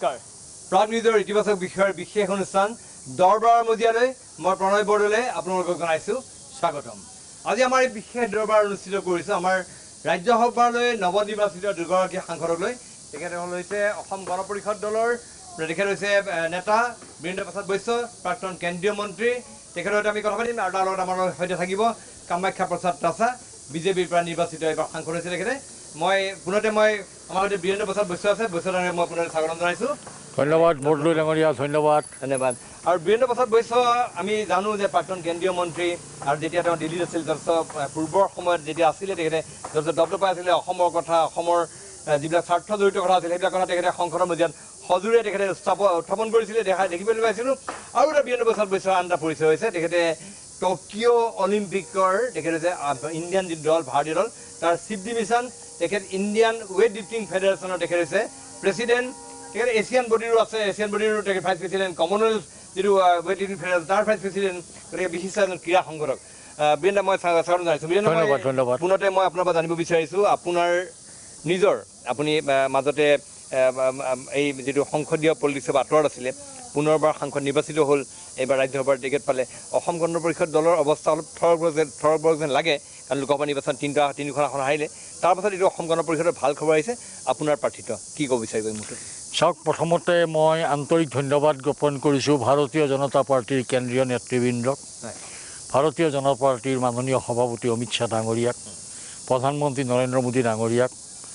নমস্কাৰ প্ৰাগ নিউজৰ ইতিবাচক বিষয়ৰ বিশেষ অনুষ্ঠান দৰবাৰ মজিয়ালৈ মই প্ৰণয় বৰদলৈ আপোনালোকক জনাইছোঁ স্বাগতম আজি আমাৰ এই বিশেষ দৰবাৰ অনুষ্ঠিত কৰিছোঁ আমাৰ ৰাজ্যসভালৈ নৱনিৰ্বাচিত দুগৰাকী সাংসদক লৈ তেখেতসকল হৈছে অসম গণ পৰিষদ দলৰ তেখেত হৈছে নেতা বীৰেন্দ্ৰ প্ৰসাদ বৈশ্য প্ৰাক্তন কেন্দ্ৰীয় মন্ত্ৰী তেখেতৰ সৈতে আমি কথা পাতিম আৰু তাৰ লগত আমাৰ সৈতে থাকিব কামাখ্যা প্ৰসাদ তাছা বিজেপিৰ পৰা নিৰ্বাচিত এবাৰ সাংসদ হৈছে তেখেতে মই পুনতে মই আমাৰ সৈতে বীৰেন্দ্ৰ প্ৰসাদ বৈশ্য আছে বৈশ্য ডাঙৰীয়া মই পুনতে স্বাগতম জনাইছোঁ ধন্যবাদ বৰদলৈ ডাঙৰীয়া ধন্যবাদ আৰু বীৰেন্দ্ৰ প্ৰসাদ বৈশ্য আমি জানো যে প্ৰাক্তন কেন্দ্ৰীয় মন্ত্ৰী আৰু যেতিয়া তেওঁ দিল্লীত আছিল যথেষ্ট পূৰ্বৰ সময়ত যেতিয়া আছিলে তেখেতে যথেষ্ট দপদপাই আছিলে অসমৰ কথা অসমৰ যিবিলাক স্বাৰ্থ জড়িত কথা আছিল সেইবিলাক কথা তেখেতে সংসদৰ মজিয়াত সজোৰে তেখেতে উত্থাপন কৰিছিলে দেখিবলৈ পাইছিলোঁ আৰু এটা বীৰেন্দ্ৰ প্ৰসাদ বৈশ্য আন এটা পৰিচয় হৈছে তেখেতে টকিঅ' অলিম্পিকৰ তেখেত হৈছে ইণ্ডিয়ান যি দল ভাৰতীয় দল তাৰ চিফ ডিভিছন তেখেত ইণ্ডিয়ান ৱেইট লিফটিং ফেডাৰেশ্যনৰ তেখেত হৈছে প্ৰেচিডেণ্ট তেখেত এছিয়ান বডিৰো আছে এছিয়ান বডিৰো তেখেত ভাইচ প্ৰেচিডেণ্ট কমনৱেলথ যিটো ৱেইট লিফটিং ফেডাৰেশ্যন তাৰ ভাইচ প্ৰেচিডেণ্ট গতিকে বিশিষ্ট এজন ক্ৰীড়া সংগঠক বীৰেন্দ্ৰ মই স্বাগতম জনাইছোঁ ধন্যবাদ পুনতে মই আপোনাৰ পৰা জানিব বিচাৰিছোঁ আপোনাৰ নিজৰ আপুনি মাজতে এই যিটো সংসদীয় পলিটিক্সৰ আঁতৰত আছিলে পুনৰবাৰ সাংসদ নিৰ্বাচিত হ'ল এইবাৰ ৰাজ্যসভাৰ টিকেট পালে অসম গণ পৰিষদ দলৰ অৱস্থা অলপ থৰবৰক যেন লাগে কাৰণ লোকসভা নিৰ্বাচন তিনিখন আসন হাৰিলে তাৰপাছত এইটো অসম গণ পৰিষদৰ ভাল খবৰ আহিছে আপোনাৰ প্ৰাৰ্থিত্ব কি ক'ব বিচাৰিব এই মুহূৰ্তত চাওক প্ৰথমতে মই আন্তৰিক ধন্যবাদ জ্ঞাপন কৰিছোঁ ভাৰতীয় জনতা পাৰ্টীৰ কেন্দ্ৰীয় নেতৃবৃন্দক ভাৰতীয় জনতা পাৰ্টীৰ মাননীয় সভাপতি অমিত শ্বাহ ডাঙৰীয়াক প্ৰধানমন্ত্ৰী নৰেন্দ্ৰ মোদী ডাঙৰীয়াক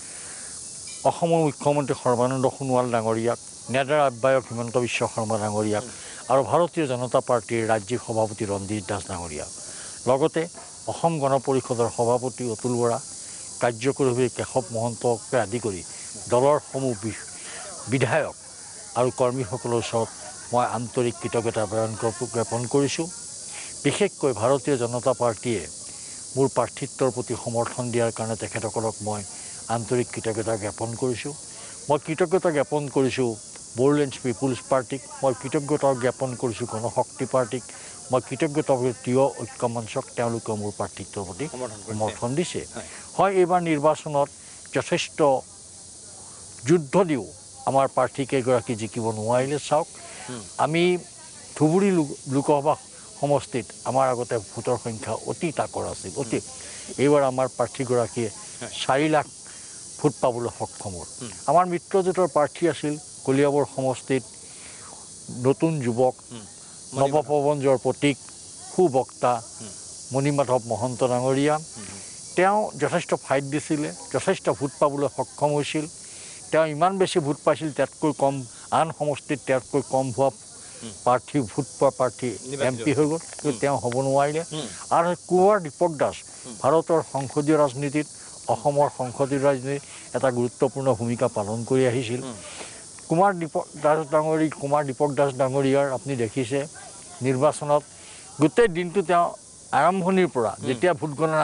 অসমৰ মুখ্যমন্ত্ৰী সৰ্বানন্দ সোণোৱাল ডাঙৰীয়াক নেডাৰ আহ্বায়ক হিমন্ত বিশ্ব শৰ্মা ডাঙৰীয়াক আৰু ভাৰতীয় জনতা পাৰ্টীৰ ৰাজ্যিক সভাপতি ৰঞ্জিত দাস ডাঙৰীয়াক লগতে অসম গণ পৰিষদৰ সভাপতি অতুল বৰা কাৰ্যকৰী কেশৱ মহন্তকে আদি কৰি দলৰ সমূহ বিধায়ক আৰু কৰ্মীসকলৰ ওচৰত মই আন্তৰিক কৃতজ্ঞতা জ্ঞাপন কৰিছোঁ বিশেষকৈ ভাৰতীয় জনতা পাৰ্টীয়ে মোৰ প্ৰাৰ্থিত্বৰ প্ৰতি সমৰ্থন দিয়াৰ কাৰণে তেখেতসকলক মই আন্তৰিক কৃতজ্ঞতা জ্ঞাপন কৰিছোঁ মই কৃতজ্ঞতা জ্ঞাপন কৰিছোঁ বড়োলেণ্ড পিপুলছ পাৰ্টীক মই কৃতজ্ঞতা জ্ঞাপন কৰিছোঁ গণশক্তি পাৰ্টীক মই কৃতজ্ঞতা প্ৰিয় ঐক্য মঞ্চক তেওঁলোকে মোৰ প্ৰাৰ্থিত্বৰ প্ৰতি সমৰ্থন দিছে হয় এইবাৰ নিৰ্বাচনত যথেষ্ট যুদ্ধ দিও আমাৰ প্ৰাৰ্থীকেইগৰাকী জিকিব নোৱাৰিলে চাওক আমি ধুবুৰী লোকসভা সমষ্টিত আমাৰ আগতে ভোটৰ সংখ্যা অতি তাকৰ আছিল এইবাৰ আমাৰ প্ৰাৰ্থীগৰাকীয়ে 4 লাখ ভোট পাবলৈ সক্ষম হ'ল আমাৰ মিত্ৰজোঁটৰ প্ৰাৰ্থী আছিল কলিয়াবৰ সমষ্টিত নতুন যুৱক নৱপ্ৰবঞ্জৰ প্ৰতীক সুবক্তা মণিমাধৱ মহন্ত ডাঙৰীয়া তেওঁ যথেষ্ট ফাইট দিছিলে যথেষ্ট ভোট পাবলৈ সক্ষম হৈছিল তেওঁ ইমান বেছি ভোট পাইছিল তাতকৈ কম আন সমষ্টিত তাতকৈ কম হোৱা প্ৰাৰ্থী ভোট পোৱা প্ৰাৰ্থী MP হৈ গ'ল কিন্তু তেওঁ হ'ব নোৱাৰিলে আৰু কুঁৱাৰ দীপক দাস ভাৰতৰ সংসদীয় ৰাজনীতিত অসমৰ সংসদীয় ৰাজনীতিত এটা গুৰুত্বপূৰ্ণ ভূমিকা পালন কৰি আহিছিল কুমাৰ দীপক দাস ডাঙৰীয়াৰ আপুনি দেখিছে নিৰ্বাচনত গোটেই দিনটো তেওঁ আৰম্ভণিৰ পৰা যেতিয়া ভোট গণনা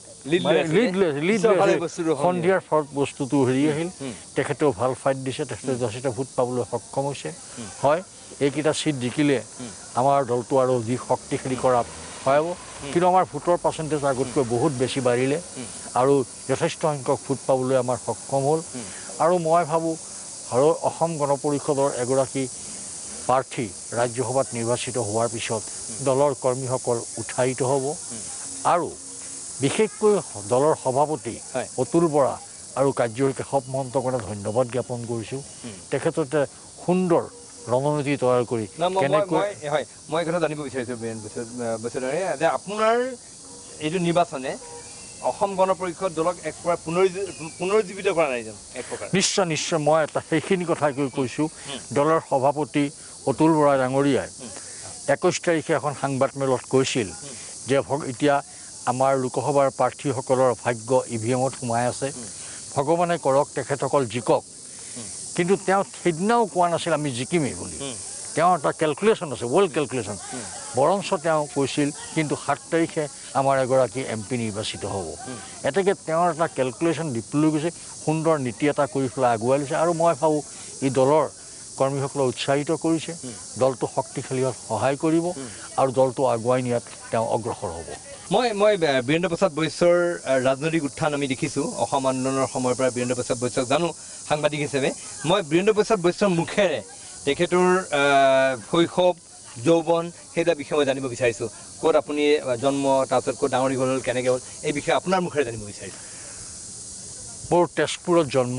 সন্ধিয়াৰ বস্তুটো হেৰি আহিল তেখেতেও ভাল ফাইট দিছে তেখেতে যথেষ্ট ভোট পাবলৈ সক্ষম হৈছে হয় এইকেইটা চিট জিকিলে আমাৰ দলটো আৰু অধিক শক্তিশালী কৰাত সহায় হ'ব কিন্তু আমাৰ ভোটৰ পাৰ্চেণ্টেজ আগতকৈ বহুত বেছি বাঢ়িলে আৰু যথেষ্ট সংখ্যক ভোট পাবলৈ আমাৰ সক্ষম হ'ল আৰু মই ভাবোঁ আৰু অসম গণ পৰিষদৰ এগৰাকী প্ৰাৰ্থী ৰাজ্যসভাত নিৰ্বাচিত হোৱাৰ পিছত দলৰ কৰ্মীসকল উৎসাহিত হ'ব আৰু বিশেষকৈ দলৰ সভাপতি অতুল বৰা আৰু কাৰ্যকৰী কেশৱ মহন্তক ধন্যবাদ জ্ঞাপন কৰিছোঁ তেখেততে সুন্দৰ ৰণনীতি তৈয়াৰ কৰি মই কথা জানিব বিচাৰিছোঁ যে আপোনাৰ এইটো নিৰ্বাচনে অসম গণ পৰিষদ দলক এক প্ৰকাৰ পুনৰুজ্জীৱিত কৰা নাই জানো এক প্ৰকাৰ নিশ্চয় মই এটা সেইখিনি কথাই কৈছোঁ দলৰ সভাপতি অতুল বৰা ডাঙৰীয়াই 21 তাৰিখে এখন সাংবাদমেলত কৈছিল যে এতিয়া আমাৰ লোকসভাৰ প্ৰাৰ্থীসকলৰ ভাগ্য EVMত সোমাই আছে ভগৱানে কৰক তেখেতসকল জিকক কিন্তু তেওঁ সেইদিনাও কোৱা নাছিল আমি জিকিমেই বুলি তেওঁ এটা কেলকুলেশ্যন আছে ৱৰ্ল্ড কেলকুলেশ্যন বৰঞ্চ তেওঁ কৈছিল কিন্তু 7 তাৰিখে আমাৰ এগৰাকী MP নিৰ্বাচিত হ'ব এতেকে তেওঁৰ এটা কেলকুলেশ্যন দিবলৈ গৈছে সুন্দৰ নীতি এটা কৰি পেলাই আগুৱাই লৈছে আৰু মই ভাবোঁ এই দলৰ কৰ্মীসকলক উৎসাহিত কৰিছে, দলটো শক্তিশালী হোৱাত সহায় কৰিব আৰু দলটো আগুৱাই নিয়াত তেওঁ অগ্ৰসৰ হ'ব। মই বীৰেন্দ্ৰ প্ৰসাদ বৈশ্যৰ ৰাজনৈতিক উত্থান আমি দেখিছোঁ অসম আন্দোলনৰ সময়ৰ পৰা বীৰেন্দ্ৰ প্ৰসাদ বৈশ্যক জানো সাংবাদিক হিচাপে। মই বীৰেন্দ্ৰ প্ৰসাদ বৈশ্যৰ মুখেৰে তেখেতৰ শৈশৱ যৌৱন সেইবিলাক বিষয়ে মই জানিব বিচাৰিছোঁ। ক'ত আপুনি জন্ম, তাৰপিছত ক'ত ডাঙৰ দীঘল হ'ল, কেনেকৈ হ'ল, এই বিষয়ে আপোনাৰ মুখেৰে জানিব বিচাৰিছোঁ। মোৰ তেজপুৰত জন্ম।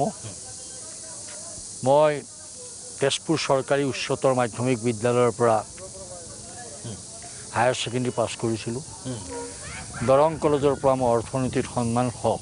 মই তেজপুৰ চৰকাৰী উচ্চতৰ মাধ্যমিক বিদ্যালয়ৰ পৰা হায়াৰ ছেকেণ্ডেৰী পাছ কৰিছিলোঁ। দৰং কলেজৰ পৰা মই অৰ্থনীতিত সন্মানসহ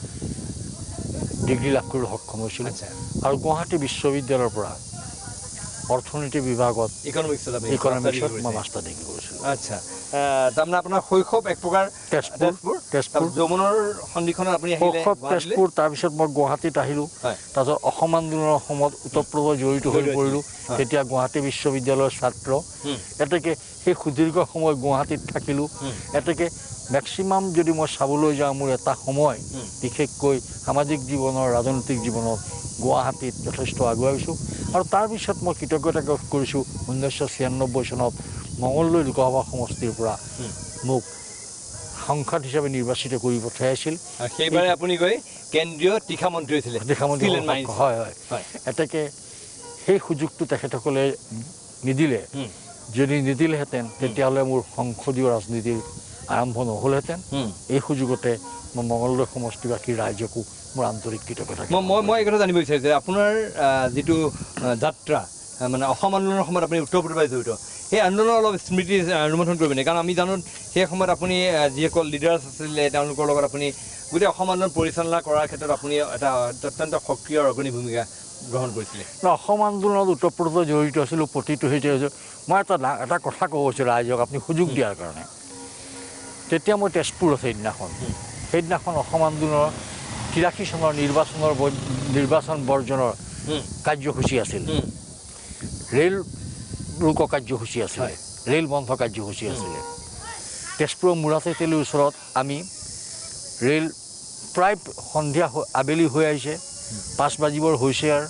ডিগ্ৰী লাভ কৰিবলৈ সক্ষম হৈছিলোঁ আৰু গুৱাহাটী বিশ্ববিদ্যালয়ৰ পৰা অৰ্থনীতি বিভাগত ইকনমিক্সত মই মাষ্টাৰ ডিগ্ৰী কৰিছিলোঁ। আচ্ছা, তাৰমানে আপোনাৰ শৈশৱ এক প্ৰকাৰ তেজপুৰ, যৌৱনৰ সন্ধিখনত আপুনি শৈশৱ তেজপুৰ, তাৰপিছত মই গুৱাহাটীত আহিলোঁ। তাৰপিছত অসম আন্দোলনৰ সময়ত ওতঃপ্ৰোতভাৱে জড়িত হৈ পৰিলোঁ। তেতিয়া গুৱাহাটী বিশ্ববিদ্যালয়ৰ ছাত্ৰ, এতেকে সেই সুদীৰ্ঘ সময় গুৱাহাটীত থাকিলোঁ। এতেকে মেক্সিমাম যদি মই চাবলৈ যাওঁ মোৰ এটা সময় বিশেষকৈ সামাজিক জীৱনৰ ৰাজনৈতিক জীৱনত গুৱাহাটীত যথেষ্ট আগুৱাইছোঁ আৰু তাৰপিছত মই কৃতজ্ঞতা জ্ঞাপন কৰিছোঁ 1996 চনত মঙলদৈ লোকসভা সমষ্টিৰ পৰা মোক সাংসদ হিচাপে নিৰ্বাচিত কৰি পঠিয়াইছিল। সেইবাৰে আপুনি গৈ কেন্দ্ৰীয় তীখা মন্ত্ৰী হৈছিলে। হয় হয়, এতেকে সেই সুযোগটো তেখেতসকলে নিদিলে। যদি নিদিলেহেঁতেন তেতিয়াহ'লে মোৰ সংসদীয় ৰাজনীতিৰ আৰম্ভ নহ'লহেঁতেন। এই সুযোগতে মই মঙলদৈ সমষ্টিবাসীৰ ৰাইজকো মোৰ আন্তৰিক কৃতজ্ঞতা। মই এই কথা জানিব বিচাৰিছোঁ যে আপোনাৰ যিটো যাত্ৰা মানে অসম আন্দোলনৰ সময়ত আপুনি উত্তৰ-পূৰ্বাঞ্চলত জড়িত, সেই আন্দোলনৰ অলপ স্মৃতি ৰোমন্থন কৰিব নেকি? কাৰণ আমি জানো সেই সময়ত আপুনি যিসকল লিডাৰ্ছ আছিলে তেওঁলোকৰ লগত আপুনি গোটেই অসম আন্দোলন পৰিচালনা কৰাৰ ক্ষেত্ৰত আপুনি এটা অত্যন্ত সক্ৰিয় অগ্ৰণী ভূমিকা গ্ৰহণ কৰিছিলে। অসম আন্দোলনত ওতঃপ্ৰোতভাৱে জড়িত আছিলোঁ প্ৰতিটো হেৰিতে। মই এটা কথা ক'ব বিচাৰোঁ ৰাইজক, আপুনি সুযোগ দিয়াৰ কাৰণে। তেতিয়া মই তেজপুৰত সেইদিনাখন অসম আন্দোলনৰ 83 চনৰ নিৰ্বাচন বৰ্জনৰ কাৰ্যসূচী আছিল। ৰেল ৰোক কাৰ্যসূচী আছিলে, ৰেল বন্ধ কাৰ্যসূচী আছিলে। তেজপুৰৰ মুৰাতেতেলিৰ ওচৰত আমি ৰেল প্ৰায় সন্ধিয়া আবেলি হৈ আহিছে, 5 বাজিবৰ হৈছে আৰু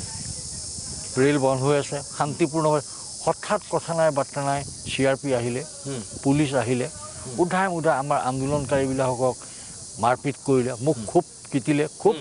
ৰেল বন্ধ হৈ আছে শান্তিপূৰ্ণভাৱে। হঠাৎ কথা নাই বাৰ্তা নাই CRP আহিলে, পুলিচ আহিলে, উধাই আমাৰ আন্দোলনকাৰীবিলাকক মাৰপিট কৰিলে, মোক খুব পিটিলে।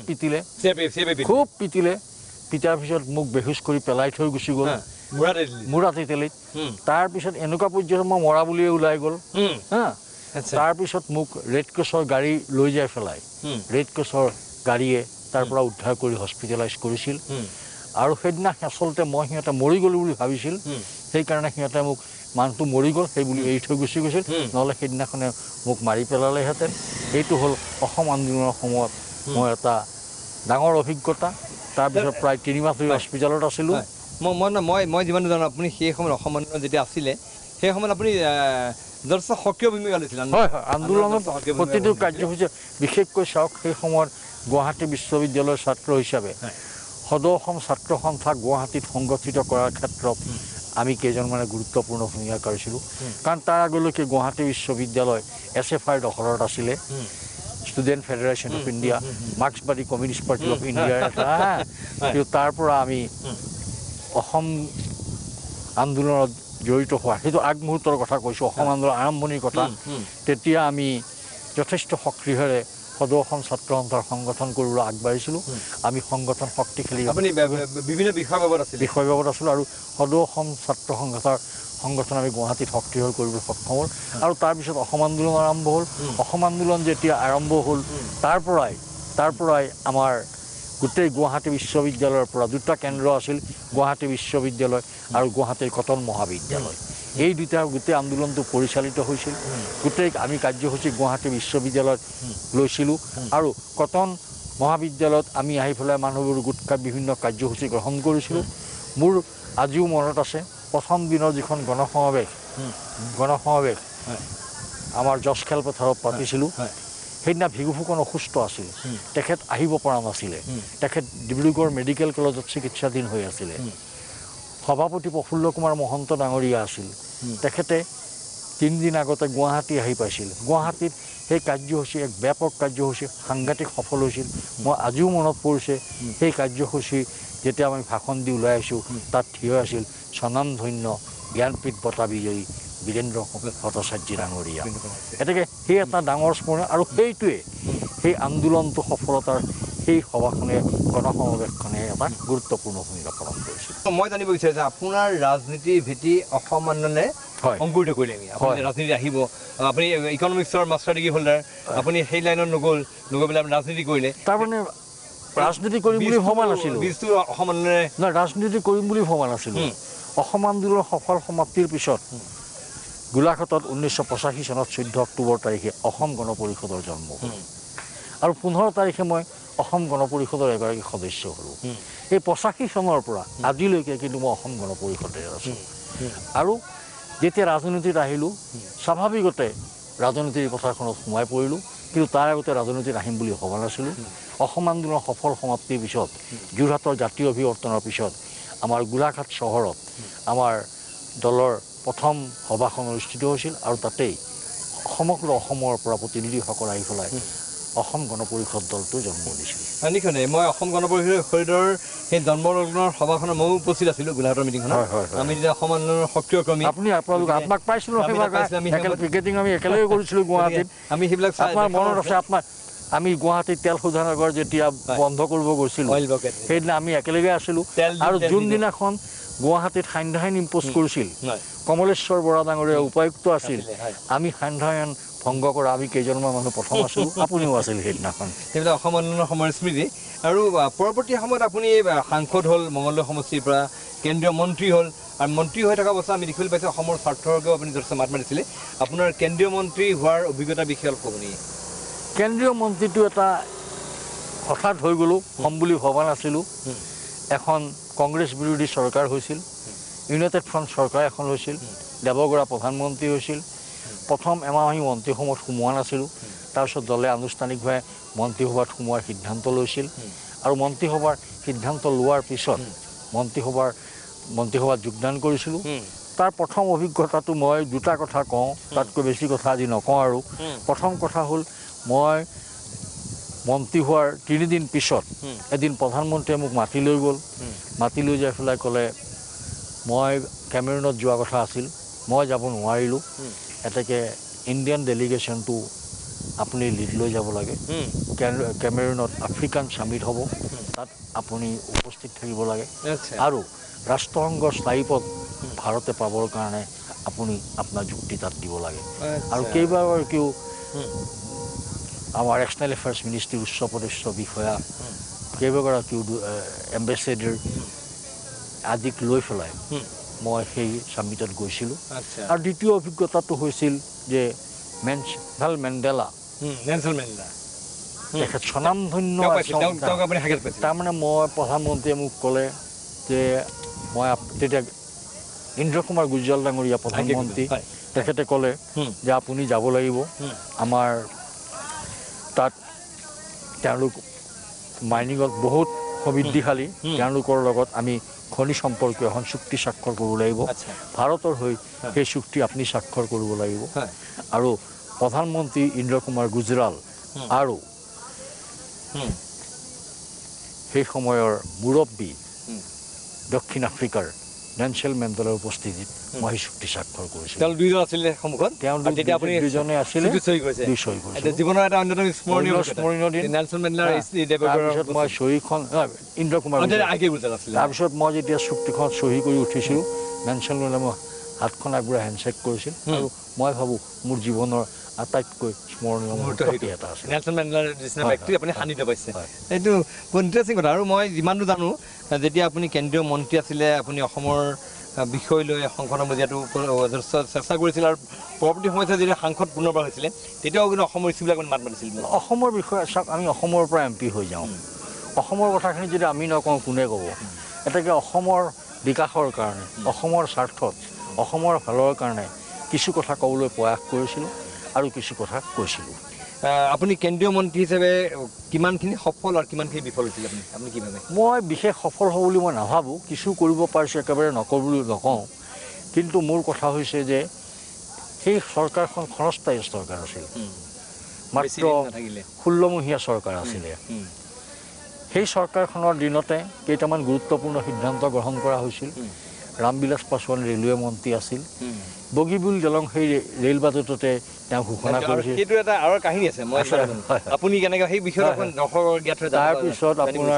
পিটাৰ পিছত মোক বেহুচ কৰি পেলাই থৈ গুচি গ'ল মুৰাতেতেলিত। তাৰপিছত এনেকুৱা পৰ্যায়ত মই মৰা বুলিয়ে ওলাই গ'ল। তাৰপিছত মোক ৰেড ক্ৰছৰ গাড়ী লৈ যাই পেলাই ৰেড ক্ৰছৰ গাড়ীয়ে তাৰ পৰা উদ্ধাৰ কৰি হস্পিটেলাইজ কৰিছিল। আৰু সেইদিনা আচলতে মই সিহঁতে মৰি গ'লো বুলি ভাবিছিল, সেইকাৰণে সিহঁতে মোক মানুহটো মৰি গ'ল সেই বুলি এৰি থৈ গুচি গৈছিল, নহ'লে সেইদিনাখনে মোক মাৰি পেলালেহেঁতেন। এইটো হ'ল অসম আন্দোলনৰ সময়ত মই এটা ডাঙৰ অভিজ্ঞতা। তাৰপিছত প্ৰায় 3 মাহ ধৰি হস্পিটেলত আছিলোঁ। মই যিমান জানো আপুনি সেই সময়ত অসম আন্দোলন যেতিয়া আছিলে সেই সময়ত আপুনি যথেষ্ট সক্ৰিয় ভূমিকা লৈছিল। হয় হয়, আন্দোলনত প্ৰতিটো কাৰ্যসূচী বিশেষকৈ চাওক সেই সময়ত গুৱাহাটী বিশ্ববিদ্যালয়ৰ ছাত্ৰ হিচাপে সদৌ অসম ছাত্ৰ সন্থা গুৱাহাটীত সংগঠিত কৰাৰ ক্ষেত্ৰত আমি কেইজনমানে গুৰুত্বপূৰ্ণ ভূমিকা কৰিছিলোঁ। কাৰণ তাৰ আগলৈকে গুৱাহাটী বিশ্ববিদ্যালয় SFIৰ দখলত আছিলে, ষ্টুডেণ্ট ফেডাৰেশ্যন অফ ইণ্ডিয়া, মাৰ্ক্সবাদী কমিউনিষ্ট পাৰ্টি অফ ইণ্ডিয়াৰ এটা। কিন্তু তাৰ পৰা আমি অসম আন্দোলনত জড়িত হোৱা সেইটো আগমুহূৰ্তৰ কথা কৈছোঁ, অসম আন্দোলন আৰম্ভণিৰ কথা। তেতিয়া আমি যথেষ্ট সক্ৰিয়ভাৱে সদৌ অসম ছাত্ৰ সন্থাৰ সংগঠন কৰিবলৈ আগবাঢ়িছিলোঁ। আমি সংগঠন শক্তিশালী বিভিন্ন বিষয়বাবদ আছিলোঁ আৰু সদৌ অসম ছাত্ৰ সংগঠন আমি গুৱাহাটীত সক্ৰিয় কৰিবলৈ সক্ষম হ'ল। আৰু তাৰপিছত অসম আন্দোলন আৰম্ভ হ'ল। অসম আন্দোলন যেতিয়া আৰম্ভ হ'ল তাৰ পৰাই আমাৰ গোটেই গুৱাহাটী বিশ্ববিদ্যালয়ৰ পৰা 2টা কেন্দ্ৰ আছিল, গুৱাহাটী বিশ্ববিদ্যালয় আৰু গুৱাহাটীৰ কটন মহাবিদ্যালয়। এই দুটা গোটেই আন্দোলনটো পৰিচালিত হৈছিল। গোটেই আমি কাৰ্যসূচী গুৱাহাটী বিশ্ববিদ্যালয়ত লৈছিলোঁ আৰু কটন মহাবিদ্যালয়ত আমি আহি পেলাই মানুহবোৰ গোট খাই বিভিন্ন কাৰ্যসূচী গ্ৰহণ কৰিছিলোঁ। মোৰ আজিও মনত আছে প্ৰথম দিনৰ যিখন গণসমাৱেশ আমাৰ জজ খেলপথাৰত পাতিছিলোঁ। সেইদিনা ভিগু ফুকন অসুস্থ আছিল, তেখেত আহিব পৰা নাছিলে। তেখেত ডিব্ৰুগড় মেডিকেল কলেজত চিকিৎসাধীন হৈ আছিলে। সভাপতি প্ৰফুল্ল কুমাৰ মহন্ত ডাঙৰীয়া আছিল, তেখেতে 3 দিন আগতে গুৱাহাটী আহি পাইছিল। গুৱাহাটীত সেই কাৰ্যসূচী এক ব্যাপক কাৰ্যসূচী সাংঘাতিক সফল হৈছিল। মই আজিও মনত পৰিছে সেই কাৰ্যসূচী যেতিয়া আমি ভাষণ দি ওলাই আহিছোঁ তাত থিয় আছিল স্বনামধন্য জ্ঞানপীঠ বঁটা বিজয়ী বীৰেন্দ্ৰ ভট্টাচাৰ্য ডাঙৰীয়া। গতিকে সেই এটা ডাঙৰ স্মৰণ আৰু সেইটোৱে সেই আন্দোলনটো সফলতাৰ সেই সভাখনে গণসমাৱেশখনে এটা গুৰুত্বপূৰ্ণ ভূমিকা পালন কৰিছিল। মই জানিব বিচাৰিছোঁ আপোনাৰ ৰাজনীতিৰ ভেটি অসম আন্দোলনে অংকুৰিত কৰিলে নেকি? আপুনি ৰাজনীতি আহিব, আপুনি ইকনমিক্সৰ মাষ্টাৰ ডিগ্ৰী হোল্ডাৰ, আপুনি সেই লাইনত নগৈ পেলাই আপুনি ৰাজনীতি কৰিলে। তাৰমানে ৰাজনীতি কৰিম বুলি ভবা নাছিলোঁ। বীজটো অসম আন্দোলনে নহয়, ৰাজনীতি কৰিম বুলি ভবা নাছিলোঁ। অসম আন্দোলনৰ সফল সমাপ্তিৰ পিছত গোলাঘাটত 1985 চনত 14 অক্টোবৰ তাৰিখে অসম গণ পৰিষদৰ জন্ম হ'ল আৰু 15 তাৰিখে মই অসম গণ পৰিষদৰ এগৰাকী সদস্য হ'লোঁ। এই 85 চনৰ পৰা আজিলৈকে কিন্তু মই অসম গণ পৰিষদে আছোঁ। আৰু যেতিয়া ৰাজনীতিত আহিলোঁ স্বাভাৱিকতে ৰাজনীতিৰ পথাৰখনত সোমাই পৰিলোঁ, কিন্তু তাৰ আগতে ৰাজনীতিত আহিম বুলি ভবা নাছিলোঁ। অসম আন্দোলনৰ সফল সমাপ্তিৰ পিছত যোৰহাটৰ জাতীয় অভিৱৰ্তনৰ পিছত আমাৰ গোলাঘাট চহৰত আমাৰ দলৰ প্ৰথম সভাখন অনুষ্ঠিত হৈছিল আৰু তাতেই সমগ্ৰ অসমৰ পৰা প্ৰতিনিধিসকল আহি পেলাই অসম গণ পৰিষদ দলটো জন্ম দিছিল। নিখনে মই অসম গণ পৰিষদৰ সেই জন্মলগ্নৰ সভাখনত ময়ো উপস্থিত আছিলোঁ গোলাঘাটৰ মিটিংখনত। আমি যেতিয়া অসম আন্দোলনৰ সক্ৰিয় কৰ্মী আপোনাক পাইছিলোঁ, পিকেটিং আমি একেলগে কৰিছিলোঁ গুৱাহাটীত। আমি সেইবিলাক আপোনাৰ মনত আছে? আমি গুৱাহাটীত তেল শোধনাগাৰ যেতিয়া বন্ধ কৰিব গৈছিলোঁ সেইদিনা আমি একেলগে আছিলোঁ। আৰু যোনদিনাখন গুৱাহাটীত সান্ধ্য আইন ইম্প'জ কৰিছিল, কমলেশ্বৰ বৰা ডাঙৰীয়া উপায়ুক্ত আছিল, আমি সান্ধ্য আইন ভংগ কৰা আমি কেইজনমান মানুহ প্ৰথম আছিলোঁ, আপুনিও আছিল সেইদিনাখন। সেইবিলাক অসম আন্দোলনৰ সময়ৰ স্মৃতি। আৰু পৰৱৰ্তী সময়ত আপুনি সাংসদ হ'ল, মঙলদৈ সমষ্টিৰ পৰা কেন্দ্ৰীয় মন্ত্ৰী হ'ল, আৰু মন্ত্ৰী হৈ থকা অৱস্থা আমি দেখিবলৈ পাইছোঁ অসমৰ স্বাৰ্থৰ হকেও আপুনি যথেষ্ট মাত মাতিছিলে। আপোনাৰ কেন্দ্ৰীয় মন্ত্ৰী হোৱাৰ অভিজ্ঞতাৰ বিষয়ে অলপ ক'ব নেকি? কেন্দ্ৰীয় মন্ত্ৰীটো এটা হঠাৎ হৈ গ'লোঁ, হ'ম বুলি ভবা নাছিলোঁ। এখন কংগ্ৰেছ বিৰোধী চৰকাৰ হৈছিল, ইউনাইটেড ফ্ৰণ্ট চৰকাৰ এখন হৈছিল, দেৱগৌড়া প্ৰধানমন্ত্ৰী হৈছিল। প্ৰথম এমাহ আমি মন্ত্ৰীসভাত সোমোৱা নাছিলোঁ, তাৰপিছত দলে আনুষ্ঠানিকভাৱে মন্ত্ৰীসভাত সোমোৱাৰ সিদ্ধান্ত লৈছিল আৰু মন্ত্ৰীসভাৰ সিদ্ধান্ত লোৱাৰ পিছত মন্ত্ৰীসভাত যোগদান কৰিছিলোঁ। তাৰ প্ৰথম অভিজ্ঞতাটো মই দুটা কথা কওঁ, তাতকৈ বেছি কথা আজি নকওঁ। আৰু প্ৰথম কথা হ'ল মই মন্ত্ৰী হোৱাৰ 3 দিন পিছত এদিন প্ৰধানমন্ত্ৰীয়ে মোক মাতি লৈ গ'ল। মাতি লৈ যাই পেলাই ক'লে মই কেমেৰুনত যোৱা কথা আছিল, মই যাব নোৱাৰিলোঁ, এতেকে ইণ্ডিয়ান ডেলিগেশ্যনটো আপুনি লিড লৈ যাব লাগে। কেমেৰুনত আফ্ৰিকান ছামিট হ'ব, তাত আপুনি উপস্থিত থাকিব লাগে আৰু ৰাষ্ট্ৰসংঘৰ স্থায়ী পদ ভাৰতে পাবৰ কাৰণে আপুনি আপোনাৰ যুক্তি তাত দিব লাগে। আৰু কেইবাগৰাকীও আমাৰ এক্সটাৰ্নেল এফেয়াৰ্ছ মিনিষ্ট্ৰীৰ উচ্চপদস্থ বিষয়া, কেইবাগৰাকীও এম্বেচেডৰ আদিক লৈ পেলাই মই সেই ছামিটত গৈছিলোঁ। আৰু দ্বিতীয় অভিজ্ঞতাটো হৈছিল যে নেলছন মেণ্ডেলা, তেখেত স্বনামধন্য। তাৰমানে মই প্ৰধানমন্ত্ৰীয়ে মোক ক'লে যে মই তেতিয়া ইন্দ্ৰ কুমাৰ গুজৰাল ডাঙৰীয়া প্ৰধানমন্ত্ৰী, তেখেতে ক'লে যে আপুনি যাব লাগিব আমাৰ তাত, তেওঁলোক মাইনিঙত বহুত সমৃদ্ধিশালী, তেওঁলোকৰ লগত আমি খনিজ সম্পৰ্কীয় এখন চুক্তি স্বাক্ষৰ কৰিব লাগিব, ভাৰতৰ হৈ সেই চুক্তি আপুনি স্বাক্ষৰ কৰিব লাগিব। আৰু প্ৰধানমন্ত্ৰী ইন্দ্ৰ কুমাৰ গুজৰাল আৰু সেই সময়ৰ মুৰব্বী দক্ষিণ আফ্ৰিকাৰ নেলছন মেণ্ডেলাৰ উপস্থিতিত মই সেই চুক্তি স্বাক্ষৰ কৰিছিলোঁ। তেওঁ দুইজন আছিলে সন্মুখত, দুজনে আছিলে, জীৱনৰ এটা অন্যতম স্মৰণীয় দিন। নেলছন মেণ্ডেলাৰ তাৰপিছত মই চহীখন ইন্দ্ৰ কুমাৰ, তাৰপিছত মই যেতিয়া চুক্তিখন চহী কৰি উঠিছোঁ, নেলছন মেণ্ডেলাই মই হাতখন আগবঢ়াই হেণ্ডশ্বেক কৰিছিল আৰু মই ভাবোঁ মোৰ জীৱনৰ আটাইতকৈ স্মৰণীয় মুহূৰ্ত এটা আছে। নেলছন মেণ্ডেলাৰ নিচিনা ব্যক্তি আপুনি সান্নিধ্য পাইছে, এইটো বহুত ইণ্টাৰেষ্টিং কথা। আৰু মই যিমানটো জানো, যেতিয়া আপুনি কেন্দ্ৰীয় মন্ত্ৰী আছিলে, আপুনি অসমৰ বিষয় লৈ সংসদৰ মজিয়াটো যথেষ্ট চেষ্টা কৰিছিল আৰু পৰৱৰ্তী সময়ত যেতিয়া সাংসদ পুনৰবাৰ হৈছিলে তেতিয়াও কিন্তু অসমৰ ইছ্যুবিলাক মাত মাতিছিল। অসমৰ বিষয়ে চাওক, আমি অসমৰ পৰা MP হৈ যাওঁ, অসমৰ কথাখিনি যদি আমি নকওঁ কোনে ক'ব? এতেকে অসমৰ বিকাশৰ কাৰণে, অসমৰ স্বাৰ্থত, অসমৰ ভালৰ কাৰণে কিছু কথা ক'বলৈ প্ৰয়াস কৰিছিলোঁ আৰু কিছু কথা কৈছিলোঁ। আপুনি কেন্দ্ৰীয় মন্ত্ৰী হিচাপে কিমানখিনি সফল আৰু কিমানখিনি বিফল হৈছিল আপুনি কি ভাবে? মই বিশেষ সফল হ'ব বুলি মই নাভাবোঁ, কিছু কৰিব পাৰিছোঁ, একেবাৰে নকওঁ। কিন্তু মোৰ কথা হৈছে যে সেই চৰকাৰখন ক্ষণস্থায়ী চৰকাৰ আছিল, মাত্ৰ 16 মহীয়া চৰকাৰ আছিলে। সেই চৰকাৰখনৰ দিনতে কেইটামান গুৰুত্বপূৰ্ণ সিদ্ধান্ত গ্ৰহণ কৰা হৈছিল। ৰামবিলাস পাছোৱান ৰেলৱে মন্ত্ৰী আছিল। বগীবিল দলং সেই ৰেল বাজেটতে তেওঁ ঘোষণা কৰিছিল। সেইটো এটা আৰু কাহিনী আছে, মই আপুনি কেনেকৈ সেই বিষয়ত দৰ্শকৰ জ্ঞাত হৈ তাৰপিছত আপোনাৰ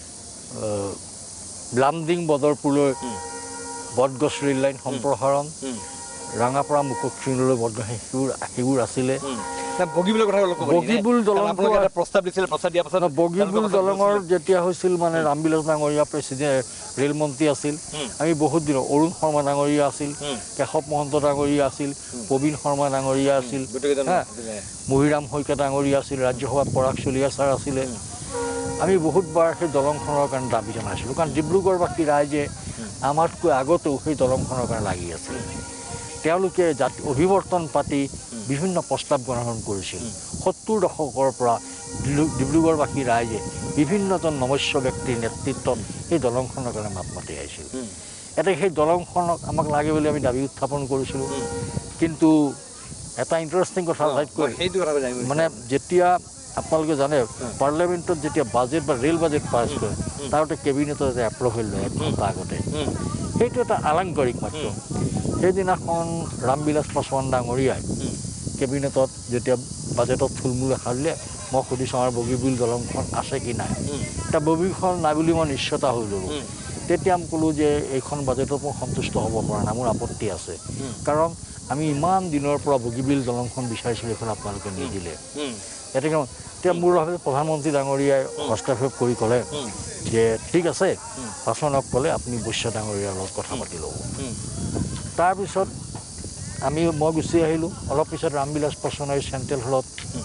লামডিং বদৰপুৰলৈ বটগছ ৰেল লাইন সম্প্ৰসাৰণ, ৰাঙাপাৰা মুকুটচিঙলৈ বটগছ, সেইবোৰ আছিলে। বগীবিলৰ কথা বগীবিল দলং প্ৰস্তাৱ দিছিল, প্ৰস্তাৱ দিয়াৰ পাছত বগীবিল দলঙৰ যেতিয়া হৈছিল মানে ৰামবিলাস ডাঙৰীয়া প্ৰেচিডেণ্ট ৰেলমন্ত্ৰী আছিল। আমি বহুত দিনৰ অৰুণ শৰ্মা ডাঙৰীয়া আছিল, কেশৱ মহন্ত ডাঙৰীয়া আছিল, প্ৰবীণ শৰ্মা ডাঙৰীয়া আছিল, মহিৰাম শইকীয়া ডাঙৰীয়া আছিল, ৰাজ্যসভাত পৰাগ চলিহা ছাৰ আছিলে। আমি বহুতবাৰ সেই দলংখনৰ কাৰণে দাবী জনাইছিলোঁ, কাৰণ ডিব্ৰুগড়বাসী ৰাইজে আমাতকৈ আগতেও সেই দলংখনৰ কাৰণে লাগি আছিল। তেওঁলোকে অভিৱৰ্তন পাতি বিভিন্ন প্ৰস্তাৱ গ্ৰহণ কৰিছিল। 70 দশকৰ পৰা ডিব্ৰুগড়বাসী ৰাইজে বিভিন্নজন নমস্য ব্যক্তিৰ নেতৃত্বত সেই দলংখনৰ কাৰণে মাত মাতি আহিছিল। এতিয়া সেই দলংখনক আমাক লাগে বুলি আমি দাবী উত্থাপন কৰিছিলোঁ। কিন্তু এটা ইণ্টাৰেষ্টিং কথা মানে যেতিয়া আপোনালোকে জানে পাৰ্লিয়ামেণ্টত যেতিয়া বাজেট বা ৰেল বাজেট পাছ কৰে তাৰতে কেবিনেটত এটা এপ্ৰুভেল লয় 1 ঘণ্টা আগতে। সেইটো এটা আলংকাৰিক মাত্ৰ। সেইদিনাখন ৰামবিলাস পাছোৱান ডাঙৰীয়াই কেবিনেটত যেতিয়া বাজেটত থুলমূল এষাৰ দিলে, মই সুধিছোঁ আমাৰ বগীবিল দলংখন আছে কি নাই। এতিয়া বগীবিলখন নাই বুলি মই নিশ্চয়তা হৈ ল'লোঁ। তেতিয়া মই ক'লোঁ যে এইখন বাজেটত মই সন্তুষ্ট হ'ব পৰা নাই, মোৰ আপত্তি আছে। কাৰণ আমি ইমান দিনৰ পৰা বগীবিল দলংখন বিচাৰিছিলোঁ, এইখন আপোনালোকে নিদিলে। এতিয়া মোৰ প্ৰধানমন্ত্ৰী ডাঙৰীয়াই হস্তক্ষেপ কৰি ক'লে যে ঠিক আছে, পাছোৱানক ক'লে আপুনি বৈশ্য ডাঙৰীয়াৰ লগত কথা পাতি ল'ব। তাৰপিছত মই গুচি আহিলোঁ। অলপ পিছত ৰামবিলাস পাছোৱানে চেণ্ট্ৰেল হলত,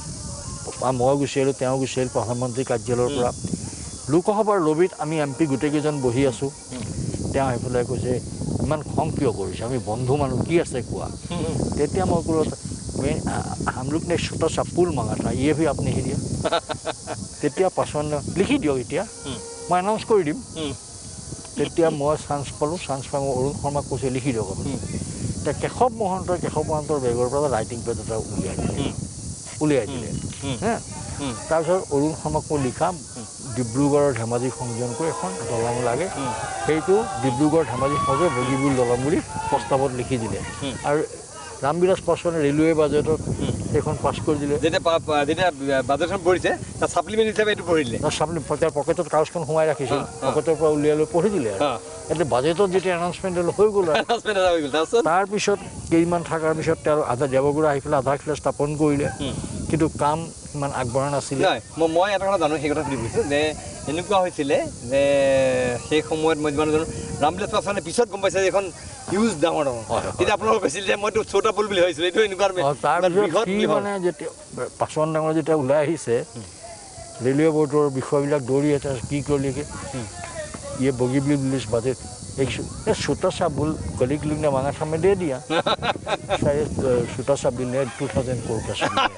মই গুচি আহিলোঁ, তেওঁ গুচি আহিল প্ৰধানমন্ত্ৰী কাৰ্যালয়ৰ পৰা। লোকসভাৰ লবিত আমি MP গোটেইকেইজন বহি আছোঁ। তেওঁ সেইফালে কৈছে ইমান খং কিয় কৰিছে, আমি বন্ধু মানুহ, কি আছে কোৱা। তেতিয়া মই ক'লোঁ हम लोग ने छोटा सा पुल मांगा था, ये भी आपने ही दिया। তেতিয়া পাছোৱান লিখি দিয়ক, এতিয়া মই এনাউন্স কৰি দিম। তেতিয়া মই চান্স পালোঁ, চান্স পাই মই অৰুণ শৰ্মাক কৈছোঁ লিখি দিয়ক আপুনি। এতিয়া কেশৱ মহন্তৰ বেগৰ পৰা ৰাইটিং পেড এটা উলিয়াই দিলে। তাৰপিছত অৰুণ শৰ্মাক মই লিখা ডিব্ৰুগড় ধেমাজি সংযোজন কৰি এখন দলং লাগে, সেইটো ডিব্ৰুগড় ধেমাজি সংযোগ বগীবিল দলং বুলি প্ৰস্তাৱত লিখি দিলে। আৰু ৰামবিলাস পাছোৱানে ৰেলৱে বাজেটত সেইখন পাছ কৰি দিলে। যেতিয়া বাজেটখন পৰিছে তাৰ ছাপ্লিমেণ্ট হিচাপে এইটো পঢ়ি দিলে। তাৰ পকেটত কাগজখন সোমাই ৰাখিছিল, পকেটৰ পৰা উলিয়াই লৈ পঢ়ি দিলে। এতিয়া বাজেটত যেতিয়া এনাউন্সমেণ্ট হৈ গ'ল, তাৰপিছত কেইদিনমান থকাৰ পিছত তেওঁ দেৱগুৰা আহি পেলাই আধাৰ শিলা স্থাপন কৰিলে, কিন্তু কাম ইমান আগবঢ়া নাছিলে। মই এটা কথা জানো, সেই কথা সুধি কৈছোঁ যে এনেকুৱা হৈছিলে যে সেই সময়ত মই যিমান জানো ৰামবিলাস পাছোৱানে পিছত গম পাইছে যে এখন হিউজ ডাঙৰ তেতিয়া আপোনালোকে কৈছিল যে মইতো চৌটা পুল বুলি ভাবিছিলোঁ, এইটো এনেকুৱা মানে যেতিয়া পাছোৱান ডাঙৰ যেতিয়া ওলাই আহিছে ৰেলৱে বৰ্ডৰ বিষয়বিলাক দৌৰি আছে, কি কৰিলে ये बोगीबिल पुलिस बातें एक छोटा सा बुल गली गली ने मांगा था, मैं दे दिया। शायद छोटा सा बिल ने 2000 करोड़ का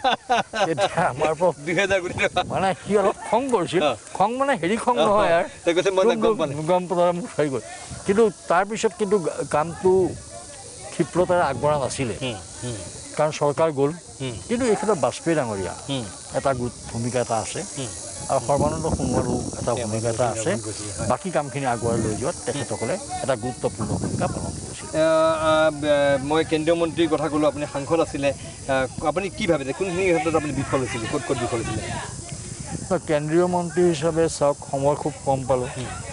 हमारे पास 2000 कोटी माने কি অলপ খং কৰিছিল। খং মানে হেৰি খং নহয় আৰু গম পোৱা মুঠাই গ'ল। কিন্তু তাৰপিছত কিন্তু কামটো ক্ষিপ্ৰতাৰে আগবঢ়া নাছিলে, কাৰণ চৰকাৰ গ'ল। কিন্তু এই ক্ষেত্ৰত বাজপেয়ী ডাঙৰীয়া এটা ভূমিকা এটা আছে, আৰু সৰ্বানন্দ সোণোৱালো এটা ভূমিকা এটা আছে। বাকী কামখিনি আগুৱাই লৈ যোৱাত তেখেতসকলে এটা গুৰুত্বপূৰ্ণ ভূমিকা পালন কৰিছিল। মই কেন্দ্ৰীয় মন্ত্ৰীৰ কথা ক'লোঁ, আপুনি সাংসদ আছিলে, আপুনি কি ভাবে যে কোনখিনি ক্ষেত্ৰত আপুনি বিফল হৈছিলে, ক'ত বিফল হৈছিলে? কেন্দ্ৰীয় মন্ত্ৰী হিচাপে চাওক, সময় খুব কম পালোঁ,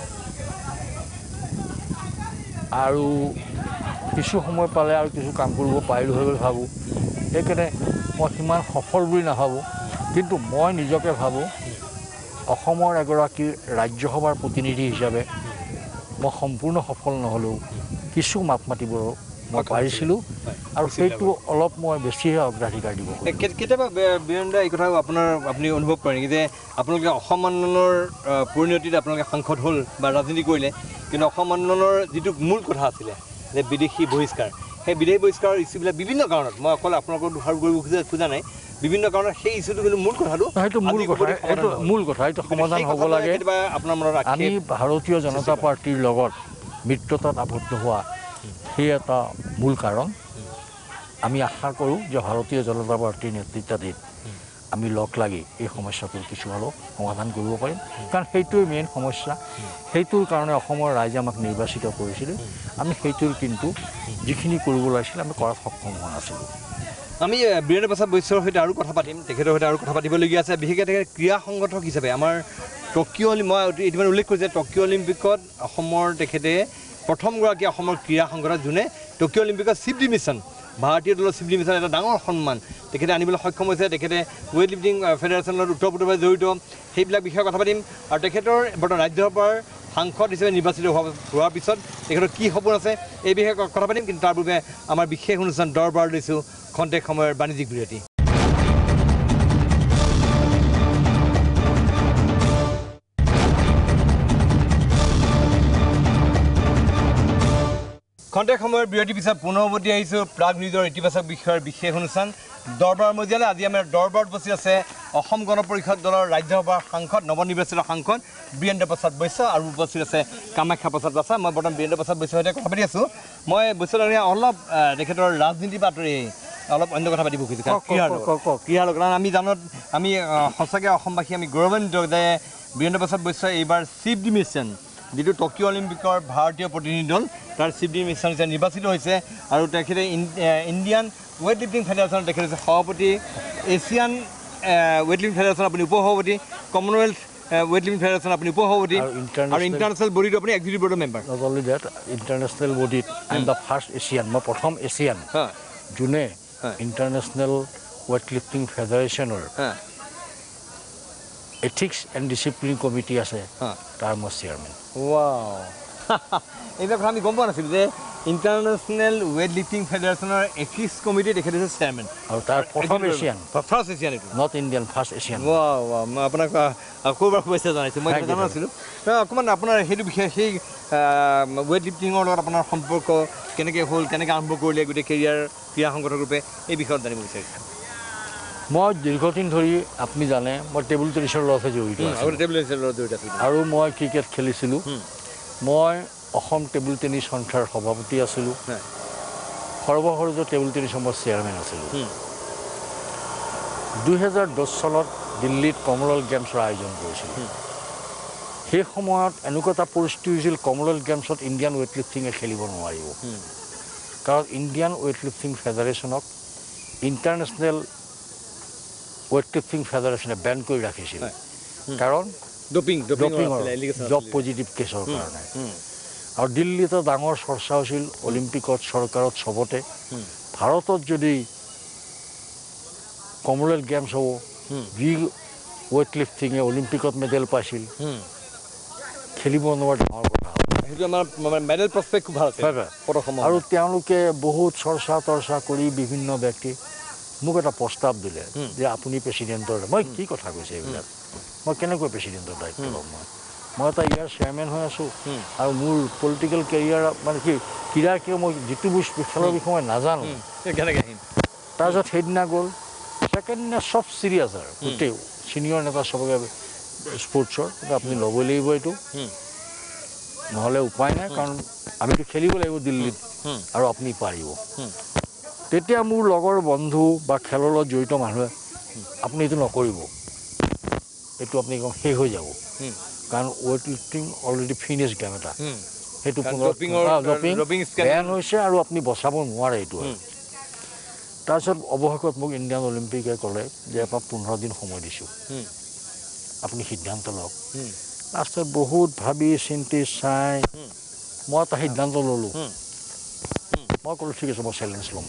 আৰু কিছু সময় পালে আৰু কিছু কাম কৰিব পাৰিলোঁ হৈ বুলি ভাবোঁ। সেইকাৰণে মই সিমান সফল বুলি নাভাবোঁ, কিন্তু মই নিজকে ভাবোঁ অসমৰ এগৰাকী ৰাজ্যসভাৰ প্ৰতিনিধি হিচাপে মই সম্পূৰ্ণ সফল নহ'লেও কিছু মাত মাতিব মই পাৰিছিলোঁ, আৰু সেইটো অলপ মই বেছিহে অগ্ৰাধিকাৰ দিব। কেতিয়াবা বীৰেন্দ্ৰ এই কথা আপুনি অনুভৱ কৰে নেকি যে আপোনালোকে অসম আন্দোলনৰ পৰিণতিত আপোনালোকে সাংসদ হ'ল বা ৰাজনীতি কৰিলে, কিন্তু অসম আন্দোলনৰ যিটো মূল কথা আছিলে যে বিদেশী বহিষ্কাৰ, সেই বিদেশী বহিষ্কাৰৰ ইছ্যুবিলাক বিভিন্ন কাৰণত, মই অকল আপোনালোকৰ দোষাৰোপ কৰিব খোজা নাই, বিভিন্ন কাৰণত সেই ইছ্যুটো কিন্তু মূল কথাটো সেইটো মূল কথা এইটো সমাধান হ'ব লাগে। আপোনাৰ মনত আমি ভাৰতীয় জনতা পাৰ্টীৰ লগত মিত্ৰতাত আবদ্ধ হোৱা সেই এটা মূল কাৰণ। আমি আশা কৰোঁ যে ভাৰতীয় জনতা পাৰ্টীৰ নেতৃত্বাধীন আমি লগ লাগি এই সমস্যাটোৰ কিছু অলপ সমাধান কৰিব পাৰিম কাৰণ সেইটোৱে মেইন সমস্যা সেইটোৰ কাৰণে অসমৰ ৰাইজে আমাক নিৰ্বাচিত কৰিছিলে আমি সেইটোৰ কিন্তু যিখিনি কৰিব লাগিছিল আমি কৰাত সক্ষম হোৱা নাছিলোঁ আমি বীৰেন্দ্ৰ প্ৰসাদ বৈশ্যৰ সৈতে আৰু কথা পাতিম তেখেতৰ সৈতে আৰু কথা পাতিবলগীয়া আছে বিশেষকৈ তেখেত ক্ৰীড়া সংগঠক হিচাপে আমাৰ টকিঅ' মই ইতিমধ্যে উল্লেখ কৰিছোঁ যে টকিঅ' অলিম্পিকত অসমৰ তেখেতে প্ৰথমগৰাকী অসমৰ ক্ৰীড়া সংগঠক যোনে টকিঅ' অলিম্পিকত চিফ ডিমিশ্যন ভাৰতীয় দলৰ চিফ ডিমিশ্যন এটা ডাঙৰ সন্মান তেখেতে আনিবলৈ সক্ষম হৈছে তেখেতে ৱেইট লিফটিং ফেডাৰেশ্যনৰ লগত ওতঃপ্ৰোতভাৱে জড়িত সেইবিলাক বিষয়ে কথা পাতিম আৰু তেখেতৰ বৰ্তমান ৰাজ্যসভাৰ সাংসদ হিচাপে নিৰ্বাচিত হোৱাৰ পিছত তেখেতৰ কি সপোন আছে এই বিষয়ে কথা পাতিম কিন্তু তাৰ পূৰ্বে আমাৰ বিশেষ অনুষ্ঠান দৰবাৰ লৈছোঁ খন্তেক সময়ৰ বাণিজ্যিক বিৰতি খন্তেক সময়ৰ বিৰতিৰ পিছত পুনৰ উভতি আহিছোঁ প্ৰাগ নিউজৰ ইতিবাচক বিষয়ৰ বিশেষ অনুষ্ঠান দৰবাৰ মজিয়ালৈ আজি আমাৰ দৰবাৰত উপস্থিত আছে অসম গণ পৰিষদ দলৰ ৰাজ্যসভাৰ সাংসদ নৱনিৰ্বাচিত সাংসদ বীৰেন্দ্ৰ প্ৰসাদ বৈশ্য আৰু উপস্থিত আছে কামাখ্যা প্ৰসাদ বাছা মই বৰ্তমান বীৰেন্দ্ৰ প্ৰসাদ বৈশ্যৰ সৈতে কথা পাতি আছোঁ মই বৈশ্য অলপ তেখেতৰ ৰাজনীতি বাতৰি অলপ অন্য কথা পাতিব খুজিছোঁ ক্ৰীড়াৰ লগত কাৰণ আমি জানো আমি সঁচাকৈ অসমবাসী আমি গৌৰৱান্বিত যে বীৰেন্দ্ৰ প্ৰসাদ বৈশ্য এইবাৰ চিফ ডিমিশ্যন যিটো টকিঅ' অলিম্পিকৰ ভাৰতীয় প্ৰতিনিধি দল তাৰ চিফ ডিমিশ্যন হিচাপে নিৰ্বাচিত হৈছে আৰু তেখেতে ইণ্ডিয়ান ৱেইট লিফটিং ফেডাৰেশ্যনৰ তেখেত হৈছে সভাপতি এছিয়ান ৱেইট লিফটিং ফেডাৰেশ্যন আপুনি উপসভাপতি কমনৱেলথ ৱেইট লিফটিং ফেডাৰেশ্যন আপুনি উপসভাপতি আৰু ইণ্টাৰনেশ্যনেল বডিটো আপুনি এক্সিকিউটিভ বৰ্ডৰ member not only that international বডিত I am the first Asian মই প্ৰথম এছিয়ান যোনে ইণ্টাৰনেশ্যনেল ৱেইট লিফটিং ফেডাৰেশ্যনৰ এথিক্স এণ্ড ডিচিপ্লিন কমিটি আছে তাৰ মই চেয়াৰমেন এইবিলাক কথা আমি গম পোৱা নাছিলোঁ যে ইণ্টাৰনেশ্যনেল ৱেইট লিফটিং ফেডাৰেশ্যনৰ এথিক্স কমিটি তেখেতে হৈছে চেয়াৰমেন আৰু তাৰ প্ৰথম এছিয়ান ফাৰ্ষ্ট এছিয়ান এইটো নট ইণ্ডিয়ান ফাৰ্ষ্ট এছিয়ান মই আপোনাক আকৌ এবাৰ শুভেচ্ছা জনাইছোঁ মই জনা নাছিলোঁ অকণমান আপোনাৰ সেইটো বিষয়ে সেই ৱেইট লিফটিঙৰ লগত আপোনাৰ সম্পৰ্ক কেনেকৈ হ'ল কেনেকৈ আৰম্ভ কৰিলে গোটেই কেৰিয়াৰ ক্ৰীড়া সংগঠক ৰূপে এই বিষয়ত জানিব বিচাৰিছোঁ মই দীৰ্ঘদিন ধৰি আপুনি জানে মই টেবুল টেনিছৰ লগতহে জড়িত আৰু মই ক্ৰিকেট খেলিছিলোঁ মই অসম টেবুল টেনিছ সন্থাৰ সভাপতি আছিলোঁ সৰ্বভাৰতীয় টেবুল টেনিছৰ মই চেয়াৰমেন আছিলোঁ 2010 চনত দিল্লীত কমনৱেলথ গেমছৰ আয়োজন কৰিছিলোঁ সেই সময়ত এনেকুৱা এটা পৰিস্থিতি হৈছিল কমনৱেলথ গেমছত ইণ্ডিয়ান ৱেইট লিফটিঙে খেলিব নোৱাৰিব কাৰণ ইণ্ডিয়ান ৱেইট লিফটিং ফেডাৰেশ্যনক ইণ্টাৰনেশ্যনেল ৱেইট লিফটিং ফেডাৰেশ্যনে বেন কৰি ৰাখিছিল কাৰণ ডপ পজিটিভ কেছৰ কাৰণে আৰু দিল্লীত ডাঙৰ চৰ্চা হৈছিল অলিম্পিকত চৰকাৰত চবতে ভাৰতত যদি কমনৱেলথ গেমছ হ'ব যি ৱেইট লিফটিঙে অলিম্পিকত মেডেল পাইছিল খেলিব নোৱাৰা ডাঙৰ কথা সেইটো আমাৰ মেডেল প্ৰস্পেক্ট খুব ভাল আছে আৰু তেওঁলোকে বহুত চৰ্চা তৰ্চা কৰি বিভিন্ন ব্যক্তি মোক এটা প্ৰস্তাৱ দিলে যে আপুনি প্ৰেচিডেণ্টৰ মই কি কথা কৈছে এইবিলাক মই কেনেকৈ প্ৰেচিডেণ্টৰ দায়িত্ব ল'ম মই এটা ইয়াৰ চেয়াৰমেন হৈ আছোঁ আৰু মোৰ পলিটিকেল কেৰিয়াৰ মানে কি ক্ৰীড়া কিয় মই যিটো খেলৰ বিষয়ে মই নাজানো কেনেকৈ আহিম তাৰপিছত সেইদিনা গ'ল ছেকেণ্ড দিনা চব চিৰিয়াছ আৰু গোটেই ছিনিয়ৰ নেতা চবকে স্পৰ্টছৰ আপুনি ল'বই লাগিব এইটো নহ'লে উপায় নাই কাৰণ আমিতো খেলিব লাগিব দিল্লীত আৰু আপুনি পাৰিব তেতিয়া মোৰ লগৰ বন্ধু বা খেলৰ লগত জড়িত মানুহে আপুনি এইটো নকৰিব এইটো আপুনি শেষ হৈ যাব কাৰণ weight lifting already finish game এটা সেইটো ডপিং বেন হৈছে আৰু আপুনি বচাব নোৱাৰে এইটো আৰু তাৰপিছত অৱশেষত মোক ইণ্ডিয়ান অলিম্পিকে ক'লে যে আপোনাক 15 দিন সময় দিছোঁ আপুনি সিদ্ধান্ত লওক লাষ্টত বহুত ভাবি চিন্তি চাই মই এটা সিদ্ধান্ত ল'লোঁ মই ক'লোঁ ঠিক আছে মই চেলেঞ্জ ল'ম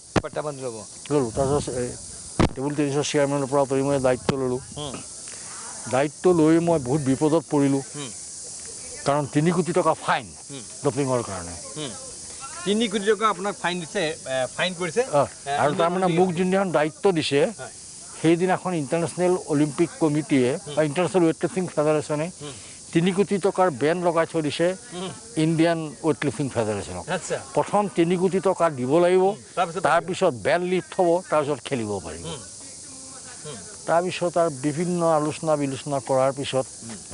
ল'লোঁ তাৰপিছত টেবুল টেনিছৰ চেয়াৰমেনৰ পৰা আঁতৰি মই দায়িত্ব ল'লোঁ দায়িত্ব লৈ মই বহুত বিপদত পৰিলোঁ কাৰণ 3 কোটি টকা ফাইন ডপিঙৰ কাৰণে 3 কোটি টকা আপোনাক ফাইন দিছে ফাইন কৰিছে আৰু তাৰমানে মোক যোনদিনাখন দায়িত্ব দিছে সেইদিনাখন ইণ্টাৰনেশ্যনেল অলিম্পিক কমিটিয়ে বা ইণ্টাৰনেশ্যনেল ৱেইট লিফটিং ফেডাৰেশ্যনে 3 কোটি টকাৰ বেন লগাই থৈ দিছে ইণ্ডিয়ান ৱেইট লিফটিং ফেডাৰেশ্যনক প্ৰথম 3 কোটি টকা দিব লাগিব তাৰপিছত বেন লিফ্ট হ'ব তাৰপিছত খেলিব পাৰিব তাৰপিছত আৰু বিভিন্ন আলোচনা বিলোচনা কৰাৰ পিছত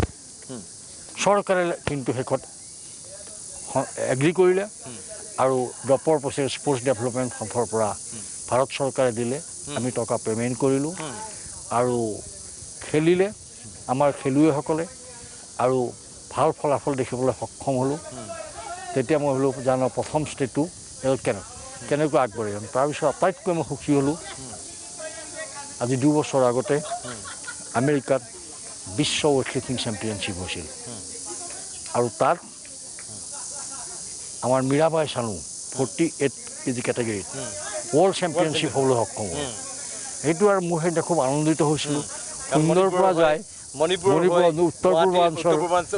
চৰকাৰে কিন্তু শেষত এগ্ৰি কৰিলে আৰু ডপৰ প্ৰচেছ স্পৰ্টছ ডেভেলপমেণ্ট ফাণ্ডৰ পৰা ভাৰত চৰকাৰে দিলে আমি টকা পে'মেণ্ট কৰিলোঁ আৰু খেলিলে আমাৰ খেলুৱৈসকলে আৰু ভাল ফলাফল দেখিবলৈ সক্ষম হ'লোঁ তেতিয়া মই ভাবিলোঁ জানো প্ৰথম ষ্টেজটো কেনেকৈ আগবাঢ়ি যাম তাৰপিছত আটাইতকৈ মই সুখী হ'লোঁ আজি 2 বছৰ আগতে আমেৰিকাত বিশ্ব ৱেইটলিফটিং চেম্পিয়নশ্বিপ হৈছিল আৰু তাত আমাৰ মীৰাবাই চানু 48 কেজি কেটেগৰীত ৱৰ্ল্ড চেম্পিয়নশ্বিপ হ'বলৈ সক্ষম হ'ল সেইটো আৰু মোৰ সেইদিনা খুব আনন্দিত হৈছিলোঁ সুন্দৰৰ পৰা যায় মণিপুৰ উত্তৰ পূৰ্বাঞ্চল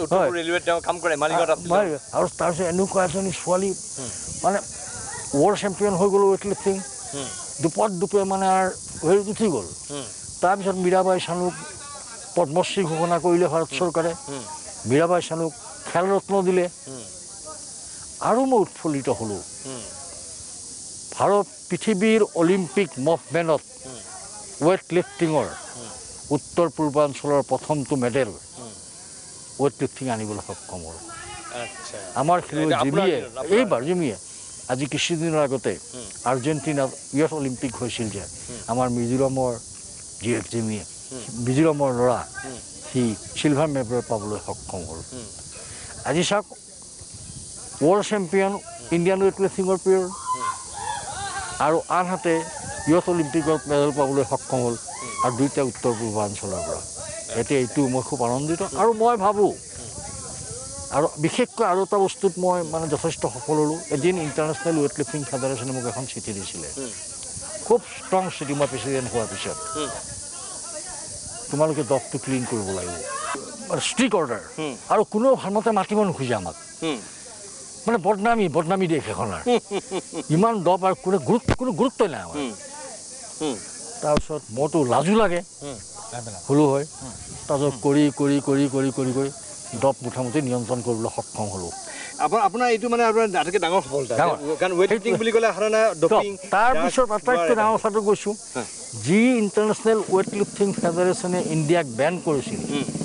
আৰু তাৰপিছত এনেকুৱা এজনী ছোৱালী মানে ৱৰ্ল্ড চেম্পিয়ন হৈ গ'ল ৱেইটলিফটিং দুপে মানে আৰু হেৰিত উঠি গ'ল তাৰপিছত মীৰাবাই চানুক পদ্মশ্ৰী ঘোষণা কৰিলে ভাৰত চৰকাৰে মীৰাবাই চানুক খেল ৰত্ন দিলে আৰু মই উৎফুল্লিত হ'লোঁ ভাৰত পৃথিৱীৰ অলিম্পিক মুভমেণ্টত ৱেইটলিফটিঙৰ উত্তৰ পূৰ্বাঞ্চলৰ প্ৰথমটো মেডেল ৱেইটলিফটিং আনিবলৈ সক্ষম হ'ল আমাৰ খেলুৱৈ জিমিয়ে আজি কিছুদিনৰ আগতে আৰ্জেণ্টিনাত ইয়থ অলিম্পিক হৈছিল যে আমাৰ মিজোৰামৰ জীয়েক জিমিয়ে মিজোৰামৰ ল'ৰা সি চিলভাৰ মেডেল পাবলৈ সক্ষম হ'ল আজি চাওক ৱৰ্ল্ড চেম্পিয়ন ইণ্ডিয়ান ৱেইটলিফটিঙৰ প্লেয়াৰ আৰু আনহাতে ইয়থ অলিম্পিকত মেডেল পাবলৈ সক্ষম হ'ল আৰু দুইটা উত্তৰ পূৰ্বাঞ্চলৰ পৰা এতিয়া এইটো মই খুব আনন্দিত আৰু মই ভাবোঁ আৰু বিশেষকৈ আৰু এটা বস্তুত মই মানে যথেষ্ট সফল হ'লোঁ এদিন ইণ্টাৰনেশ্যনেল ৱেইটলিফটিং ফেডাৰেশ্যনে মোক এখন চিঠি দিছিলে খুব ষ্ট্ৰং চিঠি মই প্ৰেচিডেণ্ট হোৱাৰ পিছত তোমালোকে দপটো ক্লিন কৰিব লাগিব ষ্ট্ৰিক্ট অৰ্ডাৰ আৰু কোনেও ভালমতে মাতিব নোখোজে আমাক মানে বদনামী দেশ এখনৰ ইমান দপ আৰু কোনো গুৰুত্বই নাই আমাৰ তাৰপিছত মইতো লাজো লাগে হ'লো হয় তাৰপিছত কৰি দপ মোটামুটি নিয়ন্ত্ৰণ কৰিবলৈ সক্ষম হ'লোঁ আপোনাৰ এইটো মানে আপোনাৰ আটাইতকৈ ডাঙৰ সফলতা কাৰণ ৱেইটলিফটিং বুলি ক'লে তাৰপিছত আটাইতকৈ ডাঙৰ কথাটো কৈছোঁ যি ইণ্টাৰনেশ্যনেল ৱেইটলিফটিং ফেডাৰেশ্যনে ইণ্ডিয়াক বেন কৰিছিল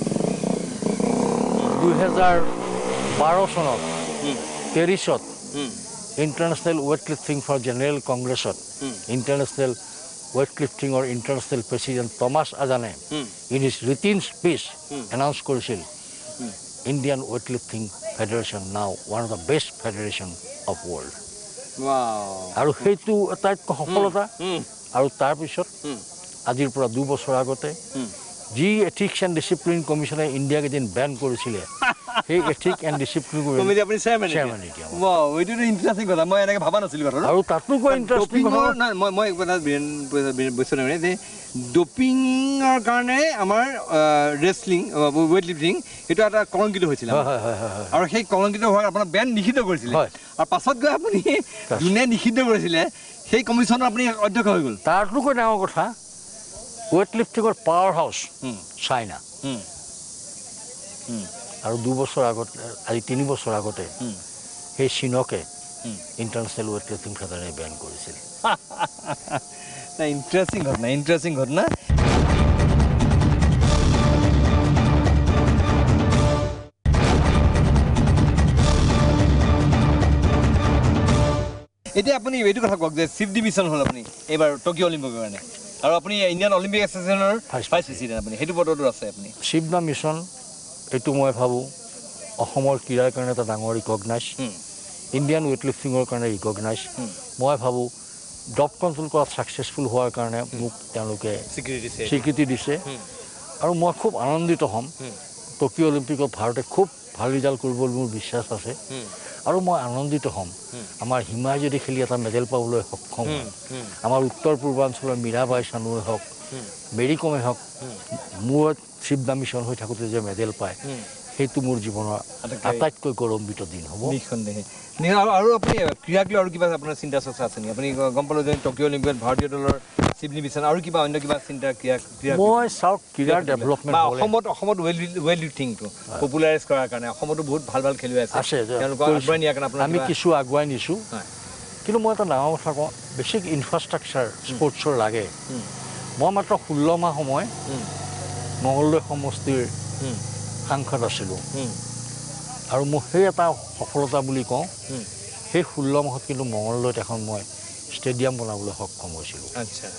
2012 চনত পেৰিছত ইণ্টাৰনেশ্যনেল ৱেইটলিফটিং ফৰ জেনেৰেল কংগ্ৰেছত ইণ্টাৰনেশ্যনেল ৱেইটলিফটিঙৰ ইণ্টাৰনেশ্যনেল প্ৰেচিডেণ্ট টমাছ আজানে in his written speech announce কৰিছিল Indian weightlifting federation now one of the best federation of world আৰু সেইটো আটাইতকৈ সফলতা আৰু তাৰপিছত আজিৰ পৰা 2 বছৰ আগতে যি এথিক্স এণ্ড ডিচিপ্লিন কমিশ্যনে ইণ্ডিয়াক এদিন বেন কৰিছিলে সেই এথিক্স এণ্ড ডিচিপ্লিন কমিটি আপুনি চেয়াৰমেন এইটোতো ইণ্টাৰেষ্টিং কথা মই এনেকৈ ভবা নাছিলোঁ কথা আৰু তাতো কৈ ইণ্টাৰেষ্টিং মই যে ডপিঙৰ কাৰণে আমাৰ ৰেচলিং ৱেইটলিফটিং সেইটো এটা কলংকিত হৈছিলে আৰু সেই কলংকিত হোৱাৰ আপোনাৰ বেন নিষিদ্ধ কৰিছিলে আৰু পাছত গৈ আপুনি যোনে নিষিদ্ধ কৰিছিলে সেই কমিশ্যনৰ আপুনি অধ্যক্ষ হৈ গ'ল তাতো কৈ ডাঙৰ কথা ৱেইটলিফটিঙৰ পাৱাৰ হাউচ চাইনা আৰু 2 বছৰ আগতে আজি 3 বছৰ আগতে সেই চীনকে ইণ্টাৰনেশ্যনেল ৱেইটলিফটিং ফেডাৰেশ্যনে বেন কৰিছিল ইণ্টাৰেষ্টিং ঘটনা এতিয়া আপুনি এইটো কথা কওক যে চিফ ডিভিশ্যন হ'ল আপুনি এইবাৰ টকিঅ' অলিম্পিকৰ কাৰণে আৰু আপুনি ইণ্ডিয়ান অলিম্পিক এছ'চিয়েশ্যনৰ ভাইচ প্ৰেচিডেণ্ট আপুনি সেইটো পদতো আছে আপুনি চিফ দ্য মিছন এইটো মই ভাবোঁ অসমৰ ক্ৰীড়াৰ কাৰণে এটা ডাঙৰ ৰিকগনাইজ ইণ্ডিয়ান ৱেইটলিফটিঙৰ কাৰণে ৰিকগনাইজ মই ভাবোঁ ডপ কণ্ট্ৰল কৰাত ছাকচেছফুল হোৱাৰ কাৰণে মোক তেওঁলোকে স্বীকৃতি দিছে আৰু মই খুব আনন্দিত হ'ম টকিঅ' অলিম্পিকত ভাৰতে খুব ভাল ৰিজাল্ট কৰিব বুলি মোৰ বিশ্বাস আছে আৰু মই আনন্দিত হ'ম আমাৰ হিমাই যদি খেলি এটা মেডেল পাবলৈ সক্ষম হয় আমাৰ উত্তৰ পূৰ্বাঞ্চলৰ মীৰাবাই চানুৱে হওক মেৰী কমে হওক মোৰ চিফ দ্য মিছন হৈ থাকোঁতে যে মেডেল পায় সেইটো মোৰ জীৱনৰ আটাইতকৈ গৌৰৱান্বিত দিন হ'ব নিঃসন্দেহে আৰু আপুনি ক্ৰীড়াক লৈ আৰু কিবা আপোনাৰ চিন্তা চৰ্চা আছে নেকি আপুনি গম পালোঁ যে টকিঅ' অলিম্পিকত ভাৰতীয় দলৰ চিফ ডিভিশ্যন আৰু কিবা অন্য কিবা চিন্তা ক্ৰীড়া মই চাওক ক্ৰীড়াৰ ডেভেলপমেণ্ট অসমত ৱেইটলিফটিংটো পপুলাৰাইজ কৰাৰ কাৰণে অসমতো বহুত ভাল খেলুৱৈ আছে তেওঁলোকক আগুৱাই নিয়াৰ কাৰণে আমি কিছু আগুৱাই নিছোঁ কিন্তু মই এটা ডাঙৰ কথা কওঁ বেছিক ইনফ্ৰাষ্ট্ৰাকচাৰ স্পৰ্টছৰ লাগে মই মাত্ৰ 16 মাহ সময় মঙলদৈ সমষ্টিৰ সাংসদ আছিলোঁ আৰু মোৰ সেই এটা সফলতা বুলি কওঁ সেই 16 মাহত কিন্তু মঙলদৈত এখন মই ষ্টেডিয়াম বনাবলৈ সক্ষম হৈছিলোঁ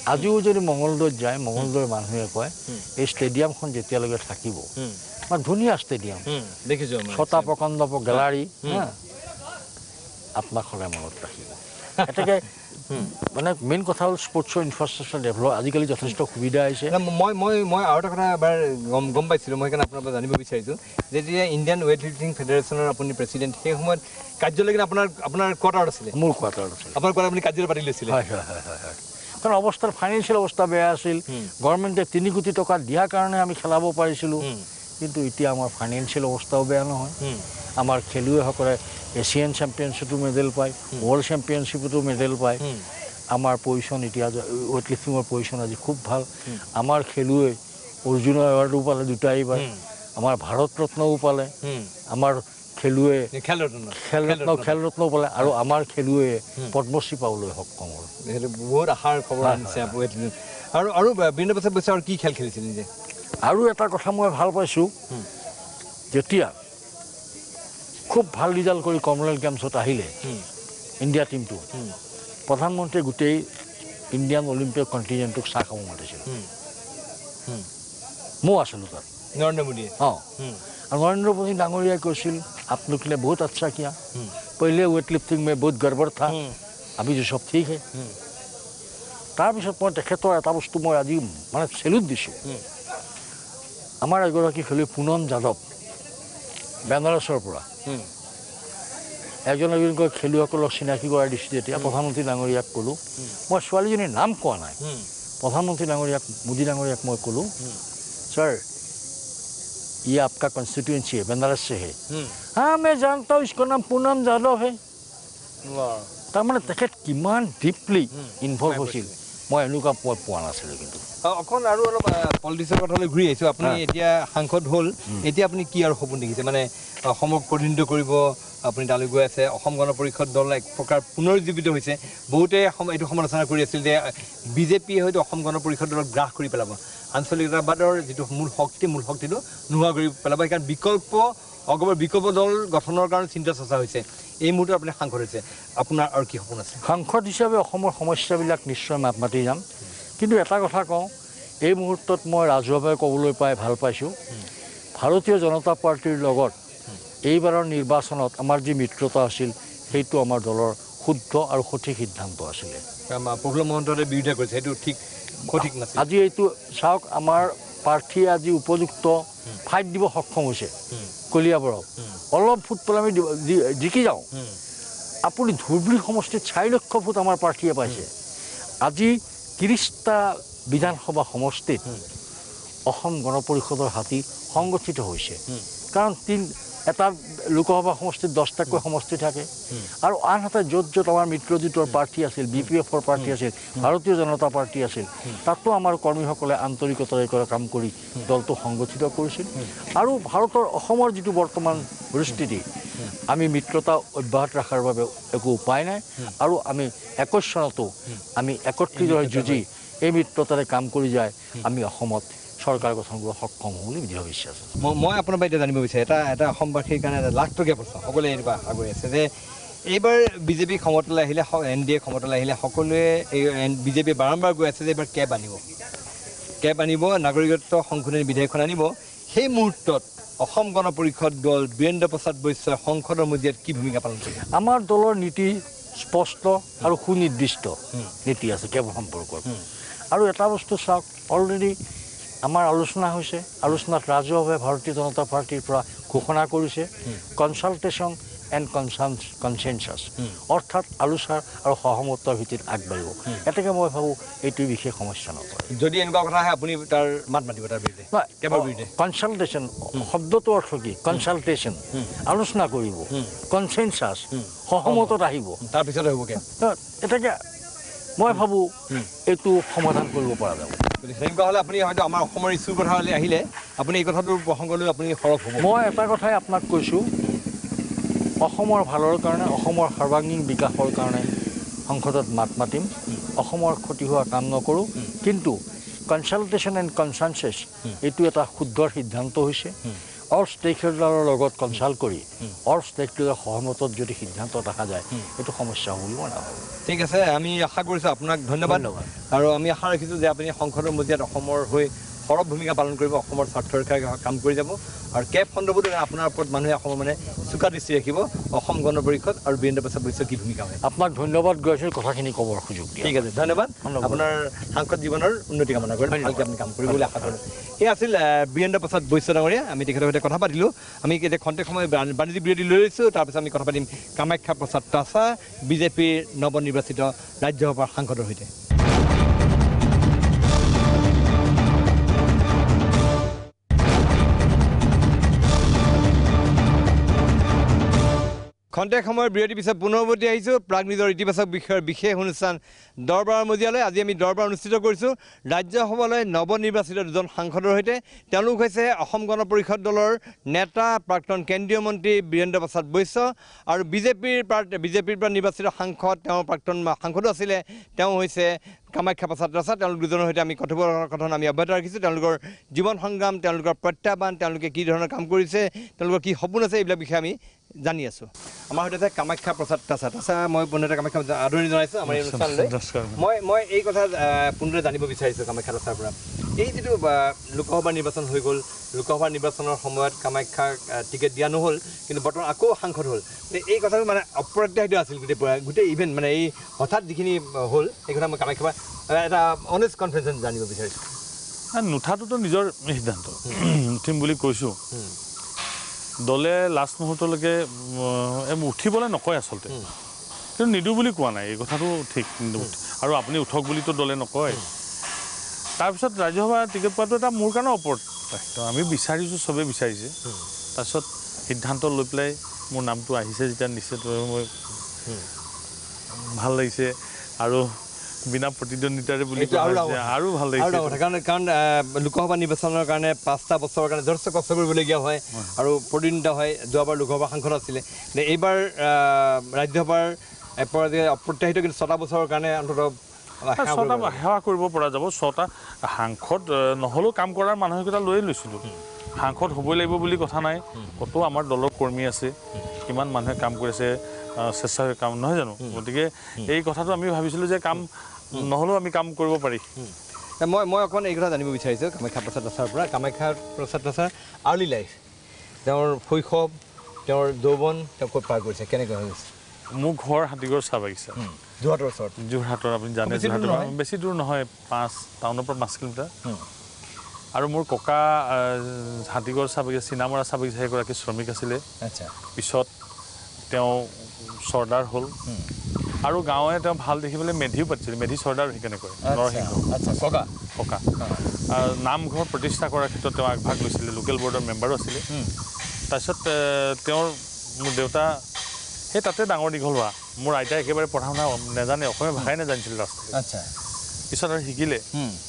আজিও যদি মঙলদৈত যায় মঙলদৈৰ মানুহে কয় এই ষ্টেডিয়ামখন যেতিয়ালৈকে থাকিব মানে ধুনীয়া ষ্টেডিয়াম দেখিছোঁ ছটা প্ৰকাণ্ড গেলাৰী আপোনাক সদায় মনত ৰাখিব এটাকে মানে মেইন কথা হ'ল স্পৰ্টছৰ ইনফ্ৰাষ্ট্ৰাকচাৰ ডেভেলপ আজিকালি যথেষ্ট সুবিধা আহিছে মই আৰু এটা কথা এবাৰ গম পাইছিলোঁ মই সেইকাৰণে আপোনাৰ পৰা জানিব বিচাৰিছোঁ যেতিয়া ইণ্ডিয়ান ৱেইট লিফটিং ফেডাৰেশ্যনৰ আপুনি প্ৰেচিডেণ্ট সেই সময়ত কাৰ্যালয় আপোনাৰ কোৱাৰ্টাৰত আছিলে মোৰ কোৱাৰ্টাৰত আছিলে আপোনাৰ কোৱাৰ্টাৰ আপুনি কাৰ্যালয় পাতি লৈছিলে হয় কাৰণ অৱস্থাৰ ফাইনেন্সিয়েল অৱস্থা বেয়া আছিল গভৰ্ণমেণ্টে 3 কোটি টকা দিয়াৰ কাৰণে আমি খেলাব পাৰিছিলোঁ কিন্তু এতিয়া আমাৰ ফাইনেন্সিয়েল অৱস্থাও বেয়া নহয় আমাৰ খেলুৱৈসকলে এছিয়ান চেম্পিয়নশ্বিপতো মেডেল পায় ৱৰ্ল্ড চেম্পিয়নশ্বিপতো মেডেল পায় আমাৰ পজিশ্যন এতিয়া ৱেইট লিফটিঙৰ পজিশ্যন আজি খুব ভাল আমাৰ খেলুৱৈ অৰ্জুন এৱাৰ্ডো পালে দুটাই পায় আমাৰ ভাৰত ৰত্নও পালে আমাৰ খেলুৱৈ খেলৰত্নও পালে আৰু আমাৰ খেলুৱৈয়ে পদ্মশ্ৰী পাবলৈ সক্ষম হ'ল সেইটো বহুত আশাৰ খবৰ আনিছে আৰু বীৰেন্দ্ৰ প্ৰসাদ বৈশ্য আৰু কি খেল খেলিছিল নিজে আৰু এটা কথা মই ভাল পাইছোঁ যেতিয়া খুব ভাল ৰিজাল্ট কৰি কমনৱেলথ গেমছত আহিলে ইণ্ডিয়া টীমটো প্ৰধানমন্ত্ৰীয়ে গোটেই ইণ্ডিয়ান অলিম্পিক কণ্টিনেণ্টক চাহ খাব মাতিছিল মই আছিলোঁ তাত नरेंद्र मोदी हाँ और नरेंद्र मोदी डांगोरिया क्वेश्चन आप लोग के लिए बहुत अच्छा किया पहले वेट लिफ्टिंग में बहुत गड़बड़ था अभी जो सब ठीक है তাৰপিছত মই তেখেতৰ এটা বস্তু মই আজি মানে চেলুট দিছোঁ আমাৰ এগৰাকী খেলুৱৈ পুনম যাদৱ বেনাৰসৰ পৰা এজন এজনকৈ খেলুৱৈসকলক চিনাকি কৰাই দিছোঁ তেতিয়া প্ৰধানমন্ত্ৰী ডাঙৰীয়াক ক'লোঁ মই ছোৱালীজনীৰ নাম কোৱা নাই প্ৰধানমন্ত্ৰী ডাঙৰীয়াক মোদী ডাঙৰীয়াক মই ক'লোঁ सर ये आपका कॉन्स्टिट्यूएंसी है बनारस से है हाँ मैं जानता हूँ इसका नाम पूनम जाधव है তাৰমানে তেখেত কিমান ডিপলি ইনভলভ হৈছিল মই এনেকুৱা পোৱা নাছিলোঁ কিন্তু অকণ আৰু অলপ পলিটিক্সৰ কথালৈ ঘূৰি আহিছোঁ আপুনি এতিয়া সাংসদ হ'ল এতিয়া আপুনি কি আৰু সপোন দেখিছে মানে অসমক প্ৰতিনিধিত্ব কৰিব আপুনি তালৈ গৈ আছে অসম গণ পৰিষদ দল এক প্ৰকাৰ পুনৰুজ্জীৱিত হৈছে বহুতে এইটো সমালোচনা কৰি আছিল যে বিজেপিয়ে হয়তো অসম গণ পৰিষদ দলক গ্ৰাস কৰি পেলাব আঞ্চলিকতাবাদৰ যিটো মূল শক্তিটো নোহোৱা কৰি পেলাব সেইকাৰণে বিকল্প দল গঠনৰ কাৰণে চিন্তা চৰ্চা হৈছে এই মুহূৰ্তত আপুনি সাংসদ হৈছে আপোনাৰ আৰু কি সপোন আছে সাংসদ হিচাপে অসমৰ সমস্যাবিলাক নিশ্চয় মাত মাতি যাম কিন্তু এটা কথা কওঁ এই মুহূৰ্তত মই ৰাজহুৱাভাৱে ক'বলৈ পাই ভাল পাইছোঁ ভাৰতীয় জনতা পাৰ্টিৰ লগত এইবাৰৰ নিৰ্বাচনত আমাৰ যি মিত্ৰতা আছিল সেইটো আমাৰ দলৰ শুদ্ধ আৰু সঠিক সিদ্ধান্ত আছিলে প্ৰফুল্ল মহন্তই বিৰোধিতা কৰিছে সেইটো ঠিক সঠিক নাছিল আজি এইটো চাওক আমাৰ প্ৰাৰ্থীয়ে আজি উপযুক্ত ফাইট দিব সক্ষম হৈছে কলিয়াবৰক অলপ ফুট পেলাই আমি জিকি যাওঁ আপুনি ধুবুৰী সমষ্টিত 4 লক্ষ ফুট আমাৰ প্ৰাৰ্থীয়ে পাইছে আজি 30টা বিধানসভা সমষ্টিত অসম গণ পৰিষদৰ হাতী সংগঠিত হৈছে কাৰণ এটা লোকসভা সমষ্টিত 10টাকৈ সমষ্টি থাকে আৰু আনহাতে য'ত আমাৰ মিত্ৰজোঁটৰ প্ৰাৰ্থী আছিল BPFৰ প্ৰাৰ্থী আছিল ভাৰতীয় জনতা পাৰ্টি আছিল তাতো আমাৰ কৰ্মীসকলে আন্তৰিকতাৰে কাম কৰি দলটো সংগঠিত কৰিছিল আৰু ভাৰতৰ অসমৰ যিটো বৰ্তমান পৰিস্থিতি আমি মিত্ৰতা অব্যাহত ৰখাৰ বাবে একো উপায় নাই আৰু আমি 21 চনতো আমি একত্ৰিত হৈ যুঁজি এই মিত্ৰতাৰে কাম কৰি যায় আমি অসমত চৰকাৰ গঠন কৰিব সক্ষম হ'ব বুলি দৃঢ় বিশ্বাস আছে মই আপোনাৰ পৰা এতিয়া জানিব বিচাৰোঁ এটা অসমবাসীৰ কাৰণে এটা লাখটকীয়া প্ৰশ্ন সকলোৱে এইটো আগুৱাই আছে যে এইবাৰ বিজেপি ক্ষমতালৈ আহিলে NDA ক্ষমতালৈ আহিলে সকলোৱে এই বিজেপি বাৰম্বাৰ গৈ আছে যে এইবাৰ কেব আনিব নাগৰিকত্ব সংশোধনী বিধেয়কখন আনিব সেই মুহূৰ্তত অসম গণ পৰিষদ দল বীৰেন্দ্ৰ প্ৰসাদ বৈশ্যই সংসদৰ মজিয়াত কি ভূমিকা পালন কৰিব আমাৰ দলৰ নীতি স্পষ্ট আৰু সুনিৰ্দিষ্ট নীতি আছে কেব সম্পৰ্কত আৰু এটা বস্তু চাওক অলৰেডি আমাৰ আলোচনা হৈছে আলোচনাত ৰাজহুৱাভাৱে ভাৰতীয় জনতা পাৰ্টিৰ পৰা ঘোষণা কৰিছে কনচালটেশ্যন এণ্ড কনচেনচাছ অৰ্থাৎ আলোচনা আৰু সহমতৰ ভিত্তিত আগবাঢ়িব এটাকে মই ভাবোঁ এইটো বিশেষ সমস্যা নকৰে যদি এনেকুৱা কথা আহে আপুনি তাৰ মাত মাতিব তাৰ বিৰুদ্ধে কেবৰ বিৰুদ্ধে কনচালটেশ্যন শব্দটো অৰ্থ কি কনচালটেশ্যন আলোচনা কৰিব কনচেনচাছ সহমতত আহিব তাৰপিছতে হ'ব এটাকে মই ভাবোঁ এইটো সমাধান কৰিব পৰা যাব তেনেকুৱা হ'লে আপুনি হয়তো আমাৰ অসমৰ ইছ্যুৰ কথা আহিলে আপুনি এই কথাটোৰ প্ৰসংগলৈ আপুনি সৰব হ'ব মই এটা কথাই আপোনাক কৈছোঁ অসমৰ ভালৰ কাৰণে অসমৰ সৰ্বাংগীন বিকাশৰ কাৰণে সংসদত মাত মাতিম অসমৰ ক্ষতি হোৱা কাম নকৰোঁ কিন্তু কনচালটেশ্যন এণ্ড কনচানচাছ এইটো এটা শুদ্ধ সিদ্ধান্ত হৈছে অল ষ্টেক হোল্ডাৰৰ লগত কনচাল্ট কৰি অল ষ্টেক হোল্ডাৰৰ সহমতত যদি সিদ্ধান্ত দেখা যায় এইটো সমস্যা হ'ব বুলি মই নাভাবোঁ। ঠিক আছে, আমি আশা কৰিছোঁ আপোনাক ধন্যবাদ আৰু আমি আশা ৰাখিছোঁ যে আপুনি সংসদৰ মজিয়াত অসমৰ হৈ সৰব ভূমিকা পালন কৰিব, অসমৰ স্বাৰ্থ ৰক্ষাৰ কাম কৰি যাব আৰু কেব সন্দৰ্ভতো আপোনাৰ ওপৰত মানুহে অসমৰ মানে চোকা দৃষ্টি ৰাখিব। অসম গণ পৰিষদ আৰু বীৰেন্দ্ৰ প্ৰসাদ বৈশ্যৰ কি ভূমিকা হয়। আপোনাক ধন্যবাদ গৈছিল কথাখিনি ক'বৰ সুযোগ দিয়া। ঠিক আছে, ধন্যবাদ। আপোনাৰ সাংসদ জীৱনৰ উন্নতি কামনা কৰিম, ভালকৈ আপুনি কাম কৰিব বুলি আশা কৰোঁ। এই আছিল বীৰেন্দ্ৰ প্ৰসাদ বৈশ্য ডাঙৰীয়া। আমি তেখেতৰ সৈতে কথা পাতিলোঁ। আমি এতিয়া খন্তেক সময় বাণিজ্যিক বিৰতি লৈ লৈছোঁ, তাৰপিছত আমি কথা পাতিম কামাখ্যা প্ৰসাদ তাছা বিজেপিৰ নৱনিৰ্বাচিত ৰাজ্যসভাৰ সাংসদৰ সৈতে। খন্তেক সময়ৰ বিৰতিৰ পিছত পুনৰ উভতি আহিছোঁ প্ৰাগ নিজৰ ইতিবাচক বিষয়ৰ বিশেষ অনুষ্ঠান দৰবাৰৰ মজিয়ালৈ। আজি আমি দৰবাৰ অনুষ্ঠিত কৰিছোঁ ৰাজ্যসভালৈ নৱনিৰ্বাচিত দুজন সাংসদৰ সৈতে। তেওঁলোক হৈছে অসম গণ পৰিষদ দলৰ নেতা প্ৰাক্তন কেন্দ্ৰীয় মন্ত্ৰী বীৰেন্দ্ৰ প্ৰসাদ বৈশ্য আৰু বিজেপিৰ পৰা নিৰ্বাচিত সাংসদ, তেওঁ প্ৰাক্তন সাংসদো আছিলে, তেওঁ হৈছে কামাখ্যা প্ৰসাদ তাছা। তেওঁলোক দুজনৰ সৈতে আমি কথোপকথন আমি অব্যাহত ৰাখিছোঁ। তেওঁলোকৰ জীৱন সংগ্ৰাম, তেওঁলোকৰ প্ৰত্যাহ্বান, তেওঁলোকে কি ধৰণৰ কাম কৰিছে, তেওঁলোকৰ কি সপোন আছে, এইবিলাক বিষয়ে আমি জানি আছোঁ। আমাৰ সৈতে আছে কামাখ্যা প্ৰসাদ তাছা। মই পোনতে কামাখ্যা আদৰণি জনাইছোঁ আমাৰ এই অনুষ্ঠানলৈ। মই এই কথা পোনতে জানিব বিচাৰিছোঁ কামাখ্যা তাছাৰ পৰা, এই যিটো লোকসভা নিৰ্বাচন হৈ গ'ল, লোকসভা নিৰ্বাচনৰ সময়ত কামাখ্যাক টিকেট দিয়া নহ'ল, কিন্তু বৰ্তমান আকৌ সাংসদ হ'ল। এই কথাটো মানে অপ্ৰত্যাশিত আছিল গোটেই ইভেণ্ট, মানে এই হঠাৎ যিখিনি হ'ল এই কথা মই কামাখ্যা এটা অনেষ্ট কনফিডেঞ্চ জানিব বিচাৰিছোঁ। নুঠাটোতো নিজৰ সিদ্ধান্ত, উঠিম বুলি কৈছোঁ। দলে লাষ্ট মুহূৰ্তলৈকে উঠিবলৈ নকয় আচলতে, কিন্তু নিদিওঁ বুলি কোৱা নাই, এই কথাটো ঠিক। আৰু আপুনি উঠক বুলিতো দলে নকয়। তাৰপিছত ৰাজ্যসভা টিকেট পোৱাটো এটা মোৰ কাৰণে অপ্ৰত্যাশিত। আমি বিচাৰিছোঁ, চবেই বিচাৰিছে। তাৰপিছত সিদ্ধান্ত লৈ পেলাই মোৰ নামটো আহিছে যেতিয়া নিশ্চিত মই ভাল লাগিছে আৰু বিনা প্ৰতিদ্বন্দ্বিতাৰে বুলি আৰু ভাল লাগিছে। কাৰণ লোকসভা নিৰ্বাচনৰ কাৰণে 5টা বছৰৰ কাৰণে যথেষ্ট কষ্ট কৰিবলগীয়া হয় আৰু প্ৰতিদ্বন্দ্বিতা হয়। যোৱাবাৰ লোকসভা সাংসদ আছিলে, এইবাৰ ৰাজ্যসভাৰ অপ্ৰত্যাশিত, কিন্তু 6টা বছৰৰ কাৰণে অন্ততঃ 6টা সেৱা কৰিব পৰা যাব। 6টা সাংসদ নহ'লেও কাম কৰাৰ মানসিকতা লৈয়ে লৈছিলোঁ। সাংসদ হ'বই লাগিব বুলি কথা নাই। কতো আমাৰ দলৰ কৰ্মী আছে, কিমান মানুহে কাম কৰিছে, স্বেচ্ছাসেৱী কাম, নহয় জানো? গতিকে এই কথাটো আমি ভাবিছিলোঁ যে কাম নহ'লেও আমি কাম কৰিব পাৰি। মই অকণমান এই কথা জানিব বিচাৰিছোঁ কামাখ্যা প্ৰসাদ তাছাৰ পৰা। কামাখ্যা প্ৰসাদ তাছাৰ আৰ্লি লাইফ, তেওঁৰ শৈশৱ, তেওঁৰ যৌৱন তেওঁ ক'ত পাৰ কৰিছে, কেনেকৈ হৈ গৈছে? মোৰ ঘৰ হাতীগড় চাহ বাগিচা, যোৰহাটৰ ওচৰত। যোৰহাটৰ আপুনি জানে, যোৰহাটৰ বেছি দূৰ নহয়, টাউনৰ পৰা 5 কিলোমিটাৰ। আৰু মোৰ ককা হাতীগড় চাহ বাগিচা, চিনামৰা চাহ বাগিচা এগৰাকী শ্ৰমিক আছিলে। পিছত তেওঁ চৰ্দাৰ হ'ল আৰু গাঁৱে তেওঁ ভাল দেখিবলৈ মেধিও পাতিছিলে, মেধি চৰ্দাৰ সেইকাৰণে কয়, নৰসিংহ ককা। নামঘৰ প্ৰতিষ্ঠা কৰাৰ ক্ষেত্ৰত তেওঁ আগভাগ লৈছিলে, লোকেল বৰ্ডৰ মেম্বাৰো আছিলে। তাৰপিছত মোৰ দেউতা সেই তাতে ডাঙৰ দীঘল হোৱা। মোৰ আইতাই একেবাৰে পঢ়া শুনা নাজানে, অসমীয়া ভাষাই নাজানিছিল লাষ্টত। পিছত আৰু শিকিলে।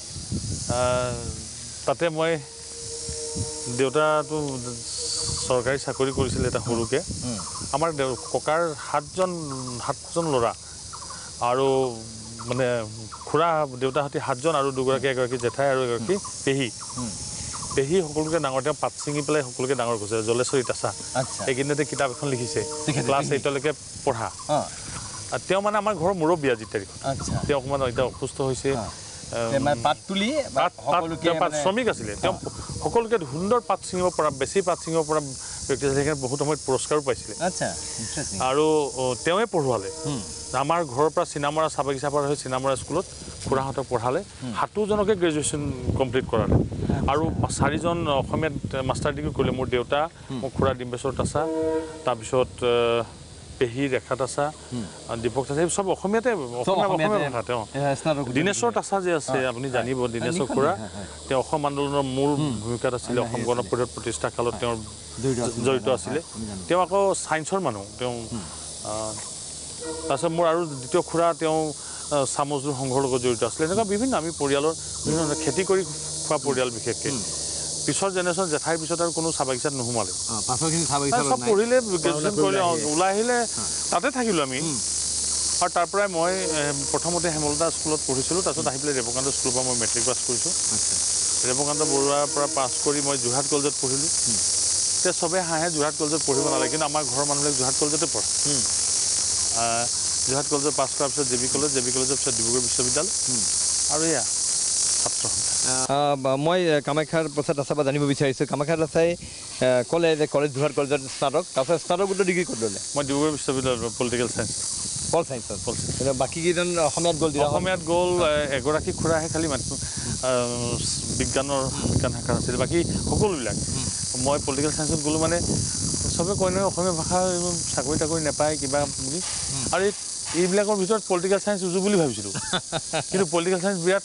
তাতে মই, দেউতাটো চৰকাৰী চাকৰি কৰিছিলে এটা সৰুকৈ। আমাৰ ককাৰ 7জন ল'ৰা আৰু মানে খুৰা দেউতাহঁতি 7জন আৰু দুগৰাকী, এগৰাকী জেঠাই আৰু এগৰাকী পেহী সকলোকে ডাঙৰ। তেওঁ পাত ছিঙি পেলাই সকলোকে ডাঙৰ কৰিছে। জলেশ্বৰী তাছা এইকেইদিনতে কিতাপ এখন লিখিছে, ক্লাছ 8লৈকে পঢ়া। তেওঁ মানে আমাৰ ঘৰৰ মুৰব্বী আজি তাৰিখত। তেওঁ অকণমান এতিয়া অসুস্থ হৈছে। শ্ৰমিক আছিলে তেওঁ, সকলোকে সুন্দৰ পাত ছিঙিব পৰা, বেছি পাত ছিঙিব পৰা ব্যক্তি আছিলে। সেইকাৰণে বহুত সময়ত পুৰস্কাৰো পাইছিলে। আৰু তেওঁৱে পঢ়ুৱালে। আমাৰ ঘৰৰ পৰা চিনামৰা চাহ বাগিচাৰ পৰা হৈ চিনামৰা স্কুলত খুৰাহঁতক পঢ়ালে। 7জনকে গ্ৰেজুৱেশ্যন কমপ্লিট কৰালে আৰু 4জন অসমীয়াত মাষ্টাৰ ডিগ্ৰী কৰিলে। মোৰ দেউতা, মোৰ খুৰা ডিম্বেশ্বৰ তাছা, তাৰপিছত পেহী ৰেখা তাছা, দীপক তাছা, এই চব অসমীয়াতে, অসমীয়া ভাষা। তেওঁ দীনেশ্বৰ তাছা যে আছে, আপুনি জানিব, দীনেশ্বৰ খুৰা, তেওঁ অসম আন্দোলনৰ মূল ভূমিকাত আছিলে। অসম গণ পৰিষদ প্ৰতিষ্ঠা কালত তেওঁৰ জড়িত আছিলে। তেওঁ আকৌ ছায়েন্সৰ মানুহ তেওঁ। তাৰপিছত মোৰ আৰু দ্বিতীয় খুৰা, তেওঁ চামজুৰ সংঘৰ লগত জড়িত আছিলে। এনেকুৱা বিভিন্ন আমি পৰিয়ালৰ বিভিন্ন খেতি কৰি খোৱা পৰিয়াল বিশেষকৈ। পিছৰ জেনেৰেশ্যন জেঠাইৰ পিছত আৰু কোনো চাহ বাগিচাত নোসোমালে, চব পঢ়িলে, গ্ৰেজুৱেশ্যন কৰিলে, ওলাই আহিলে, তাতে থাকিলোঁ আমি। আৰু তাৰ পৰাই মই প্ৰথমতে হেমলতা স্কুলত পঢ়িছিলোঁ। তাৰপিছত আহি পেলাই ৰেৱকান্ত স্কুলৰ পৰা মই মেট্ৰিক পাছ কৰিছোঁ। ৰেৱকান্ত বৰুৱাৰ পৰা পাছ কৰি মই যোৰহাট কলেজত পঢ়িলোঁ। তেতিয়া চবেই হাঁহে যোৰহাট কলেজত পঢ়িব নালাগে, কিন্তু আমাৰ ঘৰৰ মানুহবিলাক যোৰহাট কলেজতে পঢ়ে। যোৰহাট কলেজত পাছ কৰাৰ পিছত জে বি কলেজৰ পিছত ডিব্ৰুগড় বিশ্ববিদ্যালয়, আৰু এয়া ছাত্ৰ সন্থা। মই কামাখ্যাৰ প্ৰসাদ দাসৰ পৰা জানিব বিচাৰিছোঁ, কামাখ্যা দাসে ক'লে যে যোৰহাট কলেজত স্নাতক, তাৰপিছত স্নাতকোত্তৰ ডিগ্ৰী ক'ত ল'লে? মই ডিব্ৰুগড় বিশ্ববিদ্যালয়ত পলিটিকেল চায়েন্স। পল চায়েন্সত। বাকীকেইজন অসমীয়াত গ'ল। অসমীয়াত গ'ল এগৰাকী খুৰাহে খালি মাত্ৰ বিজ্ঞান শাখাত আছিলে, বাকী সকলোবিলাক। মই পলিটিকেল চায়েন্সত গ'লোঁ, মানে চবে কয় নহয় অসমীয়া ভাষা চাকৰি তাকৰি নাপায় কিবা বুলি, আৰু এইবিলাকৰ ভিতৰত পলিটিকেল চায়েন্স উজু বুলি ভাবিছিলোঁ, কিন্তু পলিটিকেল চায়েন্স বিৰাট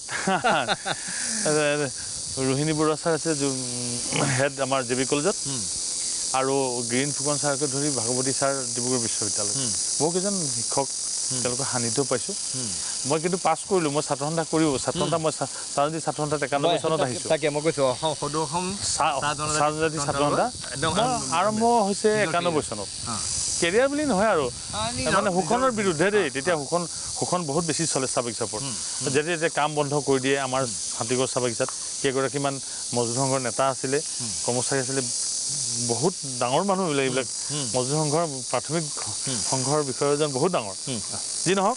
ৰোহিণী বৰুৱা ছাৰ আছে হেড আমাৰ জে বি কলেজত, আৰু গ্ৰীণ ফুকন ছাৰকে ধৰি ভাগৱতী ছাৰ ডিব্ৰুগড় বিশ্ববিদ্যালয়, বহুকেইজন শিক্ষক তেওঁলোকৰ সান্নিধ্যও পাইছোঁ। মই কিন্তু পাছ কৰিলোঁ, মই ছাত্ৰ সন্থা কৰিও মই চাহ ছাত্ৰ সন্থা 91 চনত আহিছোঁ। তাকে মই কৈছোঁ চাহ জনজাতি ছাত্ৰ সন্থা আৰম্ভ হৈছে 91 চনত। কেৰিয়াৰ বুলি নহয় আৰু মানে শোষণৰ বিৰুদ্ধে দেই, তেতিয়া শোষণ বহুত বেছি চলে চাহ বাগিচাৰ ওপৰত। যেতিয়া কাম বন্ধ কৰি দিয়ে আমাৰ হাতীগড় চাহ বাগিচাত, কেইগৰাকীমান মজদুৰ সংঘৰ নেতা আছিলে, কৰ্মচাৰী আছিলে, বহুত ডাঙৰ মানুহ এইবিলাক মজদুৰ সংঘৰ প্ৰাথমিক সংঘৰ বিষয়জন বহুত ডাঙৰ। যি নহওক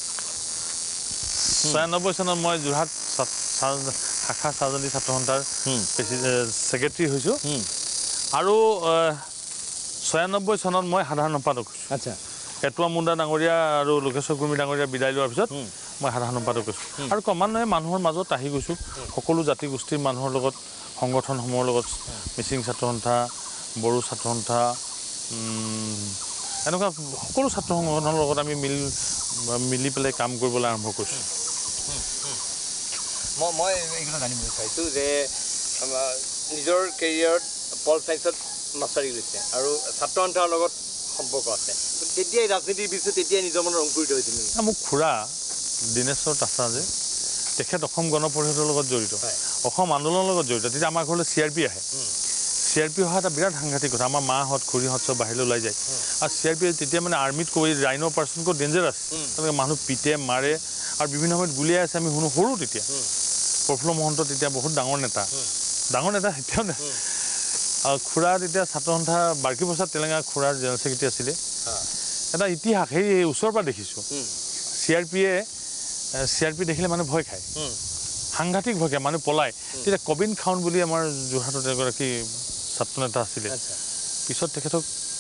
96 চনত মই যোৰহাট শাখা চাহজাতি ছাত্ৰ সন্থাৰ ছেক্ৰেটাৰী হৈছোঁ, আৰু 96 চনত মই সাধাৰণ সম্পাদক হৈছোঁ। আচ্ছা, এটুৱা মুণ্ডা ডাঙৰীয়া আৰু লোকেশ্বৰ কুৰ্মী ডাঙৰীয়া বিদায় লোৱাৰ পিছত মই সাধাৰণ সম্পাদক হৈছোঁ, আৰু ক্ৰমান্বয়ে মানুহৰ মাজত আহি গৈছোঁ, সকলো জাতি গোষ্ঠীৰ মানুহৰ লগত, সংগঠনসমূহৰ লগত, মিচিং ছাত্ৰ সন্থা, বড়ো ছাত্ৰ সন্থা, এনেকুৱা সকলো ছাত্ৰ সংগঠনৰ লগত আমি মিলি পেলাই কাম কৰিবলৈ আৰম্ভ কৰিছোঁ। মই এইকেইটা জানিব বিচাৰিছোঁ যে নিজৰ কেৰিয়াৰত পল চায়েন্সত মাষ্টাৰী লৈছে আৰু ছাত্ৰ সন্থাৰ লগত সম্পৰ্ক আছে, তেতিয়াই ৰাজনীতিৰ বিচু তেতিয়াই নিজৰ মনত অংকুৰিত হৈছিল। মোক খুৰা দীনেশ্বৰ তাছা যে তেখেত অসম গণ পৰিষদৰ লগত জড়িত, অসম আন্দোলনৰ লগত জড়িত, তেতিয়া আমাৰ ঘৰলৈ CRP আহে। CRP অহা এটা বিৰাট সাংঘাতিক কথা, আমাৰ মাহঁত খুৰীহঁত চব বাহিৰলৈ ওলাই যায়, আৰু CRP তেতিয়া মানে আৰ্মিত কৈ ৰাইন' পাৰ্চনকৈ ডেঞ্জাৰাছ, তেনেকৈ মানুহ পিটে মাৰে, আৰু বিভিন্ন সময়ত গুলিয়াই আছে, আমি শুনো সৰু তেতিয়া। প্ৰফুল্ল মহন্ত তেতিয়া বহুত ডাঙৰ নেতা এতিয়াও খুৰা তেতিয়া ছাত্ৰ সন্থা বাৰ্কী প্ৰসাদ তেলেঙা খুৰাৰ জেনেৰেল ছেক্ৰেটাৰী আছিলে। এটা ইতিহাস সেই ওচৰৰ পৰা দেখিছোঁ, CRP দেখিলে মানুহ ভয় খায়, সাংঘাতিক ভয় খায়, মানুহ পলায়। তেতিয়া কবিন খাউন বুলি আমাৰ যোৰহাটত এগৰাকী ছাত্ৰ নেতা আছিলে, তেখেত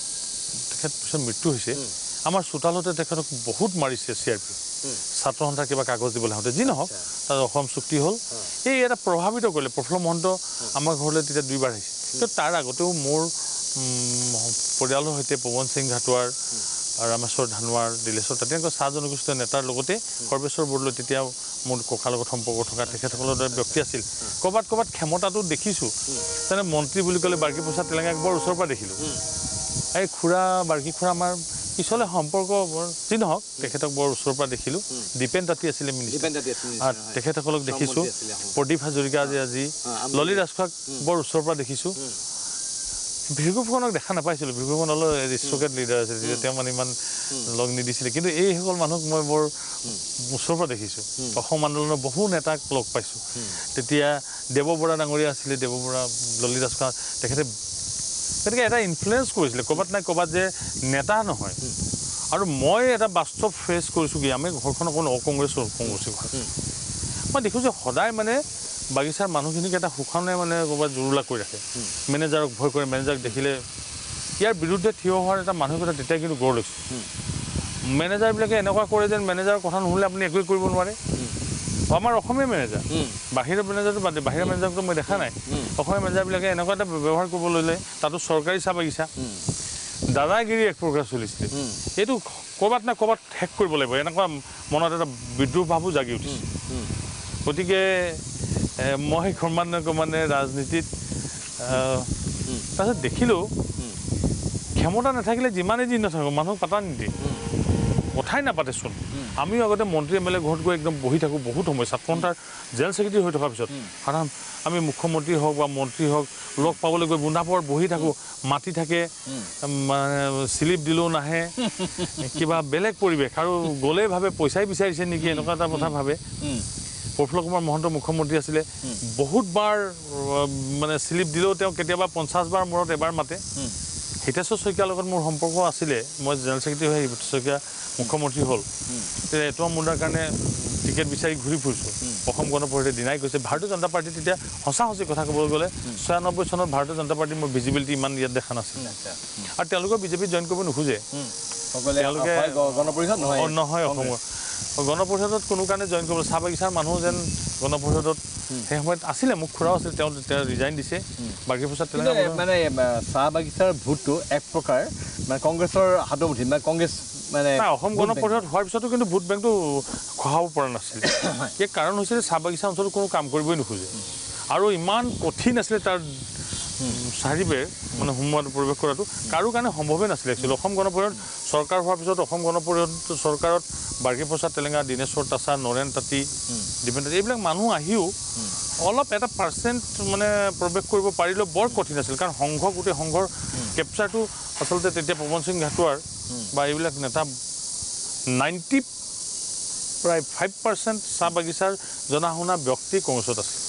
পিছত মৃত্যু হৈছে। আমাৰ চোতালতে তেখেতক বহুত মাৰিছে CRP, ছাত্ৰ সন্থাৰ কিবা কাগজ দিবলৈ আহোঁতে। যি নহওক তাত অসম চুক্তি হ'ল, এই এটা প্ৰভাৱিত কৰিলে। প্ৰফুল্ল মহন্ত আমাৰ ঘৰলৈ তেতিয়া 2বাৰ আহিছে, কিন্তু তাৰ আগতেও মোৰ পৰিয়ালৰ সৈতে পৱন সিং ঘাটোৱাৰ, ৰামেশ্বৰ ধানোৱাৰ, দিলেশ্বৰ তেনেকুৱা চাহ জনগোষ্ঠীয় নেতাৰ লগতে সৰ্বেশ্বৰ বৰদলৈ তেতিয়া মোৰ ককাৰ লগত সম্পৰ্ক থকা তেখেতসকলৰ দৰে ব্যক্তি আছিল। ক'ৰবাত ক্ষমতাটো দেখিছোঁ, তেনে মন্ত্ৰী বুলি ক'লে বাৰ্কী প্ৰসাদ তেলেঙাক বৰ ওচৰৰ পৰা দেখিলোঁ। এই বাৰ্কী খুৰা আমাৰ পিছলৈ সম্পৰ্ক যি নহওক তেখেতক বৰ ওচৰৰ পৰা দেখিলোঁ। দীপেন তাঁতী আছিলে মিনিষ্টাৰ, তেখেতসকলক দেখিছোঁ। প্ৰদীপ হাজৰিকা আজি ললিত ৰাজখোৱাক বৰ ওচৰৰ পৰা দেখিছোঁ। ভিৰগু ফুকনক দেখা নাপাইছিলোঁ, ভিৰগু ফুকন অলপ ষ্টকেট লিডাৰ আছিলে, তেতিয়া তেওঁ মানে ইমান লগ নিদিছিলে, কিন্তু এইসকল মানুহক মই বৰ ওচৰৰ পৰা দেখিছোঁ। অসম আন্দোলনৰ বহু নেতাক লগ পাইছোঁ। তেতিয়া দেৱ বৰা ডাঙৰীয়া আছিলে, দেৱ বৰা, ললিত ৰাজখোৱা, তেখেতে গতিকে এটা ইনফ্লুৱেঞ্চ কৰিছিলে ক'ৰবাত নাই ক'ৰবাত, যে নেতা নহয়। আৰু মই এটা বাস্তৱ ফেচ কৰিছোঁ কি, আমি ঘৰখন অকণ কংগ্ৰেছী ঘৰ, মই দেখোঁ যে সদায় মানে বাগিচাৰ মানুহখিনিক এটা শোষণে মানে ক'ৰবাত জুৰুলা কৰি ৰাখে, মেনেজাৰক ভয় কৰে, মেনেজাৰক দেখিলে ইয়াৰ বিৰুদ্ধে থিয় হোৱাৰ এটা মানসিকতা তেতিয়া কিন্তু গঢ় লৈছে। মেনেজাৰবিলাকে এনেকুৱা কৰে যেন মেনেজাৰৰ কথা নুশুনিলে আপুনি একোৱেই কৰিব নোৱাৰে। আমাৰ অসমীয়া মেনেজাৰ, বাহিৰৰ মেনেজাৰটো বাদ দিয়ে, বাহিৰৰ মেনেজাৰটো মই দেখা নাই। অসমীয়া মেনেজাৰবিলাকে এনেকুৱা এটা ব্যৱহাৰ কৰিব ল'লে, তাতো চৰকাৰী চাহ বাগিচা, দাদাগিৰি এক প্ৰকাৰ চলিছিলে। এইটো ক'ৰবাত না ক'ৰবাত শেষ কৰিব লাগিব, এনেকুৱা মনত এটা বিদ্ৰোহ ভাৱো জাগি উঠিছে। গতিকে মই ক্ৰমান্বয়ে ৰাজনীতিত তাৰপিছত দেখিলোঁ ক্ষমতা নাথাকিলে যিমানেই দিন নাথাকোঁ মানুহক পাতা নিদিয়ে, কথাই নাপাতেচোন। আমিও আগতে মন্ত্ৰী MLA ঘৰত গৈ একদম বহি থাকোঁ বহুত সময়, ছাত্ৰ সন্থাৰ জেনেৰেল ছেক্ৰেটাৰী হৈ থকাৰ পিছত সাধাৰণ আমি মুখ্যমন্ত্ৰী হওক বা মন্ত্ৰী হওক লগ পাবলৈ গৈ বুন্দাপৰত বহি থাকোঁ, মাতি থাকে, মানে শ্লিপ দিলেও নাহে, কিবা বেলেগ পৰিৱেশ, আৰু গ'লেই ভাবে পইচাই বিচাৰিছে নেকি, এনেকুৱা এটা কথা ভাবে। প্ৰফুল্ল কুমাৰ মহন্ত মুখ্যমন্ত্ৰী আছিলে বহুতবাৰ মানে স্লিপ দিলেও তেওঁ কেতিয়াবা 50 বাৰ মূৰত এবাৰ মাতে হিতেশ্বৰ শইকীয়াৰ লগত মোৰ সম্পৰ্ক আছিলে মই জেনেৰেল ছেক্ৰেটাৰী হৈ হিতেশ্বৰ শইকীয়া মুখ্যমন্ত্ৰী হ'ল তেতিয়া এটুৱা মুণ্ডাৰ কাৰণে টিকেট বিচাৰি ঘূৰি ফুৰিছোঁ অসম গণ পৰিষদে দিনাই কৈছে ভাৰতীয় জনতা পাৰ্টি তেতিয়া সঁচা কথা ক'বলৈ গ'লে 96 চনত ভাৰতীয় জনতা পাৰ্টিৰ মোৰ ভিজিবিলিটি ইমান ইয়াত দেখা নাছিল আৰু তেওঁলোকে বিজেপিত জইন কৰিব নোখোজে তেওঁলোকে নহয় অসমৰ গণপৰিষদত কোনো কাৰণে জইন কৰিব চাহ বাগিচাৰ মানুহ যেন গণপৰিষদত সেই সময়ত আছিলে মোক খুৰাও আছিল তেওঁ ৰিজাইন দিছে বাকী পিছত মানে চাহ বাগিচাৰ ভোটটো এক প্ৰকাৰ মানে কংগ্ৰেছৰ হাতমুঠিত মানে কংগ্ৰেছ মানে অসম গণ পৰিষদ হোৱাৰ পিছতো কিন্তু ভোট বেংকটো খহাব পৰা নাছিল এই কাৰণ হৈছিলে চাহ বাগিচা অঞ্চলত কোনো কাম কৰিবই নোখোজে আৰু ইমান কঠিন আছিলে তাৰ চাৰিবেৰ মানে সোমোৱাটো প্ৰৱেশ কৰাটো কাৰো কাৰণে সম্ভৱেই নাছিলে একচুৱেলি অসম গণ পৰিষদ চৰকাৰ হোৱাৰ পিছত অসম গণ পৰিষদ চৰকাৰত বাৰ্গী প্ৰসাদ তেলেঙা দীনেশ্বৰ তাছা নৰেন তাঁতী দীপেন তাঁতী এইবিলাক মানুহ আহিও অলপ এটা পাৰ্চেণ্ট মানে প্ৰৱেশ কৰিব পাৰিলেও বৰ কঠিন আছিল কাৰণ সংঘ গোটেই সংঘৰ কেপচাৰটো আচলতে তেতিয়া পৱন সিং ঘাটোৱাৰ বা এইবিলাক নেতা 90 প্ৰায় 5% চাহ বাগিচাৰ জনা শুনা ব্যক্তি কংগ্ৰেছত আছে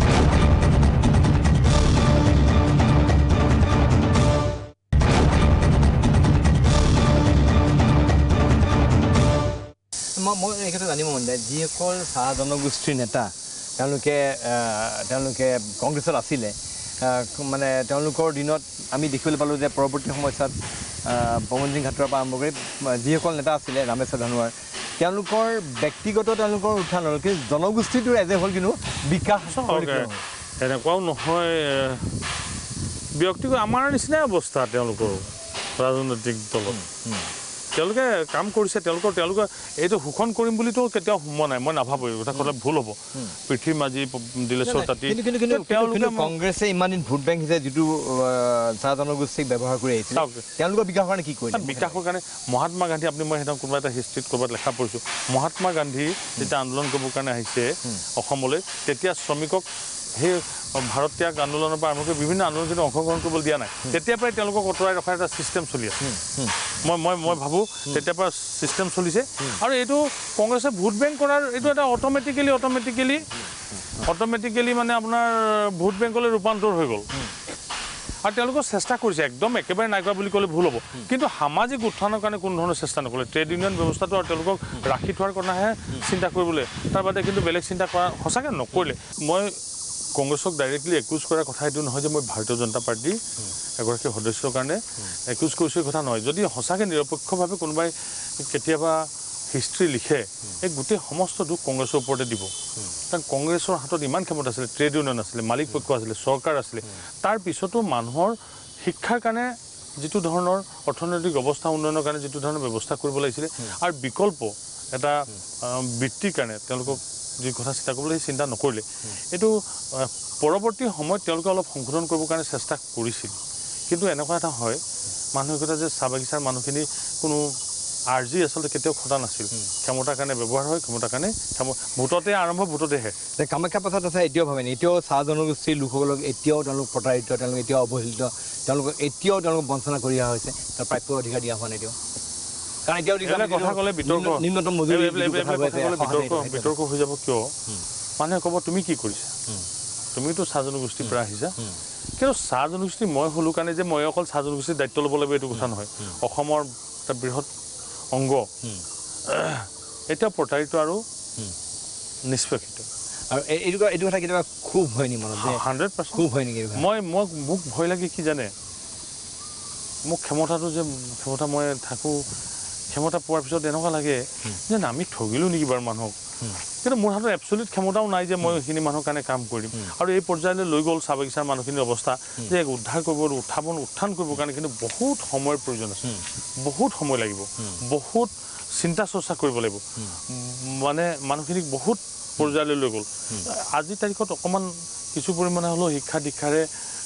মই এই ক্ষেত্ৰত জানিব মন যায় যিসকল চাহ জনগোষ্ঠীৰ নেতা তেওঁলোকে কংগ্ৰেছত আছিলে মানে তেওঁলোকৰ দিনত আমি দেখিবলৈ পালোঁ যে পৰৱৰ্তী সময়ছোৱাত পৱন সিং ঘাটোৱাৰ পৰা আৰম্ভ কৰি যিসকল নেতা আছিলে ৰামেশ্বৰ ধনোৱাৰ তেওঁলোকৰ ব্যক্তিগত তেওঁলোকৰ উত্থান হ'ল কিন্তু জনগোষ্ঠীটোৰ এজে হ'ল কিন্তু বিকাশ এনেকুৱাও নহয় ব্যক্তিগত আমাৰ নিচিনাই অৱস্থা তেওঁলোকৰ ৰাজনৈতিক দলত তেওঁলোকে কাম কৰিছে তেওঁলোকে এইটো শোষণ কৰিম বুলিতো কেতিয়াও সোমোৱা নাই মই নাভাবোঁ এই কথা ক'লে ভুল হ'ব পৃথ্বী মাঝি দিলেশ্বৰ তাঁতী কংগ্ৰেছে ইমান দিন ভোট বেংক হিচাপে যিটো চাহ জনগোষ্ঠীক ব্যৱহাৰ কৰি আহিছে তেওঁলোকৰ বিকাশৰ কাৰণে কি কৰিছে বিকাশৰ কাৰণে মহাত্মা গান্ধী আপুনি মই সেইদিনা কোনোবা এটা হিষ্ট্ৰীত ক'ৰবাত লেখা পঢ়িছোঁ মহাত্মা গান্ধী যেতিয়া আন্দোলন কৰিবৰ কাৰণে আহিছে অসমলৈ তেতিয়া শ্ৰমিকক সেই ভাৰত ত্যাগ আন্দোলনৰ পৰা আৰম্ভ কৰি বিভিন্ন আন্দোলন কিন্তু অংশগ্ৰহণ কৰিবলৈ দিয়া নাই তেতিয়াৰ পৰাই তেওঁলোকক অঁতৰাই ৰখাৰ এটা ছিষ্টেম চলি আছে মই ভাবোঁ তেতিয়াৰ পৰা ছিষ্টেম চলিছে আৰু এইটো কংগ্ৰেছে ভোট বেংক কৰাৰ এইটো এটা অট'মেটিকেলি মানে আপোনাৰ ভোট বেংকলৈ ৰূপান্তৰ হৈ গ'ল আৰু তেওঁলোকে চেষ্টা কৰিছে একদম একেবাৰে নাই কৰা বুলি ক'লে ভুল হ'ব কিন্তু সামাজিক উত্থানৰ কাৰণে কোনো ধৰণৰ চেষ্টা নকৰে ট্ৰেড ইউনিয়ন ব্যৱস্থাটো আৰু তেওঁলোকক ৰাখি থোৱাৰ কাৰণেহে চিন্তা কৰিবলৈ তাৰ বাদে কিন্তু বেলেগ চিন্তা কৰা সঁচাকৈ নকৰিলে মই কংগ্ৰেছক ডাইৰেক্টলি একুজ কৰাৰ কথা এইটো নহয় যে মই ভাৰতীয় জনতা পাৰ্টীৰ এগৰাকী সদস্যৰ কাৰণে একুজ কৰিছোঁ কথা নহয় যদি সঁচাকৈ নিৰপেক্ষভাৱে কোনোবাই কেতিয়াবা হিষ্ট্ৰী লিখে এই গোটেই সমস্ত দুখ কংগ্ৰেছৰ ওপৰতে দিব কাৰণ কংগ্ৰেছৰ হাতত ইমান ক্ষমতা আছিলে ট্ৰেড ইউনিয়ন আছিলে মালিক পক্ষ আছিলে চৰকাৰ আছিলে তাৰ পিছতো মানুহৰ শিক্ষাৰ কাৰণে যিটো ধৰণৰ অৰ্থনৈতিক অৱস্থা উন্নয়নৰ কাৰণে যিটো ধৰণৰ ব্যৱস্থা কৰিব লাগিছিলে আৰু বিকল্প এটা বৃত্তিৰ কাৰণে তেওঁলোকক যি কথা চিন্তা কৰিবলৈ সেই চিন্তা নকৰিলে এইটো পৰৱৰ্তী সময়ত তেওঁলোকে অলপ সংশোধন কৰিবৰ কাৰণে চেষ্টা কৰিছিল কিন্তু এনেকুৱা এটা হয় মানসিকতা যে চাহ বাগিচাৰ মানুহখিনি কোনো আৰ্জি আচলতে কেতিয়াও খটা নাছিল ক্ষমতাৰ কাৰণে ব্যৱহাৰ হয় ক্ষমতাৰ কাৰণে ভোটতে আৰম্ভ ভোটতেহে কামাখ্যা প্ৰসাদ আছে এতিয়াও ভাবেন এতিয়াও চাহ জনগোষ্ঠীৰ লোকসকলক এতিয়াও তেওঁলোক প্ৰতাৰিত তেওঁলোক এতিয়াও অৱহেলিত তেওঁলোকক বঞ্চনা কৰি অহা হৈছে তাৰ প্ৰাপ্য অধিকাৰ দিয়া হোৱা নাই এতিয়াও কাৰণ এতিয়াও কথা ক'লে নিম্নতম মজুৰি বিতৰ্ক হৈ যাব কিয় মানুহে ক'ব তুমি কি কৰিছা তুমিতো চাহ জনগোষ্ঠীৰ পৰা আহিছা কিন্তু চাহ জনগোষ্ঠী মই হ'লো কাৰণে যে মই অকল চাহ জনগোষ্ঠীৰ দায়িত্ব ল'ব লাগিব এইটো কথা নহয় অসমৰ এটা বৃহৎ অংগ এতিয়া প্ৰতাৰিত আৰু নিষ্পেষিত আৰু এইটো কথা কেতিয়াবা খুব হয় নেকি মনত 100% খুব হয় নেকি মোক ভয় লাগে কি জানে মোক ক্ষমতা মই থাকোঁ ক্ষমতা পোৱাৰ পিছত এনেকুৱা লাগে যেন আমি ঠগিলোঁ নেকি বাৰু মানুহক কিন্তু মোৰ হাতত এবচলিউট ক্ষমতাও নাই যে মই সেইখিনি মানুহৰ কাৰণে কাম কৰিম আৰু এই পৰ্যায়লৈ লৈ গ'ল চাহ বাগিচাৰ মানুহখিনিৰ অৱস্থা যে উদ্ধাৰ কৰিব উত্থান কৰিবৰ কাৰণে কিন্তু বহুত সময়ৰ প্ৰয়োজন আছে বহুত সময় লাগিব বহুত চিন্তা চৰ্চা কৰিব লাগিব মানে মানুহখিনিক বহুত পৰ্যায়লৈ লৈ গ'ল আজিৰ তাৰিখত অকণমান কিছু পৰিমাণে হ'লেও শিক্ষা দীক্ষাৰে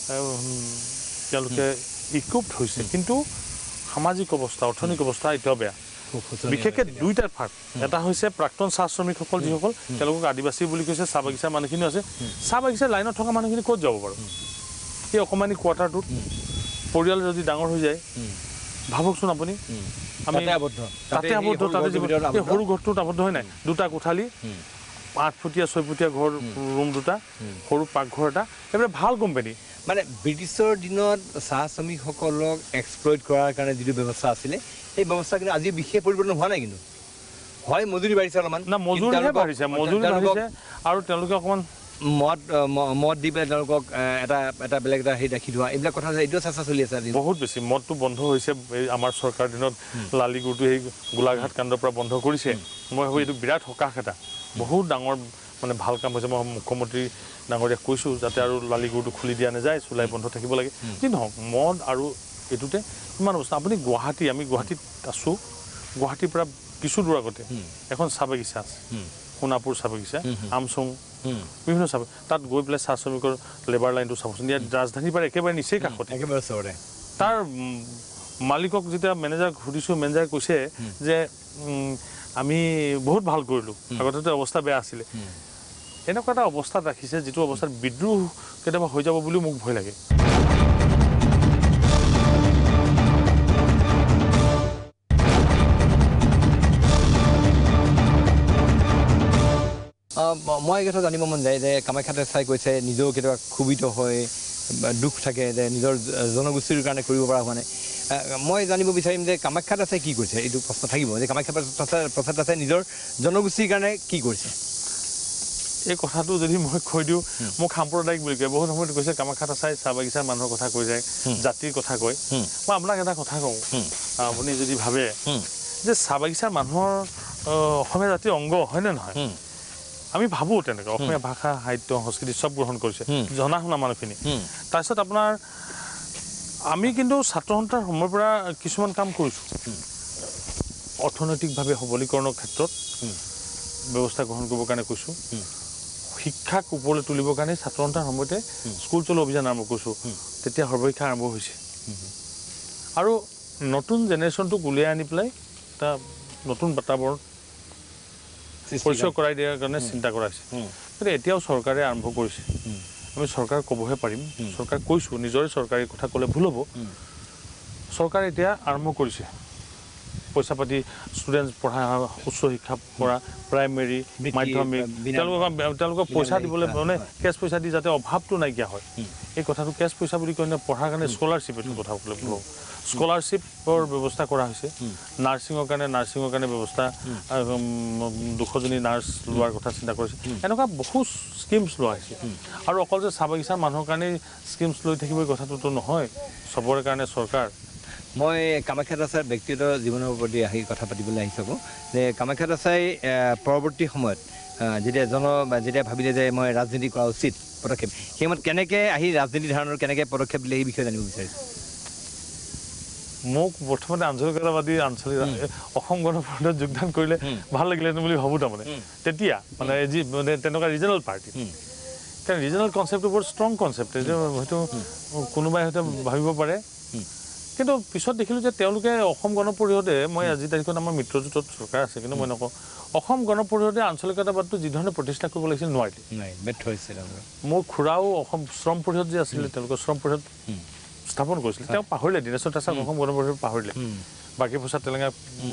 তেওঁলোকে ইকুইপড হৈছে কিন্তু সামাজিক অৱস্থা অৰ্থনৈতিক অৱস্থা এতিয়াও বেয়া বিশেষকৈ দুইটাৰ ভাগ এটা হৈছে প্ৰাক্তন চাহ শ্ৰমিকসকল যিসকল তেওঁলোকক আদিবাসী বুলি কৈছে চাহ বাগিচাৰ মানুহখিনিও আছে চাহ বাগিচাৰ লাইনত থকা মানুহখিনি ক'ত যাব বাৰু এই অকণমানি কোৱাৰ্টাৰটোত পৰিয়াল যদি ডাঙৰ হৈ যায় ভাবকচোন আপুনি আমি তাতে আবদ্ধ তাতে এই সৰু ঘৰটোত আবদ্ধ হয় নাই দুটা কোঠালি 8 ফুটীয়া 6 ফুটীয়া ঘৰ ৰুম দুটা সৰু পাকঘৰ এটা এবাৰ ভাল কোম্পানী মানে ব্ৰিটিছৰ দিনত চাহ শ্ৰমিকসকলক এক্সপ্লইট কৰাৰ কাৰণে যিটো ব্যৱস্থা আছিলে সেই ব্যৱস্থা কিন্তু আজি বিশেষ পৰিৱৰ্তন হোৱা নাই কিন্তু হয় মজুৰি বাঢ়িছে অলপমান না মজুৰিহে বাঢ়িছে আৰু তেওঁলোকে অকণমান মদ দি পেলাই তেওঁলোকক এটা বেলেগ এটা হেৰি ৰাখি থোৱা এইবিলাক কথা এইটো চেষ্টা চলি আছে বহুত বেছি মদটো বন্ধ হৈছে আমাৰ চৰকাৰ দিনত লালিগুৰটো সেই গোলাঘাট কাণ্ডৰ পৰা বন্ধ কৰিছে মই ভাবোঁ এইটো বিৰাট সকাহ এটা বহুত ডাঙৰ মানে ভাল কাম হৈছে মই মুখ্যমন্ত্ৰী ডাঙৰীয়াক কৈছোঁ যাতে আৰু লালিগুৰটো খুলি দিয়া নাযায় চুলাই বন্ধ থাকিব লাগে যি নহওক মদ আৰু এইটোতে ইমান অৱস্থা আপুনি আমি গুৱাহাটীত আছোঁ গুৱাহাটীৰ পৰা কিছু দূৰ আগতে এখন চাহ বাগিচা আছে সোণাপুৰ চাহ বাগিচা আমচং বিভিন্ন চাহ তাত গৈ পেলাই চাহ শ্ৰমিকৰ লেবাৰ লাইনটো চাবচোন ইয়াত ৰাজধানীৰ পৰা একেবাৰে নিচেই কাষতে একেবাৰে ওচৰতে তাৰ মালিকক যেতিয়া মেনেজাৰক সুধিছোঁ মেনেজাৰে কৈছে যে আমি বহুত ভাল কৰিলোঁ আগতে অৱস্থা বেয়া আছিলে এনেকুৱা এটা অৱস্থাত ৰাখিছে যিটো অৱস্থাত বিদ্ৰোহ কেতিয়াবা হৈ যাব বুলিও মোক ভয় লাগে মই এই কথা জানিব মন যায় যে কামাখ্যা দেশাই কৈছে নিজেও কেতিয়াবা ক্ষোভিত হয় দুখ থাকে যে নিজৰ জনগোষ্ঠীৰ কাৰণে কৰিব পৰা হোৱা নাই মই জানিব বিচাৰিম যে কামাখ্যা দাসে কি কৰিছে এইটো প্ৰশ্ন থাকিব যে কামাখ্যা প্ৰসাদ দাসে নিজৰ জনগোষ্ঠীৰ কাৰণে কি কৰিছে এই কথাটো যদি মই কৈ দিওঁ মোক সাম্প্ৰদায়িক বুলি কয় বহুত সময়ত কৈছে কামাখ্যা দাসে চাহ বাগিচাৰ মানুহৰ কথা কৈ যায় জাতিৰ কথা কয় মই আপোনাক এটা কথা কওঁ আপুনি যদি ভাবে যে চাহ বাগিচাৰ মানুহৰ অসমীয়া জাতিৰ অংগ হয়নে নহয় আমি ভাবোঁ তেনেকৈ অসমীয়া ভাষা সাহিত্য সংস্কৃতি চব গ্ৰহণ কৰিছে জনা শুনা মানুহখিনি তাৰপিছত আপোনাৰ আমি কিন্তু ছাত্ৰ সন্থাৰ সময়ৰ পৰা কিছুমান কাম কৰিছোঁ অৰ্থনৈতিকভাৱে সবলীকৰণৰ ক্ষেত্ৰত ব্যৱস্থা গ্ৰহণ কৰিবৰ কাৰণে কৈছোঁ শিক্ষাক ওপৰলৈ তুলিবৰ কাৰণে ছাত্ৰ সন্থাৰ সময়তে স্কুল চলো অভিযান আৰম্ভ কৰিছোঁ তেতিয়া সৰ্বশিক্ষা আৰম্ভ হৈছে আৰু নতুন জেনেৰেশ্যনটোক উলিয়াই আনি পেলাই এটা নতুন বাতাবৰণ পৰিচয় কৰাই দিয়াৰ কাৰণে চিন্তা কৰাইছে গতিকে এতিয়াও চৰকাৰে আৰম্ভ কৰিছে আমি চৰকাৰক ক'বহে পাৰিম চৰকাৰ কৈছোঁ নিজৰে চৰকাৰী কথা ক'লে ভুল হ'ব চৰকাৰে এতিয়া আৰম্ভ কৰিছে পইচা পাতি ষ্টুডেণ্টছ পঢ়া উচ্চ শিক্ষা পঢ়া প্ৰাইমেৰী মাধ্যমিক তেওঁলোকক পইচা দিবলৈ মানে কেছ পইচা দি যাতে অভাৱটো নাইকিয়া হয় এই কথাটো কেছ পইচা বুলি কয় পঢ়াৰ কাৰণে স্কলাৰশ্বিপ এইটো কথা ক'লে ভুল হ'ব স্কলাৰশ্বিপৰ ব্যৱস্থা কৰা হৈছে নাৰ্ছিঙৰ কাৰণে ব্যৱস্থা 200জনী নাৰ্ছ লোৱাৰ কথা চিন্তা কৰিছে এনেকুৱা বহু স্কিমছ লোৱা হৈছে আৰু অকল যে চাহ বাগিচাৰ মানুহৰ কাৰণে স্কিমছ লৈ থাকিব এই কথাটোতো নহয় চবৰে কাৰণে চৰকাৰ মই কামাখ্যা দাসৰ ব্যক্তিগত জীৱনৰ প্ৰতি আহি কথা পাতিবলৈ আহি থাকোঁ যে কামাখ্যা দাসে পৰৱৰ্তী সময়ত যেতিয়া ভাবিলে যে মই ৰাজনীতি কৰা উচিত পদক্ষেপ সেই সময়ত কেনেকৈ আহি ৰাজনীতি ধাৰণৰ কেনেকৈ পদক্ষেপ দিলে এই বিষয়ে জানিব বিচাৰিছোঁ মোক প্ৰথমতে আঞ্চলিকতাবাদী অসম গণ পৰিষদত যোগদান কৰিলে ভাল লাগিলেহেঁতেন বুলি ভাবোঁ তাৰমানে তেতিয়া মানে যি মানে তেনেকুৱা ৰিজনেল পাৰ্টি কাৰণ ৰিজনেল কনচেপ্টটো বৰ ষ্ট্ৰং কনচেপ্ট হয়তো কোনোবাই হয়তো ভাবিব পাৰে কিন্তু পিছত দেখিলোঁ যে তেওঁলোকে অসম গণ পৰিষদে মই আজি তাৰিখত আমাৰ মিত্ৰজোঁটত চৰকাৰ আছে কিন্তু মই নকওঁ অসম গণ পৰিষদে আঞ্চলিকতাবাদটো যিধৰণে প্ৰতিষ্ঠা কৰিব লাগিছিল নোৱাৰিলে মোৰ খুৰাও অসম শ্ৰম পৰিষদ যে আছিলে তেওঁলোকৰ শ্ৰম পৰিষদ স্থাপন কৰিছিলে তেওঁ পাহৰিলে দীনেশ্বৰ দাসক অসম গণ পৰিষদ পাহৰিলে বাকী প্ৰসাদ তেলেঙা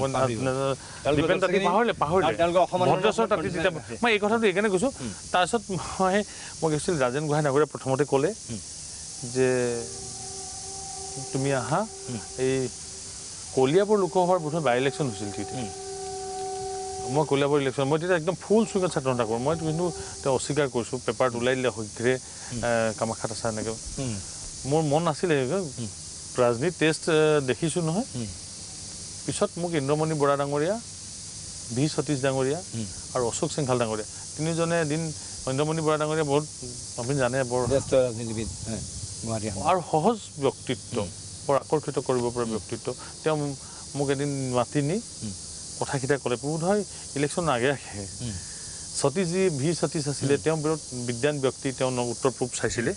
ভদ্ৰেশ্বৰ তাঁতী তেতিয়া মই এই কথাটো এইকাৰণে কৈছোঁ তাৰপিছত মই কৈছিলোঁ ৰাজেন গোহাঁই ডাঙৰীয়াই প্ৰথমতে ক'লে যে তুমি আহা এই কলিয়াবৰ লোকসভাৰ প্ৰথমে বাই ইলেকশ্যন হৈছিল তেতিয়া মই কলিয়াবৰ ইলেকশ্যন মই তেতিয়া একদম ফুল চুইঙত ছাত্ৰ সন্থা কৰোঁ মই কিন্তু তেওঁ অস্বীকাৰ কৰিছোঁ পেপাৰত ওলাই দিলে শীঘ্ৰে কামাখ্যা দাস এনেকৈ মোৰ মন নাছিলে ৰাজনীতি টেষ্ট দেখিছোঁ নহয় পিছত মোক ইন্দ্ৰমণি বৰা ডাঙৰীয়া ভি সতীশ ডাঙৰীয়া আৰু অশোক সিংহাল ডাঙৰীয়া তিনিজনে এদিন ইন্দ্ৰমণি বৰা ডাঙৰীয়া বহুত আপুনি জানে বৰ ৰাজনীতিবিদ আৰু সহজ ব্যক্তিত্ব বৰ আকৰ্ষিত কৰিব পৰা ব্যক্তিত্ব তেওঁ মোক এদিন মাতি নি কথাকেইটা ক'লে বোধ হয় ইলেকশ্যন আগে সতীশজী ভি সতীশ আছিলে তেওঁ বিৰাট বিদ্যান ব্যক্তি তেওঁ উত্তৰ পূব চাইছিলে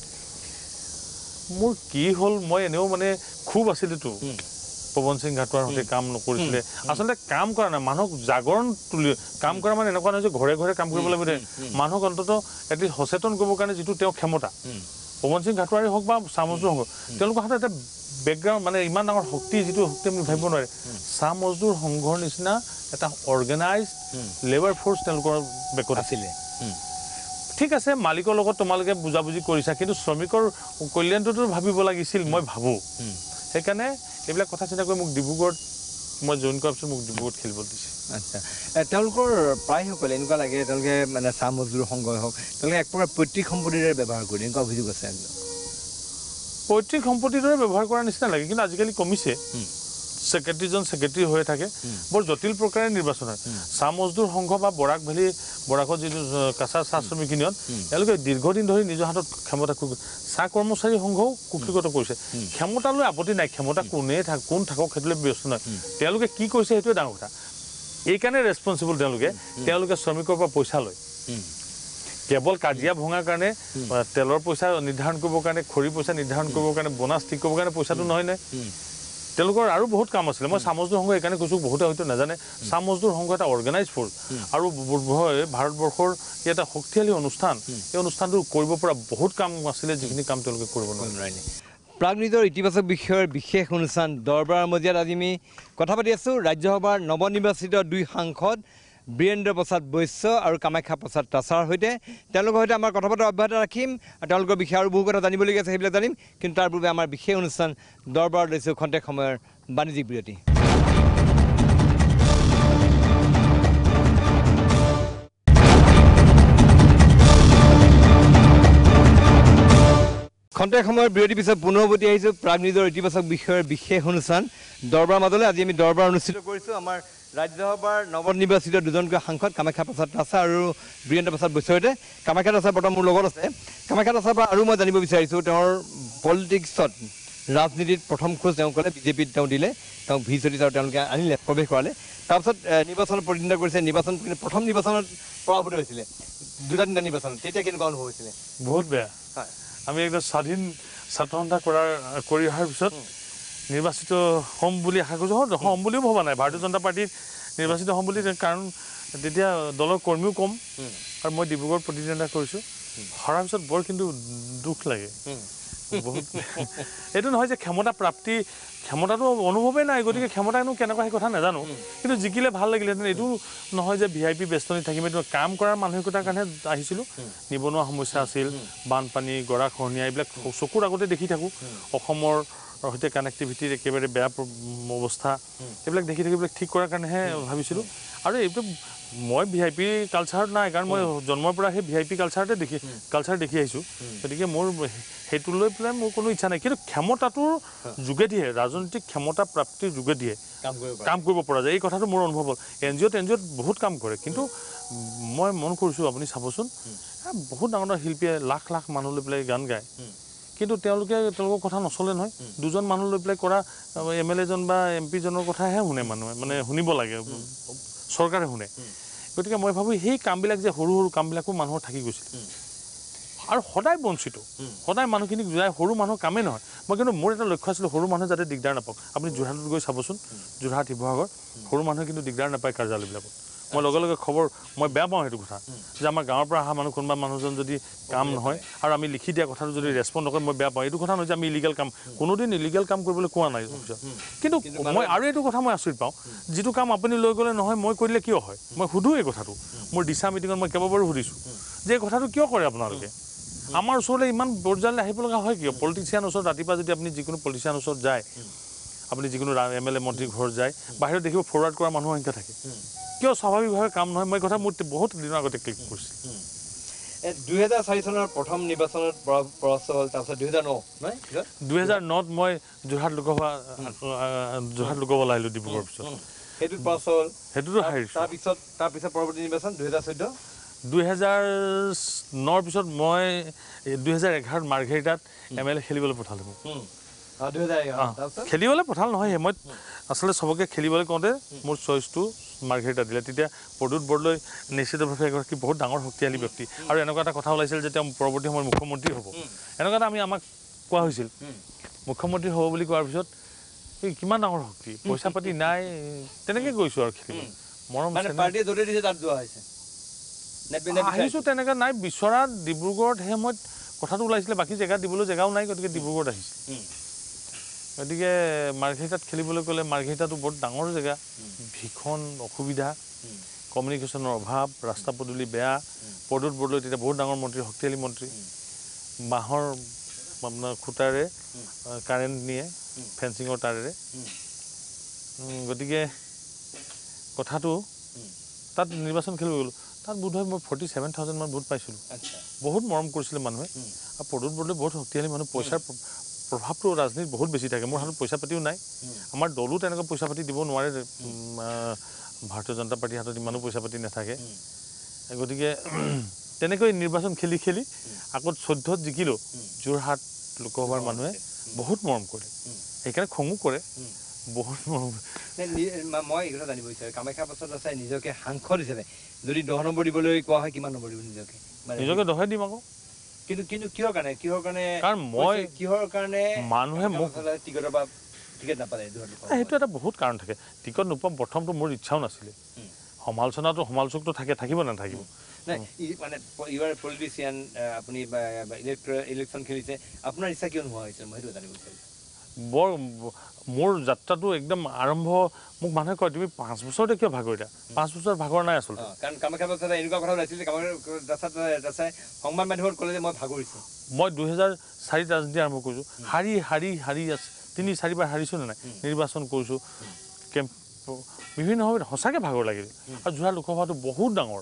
মোৰ কি হ'ল মই এনেও মানে খুব আছিলেতো পৱন সিং ঘাটোৱাৰ সৈতে কাম নকৰিছিলে আচলতে কাম কৰা নাই মানুহক জাগৰণ তুলি কাম কৰা মানে এনেকুৱা নহয় যে ঘৰে ঘৰে কাম কৰিব লাগিব মানুহক অন্ততঃ এটলিষ্ট সচেতন কৰিবৰ কাৰণে যিটো তেওঁ ক্ষমতা পৱন সিং ঘাটোৱাৰী হওক বা চাহ মজদুৰ হওক তেওঁলোকৰ হাতত এটা বেকগ্ৰাউণ্ড মানে ইমান ডাঙৰ শক্তি যিটো শক্তি আমি ভাবিব নোৱাৰে চাহ মজদুৰ সংঘৰ নিচিনা এটা অৰ্গেনাইজ লেবাৰ ফ'ৰ্চ তেওঁলোকৰ বেকত আছিলে ঠিক আছে মালিকৰ লগত তোমালোকে বুজাবুজি কৰিছা কিন্তু শ্ৰমিকৰ কল্যাণটোতো ভাবিব লাগিছিল মই ভাবোঁ সেইকাৰণে এইবিলাক কথা চিন্তা কৰি মোক ডিব্ৰুগড়ত মই জইন কৰাৰ পিছত মোক ডিব্ৰুগড়ত খেলিব দিছে আচ্ছা তেওঁলোকৰ প্ৰায়সকলে এনেকুৱা লাগে তেওঁলোকে মানে চাহ মজদুৰ সংঘই হওক তেওঁলোকে এক প্ৰকাৰ পৈতৃক সম্পত্তিৰে ব্যৱহাৰ কৰে এনেকুৱা অভিযোগ আছে পৈতৃক সম্পত্তিৰ দৰে ব্যৱহাৰ কৰাৰ নিচিনা লাগে কিন্তু আজিকালি কমিছে ছেক্ৰেটাৰীজন ছেক্ৰেটাৰী হৈ থাকে বৰ জটিল প্ৰকাৰে নিৰ্বাচন হয় চাহ মজদুৰ সংঘ বা বৰাক ভেলী বৰাকত যিটো কাছাৰ চাহ শ্ৰমিক ইউনিয়ন তেওঁলোকে দীৰ্ঘদিন ধৰি নিজৰ হাতত ক্ষমতা চাহ কৰ্মচাৰী সংঘও কুক্ষিগত কৰিছে ক্ষমতালৈ আপত্তি নাই ক্ষমতা কোন থাকক সেইটোলৈ ব্যস্ত নহয় তেওঁলোকে কি কৰিছে সেইটোৱে ডাঙৰ কথা এইকাৰণে ৰেছপনচিবল তেওঁলোকে শ্ৰমিকৰ পৰা পইচা লয় কেৱল কাজিয়া ভঙাৰ কাৰণে তেলৰ পইচা নিৰ্ধাৰণ কৰিবৰ কাৰণে খৰি পইচা নিৰ্ধাৰণ কৰিবৰ কাৰণে বোনাছ ঠিক কৰিবৰ কাৰণে পইচাটো নহয় নে তেওঁলোকৰ আৰু বহুত কাম আছিলে মই চাহ মজদুৰ সংঘ এইকাৰণে কৈছোঁ বহুতে হয়তো নাজানে চাহ মজদুৰ সংঘ এটা অৰ্গেনাইজ ফ'ৰ্চ আৰু ভাৰতবৰ্ষৰ এটা শক্তিশালী অনুষ্ঠান এই অনুষ্ঠানটো কৰিব পৰা বহুত কাম আছিলে যিখিনি কাম তেওঁলোকে কৰিব নোৱাৰিলে প্ৰাগ নিউজৰ ইতিবাচক বিষয়ৰ বিশেষ অনুষ্ঠান দৰবাৰ মজিয়াত আজি আমি কথা পাতি আছোঁ ৰাজ্যসভাৰ নৱনিৰ্বাচিত 2 সাংসদ বীৰেন্দ্ৰ প্ৰসাদ বৈশ্য আৰু কামাখ্যা প্ৰসাদ তাছাৰ সৈতে তেওঁলোকৰ সৈতে আমাৰ কথা বতৰা অব্যাহত ৰাখিম আৰু তেওঁলোকৰ বিষয়ে আৰু বহু কথা জানিবলগীয়া আছে সেইবিলাক জানিম কিন্তু তাৰ পূৰ্বে আমাৰ বিশেষ অনুষ্ঠান দৰবাৰত লৈছোঁ খন্তেক সময়ৰ বাণিজ্যিক বিৰতি খন্তেক সময়ৰ বিৰতিৰ পিছত পুনৰ উভতি আহিছোঁ প্ৰাগ নিউজৰ ইতিবাচক বিষয়ৰ বিশেষ অনুষ্ঠান দৰবাৰ মাজলৈ আজি আমি দৰবাৰ অনুষ্ঠিত কৰিছোঁ আমাৰ ৰাজ্যসভাৰ নৱনিৰ্বাচিত 2জনকৈ সাংসদ কামাখ্যা প্ৰসাদ তাছাৰ আৰু বীৰেন্দ্ৰ প্ৰসাদ বৈশ্যৰ সৈতে কামাখ্যা তাছাৰ বৰ্তমান মোৰ লগত আছে কামাখ্যা তাছাৰ পৰা আৰু মই জানিব বিচাৰিছোঁ তেওঁৰ পলিটিক্সত ৰাজনীতিত প্ৰথম খোজ তেওঁ ক'লে বিজেপিত তেওঁ দিলে তেওঁক ভিচি আৰু তেওঁলোকে আনিলে প্ৰৱেশ কৰালে তাৰপিছত নিৰ্বাচনত প্ৰতিদ্বন্দ্বিতা কৰিছে নিৰ্বাচন কিন্তু প্ৰথম নিৰ্বাচনত পৰাভূত হৈছিলে 2টা নিৰ্বাচনত তেতিয়া কেনেকুৱা অনুভৱ হৈছিলে বহুত বেয়া আমি একদম স্বাধীন ছাত্ৰ সন্থা কৰি অহাৰ পিছত নিৰ্বাচিত হ'ম বুলি আশা কৰিছোঁ হ'ম বুলিও ভবা নাই ভাৰতীয় জনতা পাৰ্টীত নিৰ্বাচিত হ'ম বুলি কাৰণ তেতিয়া দলৰ কৰ্মীও কম আৰু মই ডিব্ৰুগড়ত প্ৰতিদ্বন্দ্বিতা কৰিছোঁ হৰাৰ পিছত বৰ কিন্তু দুখ লাগে বহুত এইটো নহয় যে ক্ষমতাটো অনুভৱেই নাই গতিকে ক্ষমতানো কেনেকুৱা সেই কথা নাজানো কিন্তু জিকিলে ভাল লাগিলেহেঁতেন এইটো নহয় যে VIP বেষ্টনী থাকিম এইটো কাম কৰাৰ মানসিকতাৰ কাৰণে আহিছিলোঁ নিবনুৱা সমস্যা আছিল বানপানী গৰাখহনীয়া এইবিলাক চকুৰ আগতে দেখি থাকোঁ অসমৰ সৈতে কানেক্টিভিটিৰ একেবাৰে বেয়া অৱস্থা এইবিলাক দেখি এইবিলাক ঠিক কৰাৰ কাৰণেহে ভাবিছিলোঁ আৰু এইটো মই VIP কালচাৰত নাই কাৰণ মই জন্মৰ পৰা সেই VIP কালচাৰ দেখি আহিছোঁ গতিকে মোৰ সেইটো লৈ পেলাই মোৰ কোনো ইচ্ছা নাই কিন্তু ক্ষমতাটোৰ যোগেদিহে ৰাজনৈতিক ক্ষমতা প্ৰাপ্তিৰ যোগেদিহে কাম কৰিব পৰা যায় এই কথাটো মোৰ অনুভৱ হ'ল NGOত বহুত কাম কৰে কিন্তু মই মন কৰিছোঁ আপুনি চাবচোন বহুত ডাঙৰ শিল্পীয়ে লাখ মানুহ লৈ পেলাই গান গায় কিন্তু তেওঁলোকৰ কথা নচলে নহয় 2জন মানুহ লৈ পেলাই কৰা MLA জন বা MP জনৰ কথাহে শুনে মানুহে মানে শুনিব লাগে চৰকাৰে শুনে গতিকে মই ভাবোঁ সেই কামবিলাক যে সৰু কামবিলাকো মানুহৰ থাকি গৈছিল আৰু সদায় বঞ্চিত সদায় মানুহখিনিক বুজাই সৰু মানুহৰ কামেই নহয় মই কিন্তু মোৰ এটা লক্ষ্য আছিলোঁ সৰু মানুহে যাতে দিগদাৰ নাপাওক আপুনি যোৰহাটত গৈ চাবচোন যোৰহাট শিৱসাগৰ সৰু মানুহে কিন্তু দিগদাৰ নাপায় কাৰ্যালয়বিলাকত মই লগে খবৰ মই বেয়া পাওঁ সেইটো কথা যে আমাৰ গাঁৱৰ পৰা অহা কোনোবা মানুহজন যদি কাম নহয় আৰু আমি লিখি দিয়া কথাটো যদি ৰেছপণ্ড নকৰে মই বেয়া পাওঁ এইটো কথা নহয় যে আমি ইলিগেল কাম কোনোদিন ইলিগেল কাম কৰিবলৈ কোৱা নাই কিন্তু মই আৰু এইটো কথা মই আচৰিত পাওঁ যিটো কাম আপুনি লৈ গ'লে নহয় মই কৰিলে কিয় হয় মই সুধোঁ এই কথাটো মোৰ দিশা মিটিঙত মই কেইবাবাৰো সুধিছোঁ যে এই কথাটো কিয় কৰে আপোনালোকে আমাৰ ওচৰলৈ ইমান পৰ্যায়লৈ আহিব লগা হয় কিয় পলিটিচিয়ানৰ ওচৰত ৰাতিপুৱা যদি আপুনি যিকোনো পলিটিচিয়ানৰ ওচৰত যায় আপুনি যিকোনো MLA মন্ত্ৰীৰ ঘৰত যায় বাহিৰত দেখিব ফৰৱাৰ্ড কৰা মানুহৰ সংখ্যা থাকে কিয় স্বাভাৱিকভাৱে কাম নহয় মই কথা মোৰ বহুত দিনৰ আগতে ক্লিক কৰিছোঁ 2004 চনৰ প্ৰথম নিৰ্বাচনত পৰাস্ত হ'ল তাৰপিছত 2009ত মই যোৰহাট লোকসভা আহিলোঁ ডিব্ৰুগড়ৰ পিছত সেইটোত পৰাস্ত হ'ল সেইটোতো হাৰিছোঁ তাৰপিছত পৰৱৰ্তী নিৰ্বাচন 2014 2009ৰ পিছত মই 2011ত মাৰ্ঘেৰিটাত MLA খেলিবলৈ পঠালোঁ খেলিবলৈ পঠাল নহয় মই আচলতে চবকে খেলিবলৈ কওঁতে মোৰ চইচটো মাৰ্ঘেৰিটা দিলে তেতিয়া প্ৰদ্যুৎ বৰদলৈ নিশ্চিতভাৱে এগৰাকী বহুত ডাঙৰ শক্তিশালী ব্যক্তি আৰু এনেকুৱা এটা কথা ওলাইছিল যে তেওঁ পৰৱৰ্তী সময়ত মুখ্যমন্ত্ৰী হ'ব এনেকুৱা এটা আমাক কোৱা হৈছিল মুখ্যমন্ত্ৰী হ'ব বুলি কোৱাৰ পিছত এই কিমান ডাঙৰ শক্তি পইচা পাতি নাই তেনেকৈ গৈছোঁ আৰু খেলিবলৈ মৰম পাৰ্টিয়ে য'তে দিছে তাত যোৱা হৈছে আহিছোঁ তেনেকৈ নাই বিচৰা ডিব্ৰুগড়ত সেই সময়ত কথাটো ওলাইছিলে বাকী জেগাত দিবলৈ জেগাও নাই গতিকে ডিব্ৰুগড়ত আহিছে গতিকে মাৰ্ঘেৰিটাত খেলিবলৈ গ'লে মাৰ্ঘেৰিটাটো বৰ ডাঙৰ জেগা ভীষণ অসুবিধা কমিউনিকেশ্যনৰ অভাৱ ৰাস্তা পদূলি বেয়া প্ৰদ্যুৎ বৰদলৈ তেতিয়া বহুত ডাঙৰ মন্ত্ৰী শক্তিশালী মন্ত্ৰী বাঁহৰ আপোনাৰ খুঁটাৰে কাৰেণ্ট নিয়ে ফেঞ্চিঙৰ তাৰেৰে গতিকে কথাটো তাত নিৰ্বাচন খেলিব গ'লোঁ তাত বোধহয় মই 47,000 মান ভোট পাইছিলোঁ বহুত মৰম কৰিছিলে মানুহে আৰু প্ৰদ্যুৎ বৰদলৈ বহুত শক্তিশালী মানুহ পইচাৰ প্ৰভাৱটো ৰাজনীতিত বহুত বেছি থাকে মোৰ হাতত পইচা পাতিও নাই আমাৰ দলো তেনেকুৱা পইচা পাতি দিব নোৱাৰে ভাৰতীয় জনতা পাৰ্টীৰ হাতত ইমানো পইচা পাতি নাথাকে গতিকে তেনেকৈ নিৰ্বাচন খেলি খেলি আকৌ 14ত জিকিলোঁ যোৰহাট লোকসভাৰ মানুহে বহুত মৰম কৰে সেইকাৰণে খঙো কৰে বহুত মৰম মই এই কথা জানিব বিচাৰোঁ কামাখ্যা প্ৰসাদ দাসে নিজকে সাংসদ হিচাপে যদি 10 নম্বৰ দিবলৈ কোৱা হয় কিমান নম্বৰ দিব নিজকে 10 দিম আকৌ কিন্তু কিহৰ কাৰণে কাৰণ মই কিহৰ কাৰণে মানুহে মোক টিকেট নাপালে সেইটো এটা বহুত কাৰণ থাকে টিকট নোপোৱা প্ৰথমটো মোৰ ইচ্ছাও নাছিলে সমালোচকটো থাকিব নাথাকিব মানে ইউ আৰ পলিটিচিয়ান আপুনি ইলেকশ্যন খেলিছে আপোনাৰ ইচ্ছা কিয় নোহোৱা হৈছে মই সেইটো জানিব বিচাৰিছোঁ বৰ মোৰ যাত্ৰাটো একদম আৰম্ভ মোক মানুহে কয় তুমি 5 বছৰতে কিয় ভাগৰ দিয়া 5 বছৰ ভাগৰ নাই আচলতে কাৰণ কামাখ্যা প্ৰসাদ এনেকুৱা কথা ওলাইছিল যে কামাখ্যা দাসে সংবাদ মাধ্যমত ক'লে যে মই ভাগৰিছোঁ মই 2004 ৰাজনীতি আৰম্ভ কৰিছোঁ হাৰি আছে 3-4 হাৰিছোঁ নে নাই নিৰ্বাচন কৰিছোঁ কেম্প বিভিন্ন সময়ত সঁচাকৈ ভাগৰ লাগিল আৰু যোৰহাট লোকসভাটো বহুত ডাঙৰ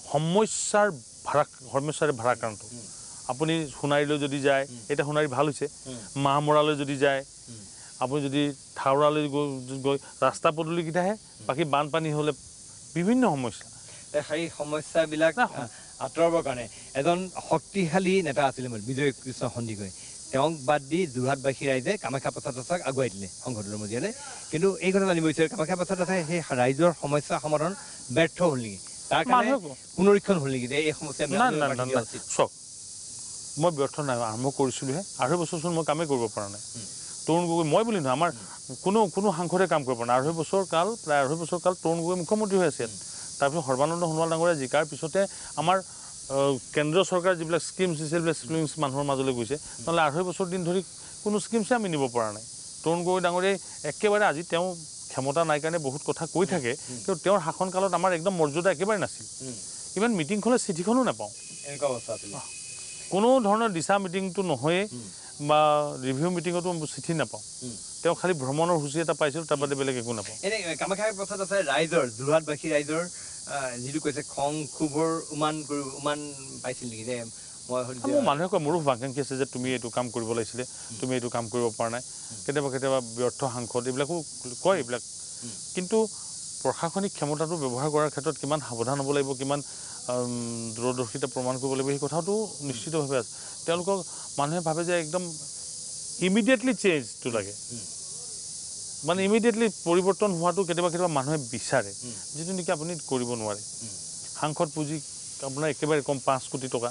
সমস্যাৰে ভাৰাক্ৰান্ত আপুনি সোণাৰীলৈ যদি যায় এতিয়া সোণাৰী ভাল হৈছে মাহমৰালৈ যদি যায় আপুনি যদি থাউৰালৈ গৈ ৰাস্তা পদূলিকেইটাহে বাকী বানপানী হ'লে বিভিন্ন সমস্যা সেই সমস্যাবিলাক আঁতৰাবৰ কাৰণে এজন শক্তিশালী নেতা আছিলে বিজয় কৃষ্ণ সন্দিকৈ তেওঁক বাদ দি যোৰহাটবাসী ৰাইজে কামাখ্যা প্ৰসাদ দাসক আগুৱাই দিলে সংসদৰ মজিয়ালে কিন্তু এই কথা জানিব বিচাৰে কামাখ্যা প্ৰসাদ দাসে সেই ৰাইজৰ সমস্যা সমাধান ব্যৰ্থ হ'ল নেকি তাৰ কাৰণে পুনৰীক্ষণ হ'ল নেকি যে এই সমস্যা চাওক মই ব্যৰ্থ নাই আৰম্ভ কৰিছিলোঁহে 2.5 বছৰচোন মই কামেই কৰিব পৰা নাই তৰুণ গগৈ মই বুলি নহয় আমাৰ কোনো সাংসদে কাম কৰিব পৰা নাই 2.5 বছৰ কাল প্ৰায় 2.5 বছৰ কাল তৰুণ গগৈ মুখ্যমন্ত্ৰী হৈ আছে ইয়াত তাৰপিছত সৰ্বানন্দ সোণোৱাল ডাঙৰীয়া জিকাৰ পিছতে আমাৰ কেন্দ্ৰীয় চৰকাৰে যিবিলাক স্কিমছ দিছে সেইবিলাক স্কিমছ মানুহৰ মাজলৈ গৈছে নহ'লে 2.5 বছৰ দিন ধৰি কোনো স্কিমছে আমি নিব পৰা নাই তৰুণ গগৈ ডাঙৰীয়াই একেবাৰে আজি তেওঁ ক্ষমতা নাই কাৰণে বহুত কথা কৈ থাকে কিন্তু তেওঁৰ শাসনকালত আমাৰ একদম মৰ্যাদা একেবাৰে নাছিল ইমান মিটিং হ'লে চিঠিখনো নাপাওঁ এনেকুৱা অৱস্থা আছিলে কোনো ধৰণৰ দিশা মিটিংটো নহয়ে বা ৰিভিউ মিটিঙতো চিঠি নাপাওঁ তেওঁ খালি ভ্ৰমণৰ সূচী এটা পাইছিলোঁ তাৰ বাদে বেলেগ একো নাপাওঁ এনে কামাখ্যা প্ৰসাদ দাসে ৰাইজৰ যোৰহাটবাসী ৰাইজৰ যিটো কৈছে খং ক্ষোভৰ উমান পাইছিল নেকি যে মোৰ মানুহে কয় মোৰো ভাকাংক্ষী আছে যে তুমি এইটো কাম কৰিব লাগিছিলে তুমি এইটো কাম কৰিব পৰা নাই কেতিয়াবা ব্যৰ্থ সাংসদ এইবিলাকো কয় এইবিলাক কিন্তু প্ৰশাসনিক ক্ষমতাটো ব্যৱহাৰ কৰাৰ ক্ষেত্ৰত কিমান সাৱধান হ'ব লাগিব কিমান দূৰদৰ্শিতা প্ৰমাণ কৰিব লাগিব সেই কথাটো নিশ্চিতভাৱে আছে তেওঁলোকক মানুহে ভাবে যে একদম ইমিডিয়েটলি চেঞ্জটো লাগে মানে ইমিডিয়েটলি পৰিৱৰ্তন হোৱাটো কেতিয়াবা মানুহে বিচাৰে যিটো নেকি আপুনি কৰিব নোৱাৰে সাংসদ পুঁজি আপোনাৰ একেবাৰে কম 5 কোটি টকা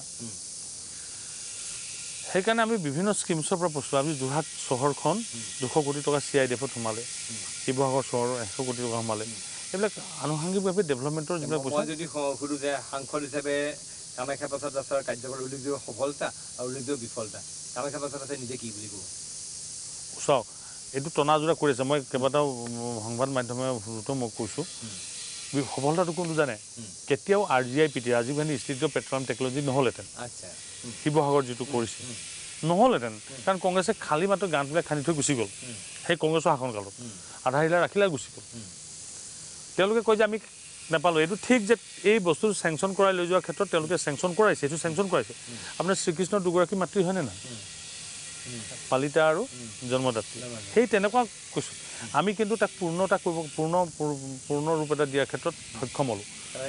সেইকাৰণে আমি বিভিন্ন স্কিমছৰ পৰা প্ৰস্তুত আমি যোৰহাট চহৰখন 200 কোটি টকা CIDFত সোমালে শিৱসাগৰ চহৰৰ 100 কোটি টকা সোমালে এইবিলাক আনুষংগিকভাৱে ডেভেলপমেণ্টৰ যিবিলাক মই যদি সুধোঁ যে সাংসদ হিচাপে কামাখ্যা প্ৰসাদ দাসৰ কাৰ্যকৰ উল্লেখযোগ্য সফলতা আৰু উল্লেখযোগ্য বিফলতা কামাখ্যা প্ৰসাদ দাসে নিজে কি বুলি ক'ব চাওক এইটো টনাজোৰা কৰি আছে মই কেইবাটাও সংবাদ মাধ্যমে মই কৈছোঁ সফলতাটো কোনটো জানে কেতিয়াও RGIPT Rajiv Gandhi institute of petroleum technology নহ'লহেঁতেন শিৱসাগৰ যিটো কৰিছে নহ'লহেঁতেন কাৰণ কংগ্ৰেছে খালী মাত্ৰ গাঁতবিলাক খান্দি থৈ গুচি গ'ল সেই কংগ্ৰেছৰ শাসনকালত আধা হিলা ৰাখিলে গুচি গ'ল তেওঁলোকে কয় যে আমি নাপালোঁ এইটো ঠিক যে এই বস্তুটো চেংচন কৰাই লৈ যোৱাৰ ক্ষেত্ৰত তেওঁলোকে চেংচন কৰাইছে এইটো চেংচন কৰাইছে আপোনাৰ শ্ৰীকৃষ্ণৰ 2গৰাকী মাতৃ হয়নে নাই পালিতা আৰু জন্মদাত্ৰী সেই তেনেকুৱা কৈছোঁ আমি কিন্তু তাক পূৰ্ণতা কৰিব পূৰ্ণ ৰূপ এটা দিয়াৰ ক্ষেত্ৰত সক্ষম হ'লোঁ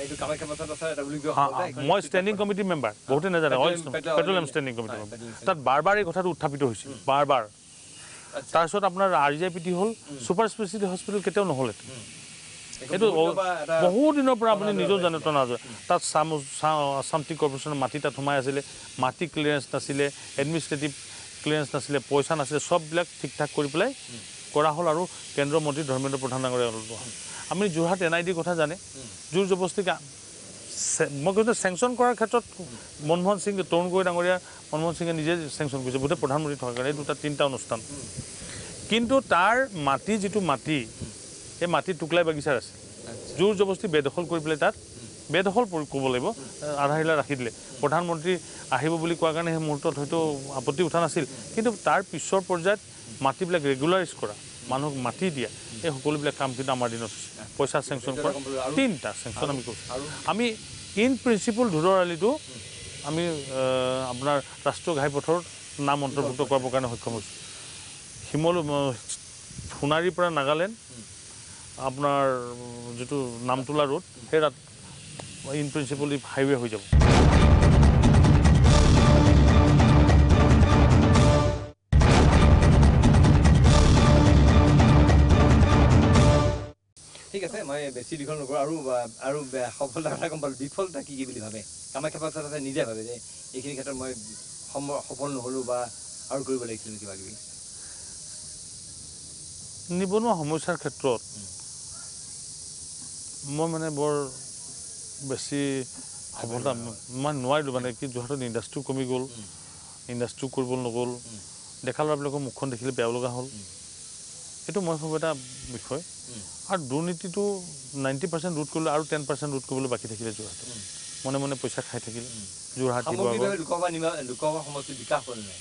মই ষ্টেণ্ডিং কমিটি মেম্বাৰ বহুতে নাজানে পেট্ৰলিয়াম ষ্টেণ্ডিং কমিটি মেম্বাৰ তাত বাৰ এই কথাটো উত্থাপিত হৈছিল বাৰ তাৰপিছত আপোনাৰ RGIPT হ'ল ছুপাৰ স্পেচিয়েলিটি হস্পিটেল কেতিয়াও নহ'লহেঁতেন এইটো বহু দিনৰ পৰা আপুনি নিজেও জানে টনাজোৰা তাত আছাম টি কৰ্পৰেশ্যনৰ মাটি তাত সোমাই আছিলে মাটি ক্লিয়াৰেঞ্চ নাছিলে এডমিনিষ্ট্ৰেটিভ ক্লিয়াৰেঞ্চ নাছিলে পইচা নাছিলে সববিলাক ঠিক ঠাক কৰি পেলাই কৰা হ'ল আৰু কেন্দ্ৰীয় মন্ত্ৰী ধৰ্মেন্দ্ৰ প্ৰধান ডাঙৰীয়া আপুনি যোৰহাট NID কথা জানে জোৰ জবস্তিকে মই কৈছোঁ চেংচন কৰাৰ ক্ষেত্ৰত মনমোহন সিং তৰুণ গগৈ ডাঙৰীয়া মনমোহন সিঙে নিজে চেংচন কৰিছে গোটেই প্ৰধানমন্ত্ৰী থকাৰ কাৰণে এই 2-3টা অনুষ্ঠান কিন্তু তাৰ মাটি যিটো মাটি এই মাটি টুকলাই বাগিচাৰ আছে জোৰ জবস্তি বেদখল কৰি পেলাই তাত বেদখল ক'ব লাগিব আধা হিলা ৰাখি দিলে প্ৰধানমন্ত্ৰী আহিব বুলি কোৱাৰ কাৰণে সেই মুহূৰ্তত হয়তো আপত্তি উঠা নাছিল কিন্তু তাৰ পিছৰ পৰ্যায়ত মাটিবিলাক ৰেগুলাৰাইজ কৰা মানুহক মাটি দিয়া এই সকলোবিলাক কাম কিন্তু আমাৰ দিনত পইচা চেংচন কৰা 3টা চেংচন আমি কৰিছোঁ আমি ইন প্ৰিন্সিপল ধুৰৰ আলিটো আমি আপোনাৰ ৰাষ্ট্ৰীয় ঘাইপথৰ নাম অন্তৰ্ভুক্ত কৰাৰ কাৰণে সক্ষম হৈছোঁ শিমলু সোণাৰীৰ পৰা নাগালেণ্ড আপোনাৰ যিটো নামতোলা ৰোড সেই ৰাত ইন প্ৰিন্সিপল হাইৱে হৈ যাব ঠিক আছে মই বেছি দীঘল নকৰোঁ আৰু সফলতাৰ কথা গম পালোঁ বিফলতা কি বুলি ভাবে কামাখ্যা প্ৰসাদে নিজে ভাবে যে এইখিনি ক্ষেত্ৰত মই সফল নহ'লোঁ বা আৰু কৰিব লাগিছিল কিবা কিবি নিবনুৱা সমস্যাৰ ক্ষেত্ৰত মই মানে বৰ বেছি সফলতা মই নোৱাৰিলোঁ মানে কি যোৰহাটত ইণ্ডাষ্ট্ৰিও কমি গ'ল ইণ্ডাষ্ট্ৰিও কৰিব নগ'ল ডেকা ল'ৰাবিলাকৰ মুখখন দেখিলে বেয়া লগা হ'ল এইটো মই ভাবোঁ এটা বিষয় আৰু দুৰ্নীতিটো 90% ৰোধ কৰিলে আৰু 10% ৰোধ কৰিবলৈ বাকী থাকিলে যোৰহাটত মনে মনে পইচা খাই থাকিলে যোৰহাট লোকসভা সমষ্টিৰ বিকাশ হ'ল নাই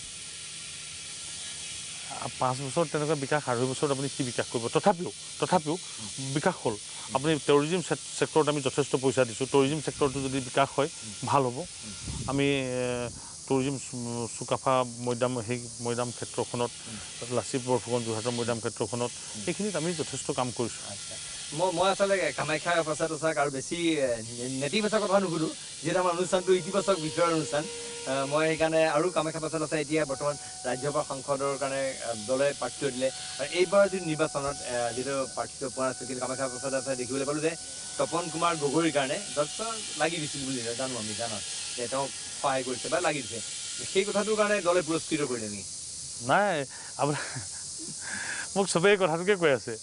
5 বছৰ তেনেকুৱা বিকাশ 2.5 বছৰত আপুনি কি বিকাশ কৰিব তথাপিও বিকাশ হ'ল আপুনি টুৰিজিম ছেক্টৰত আমি যথেষ্ট পইচা দিছোঁ টুৰিজিম ছেক্টৰটো যদি বিকাশ হয় ভাল হ'ব আমি টুৰিজিম চুকাফা মৈদাম ক্ষেত্ৰখনত লাচিত বৰফুকন যোৰহাটৰ মৈদাম ক্ষেত্ৰখনত এইখিনিত আমি যথেষ্ট কাম কৰিছোঁ মই আচলতে কামাখ্যা প্ৰসাদ চাক আৰু বেছি নেতিবাচক কথা নুসুধোঁ যিহেতু আমাৰ অনুষ্ঠানটো ইতিবাচক বিষয়ৰ অনুষ্ঠান মই সেইকাৰণে আৰু কামাখ্যা প্ৰসাদ আছে এতিয়া বৰ্তমান ৰাজ্যসভা সাংসদৰ কাৰণে দলে প্ৰাৰ্থিত্ব দিলে আৰু এইবাৰ যিটো নিৰ্বাচনত যিটো প্ৰাৰ্থিত্ব পোৱা নাছিল কিন্তু কামাখ্যা প্ৰসাদ আছে দেখিবলৈ পালোঁ যে তপন কুমাৰ গগৈৰ কাৰণে যথেষ্ট লাগি দিছিল বুলি জানো আমি জানো যে তেওঁক সহায় কৰিছে বা লাগি দিছে সেই কথাটোৰ কাৰণে দলে পুৰস্কৃত কৰিলে নেকি নাই আপোনাৰ মোক চবেই কথাটোকে কৈ আছে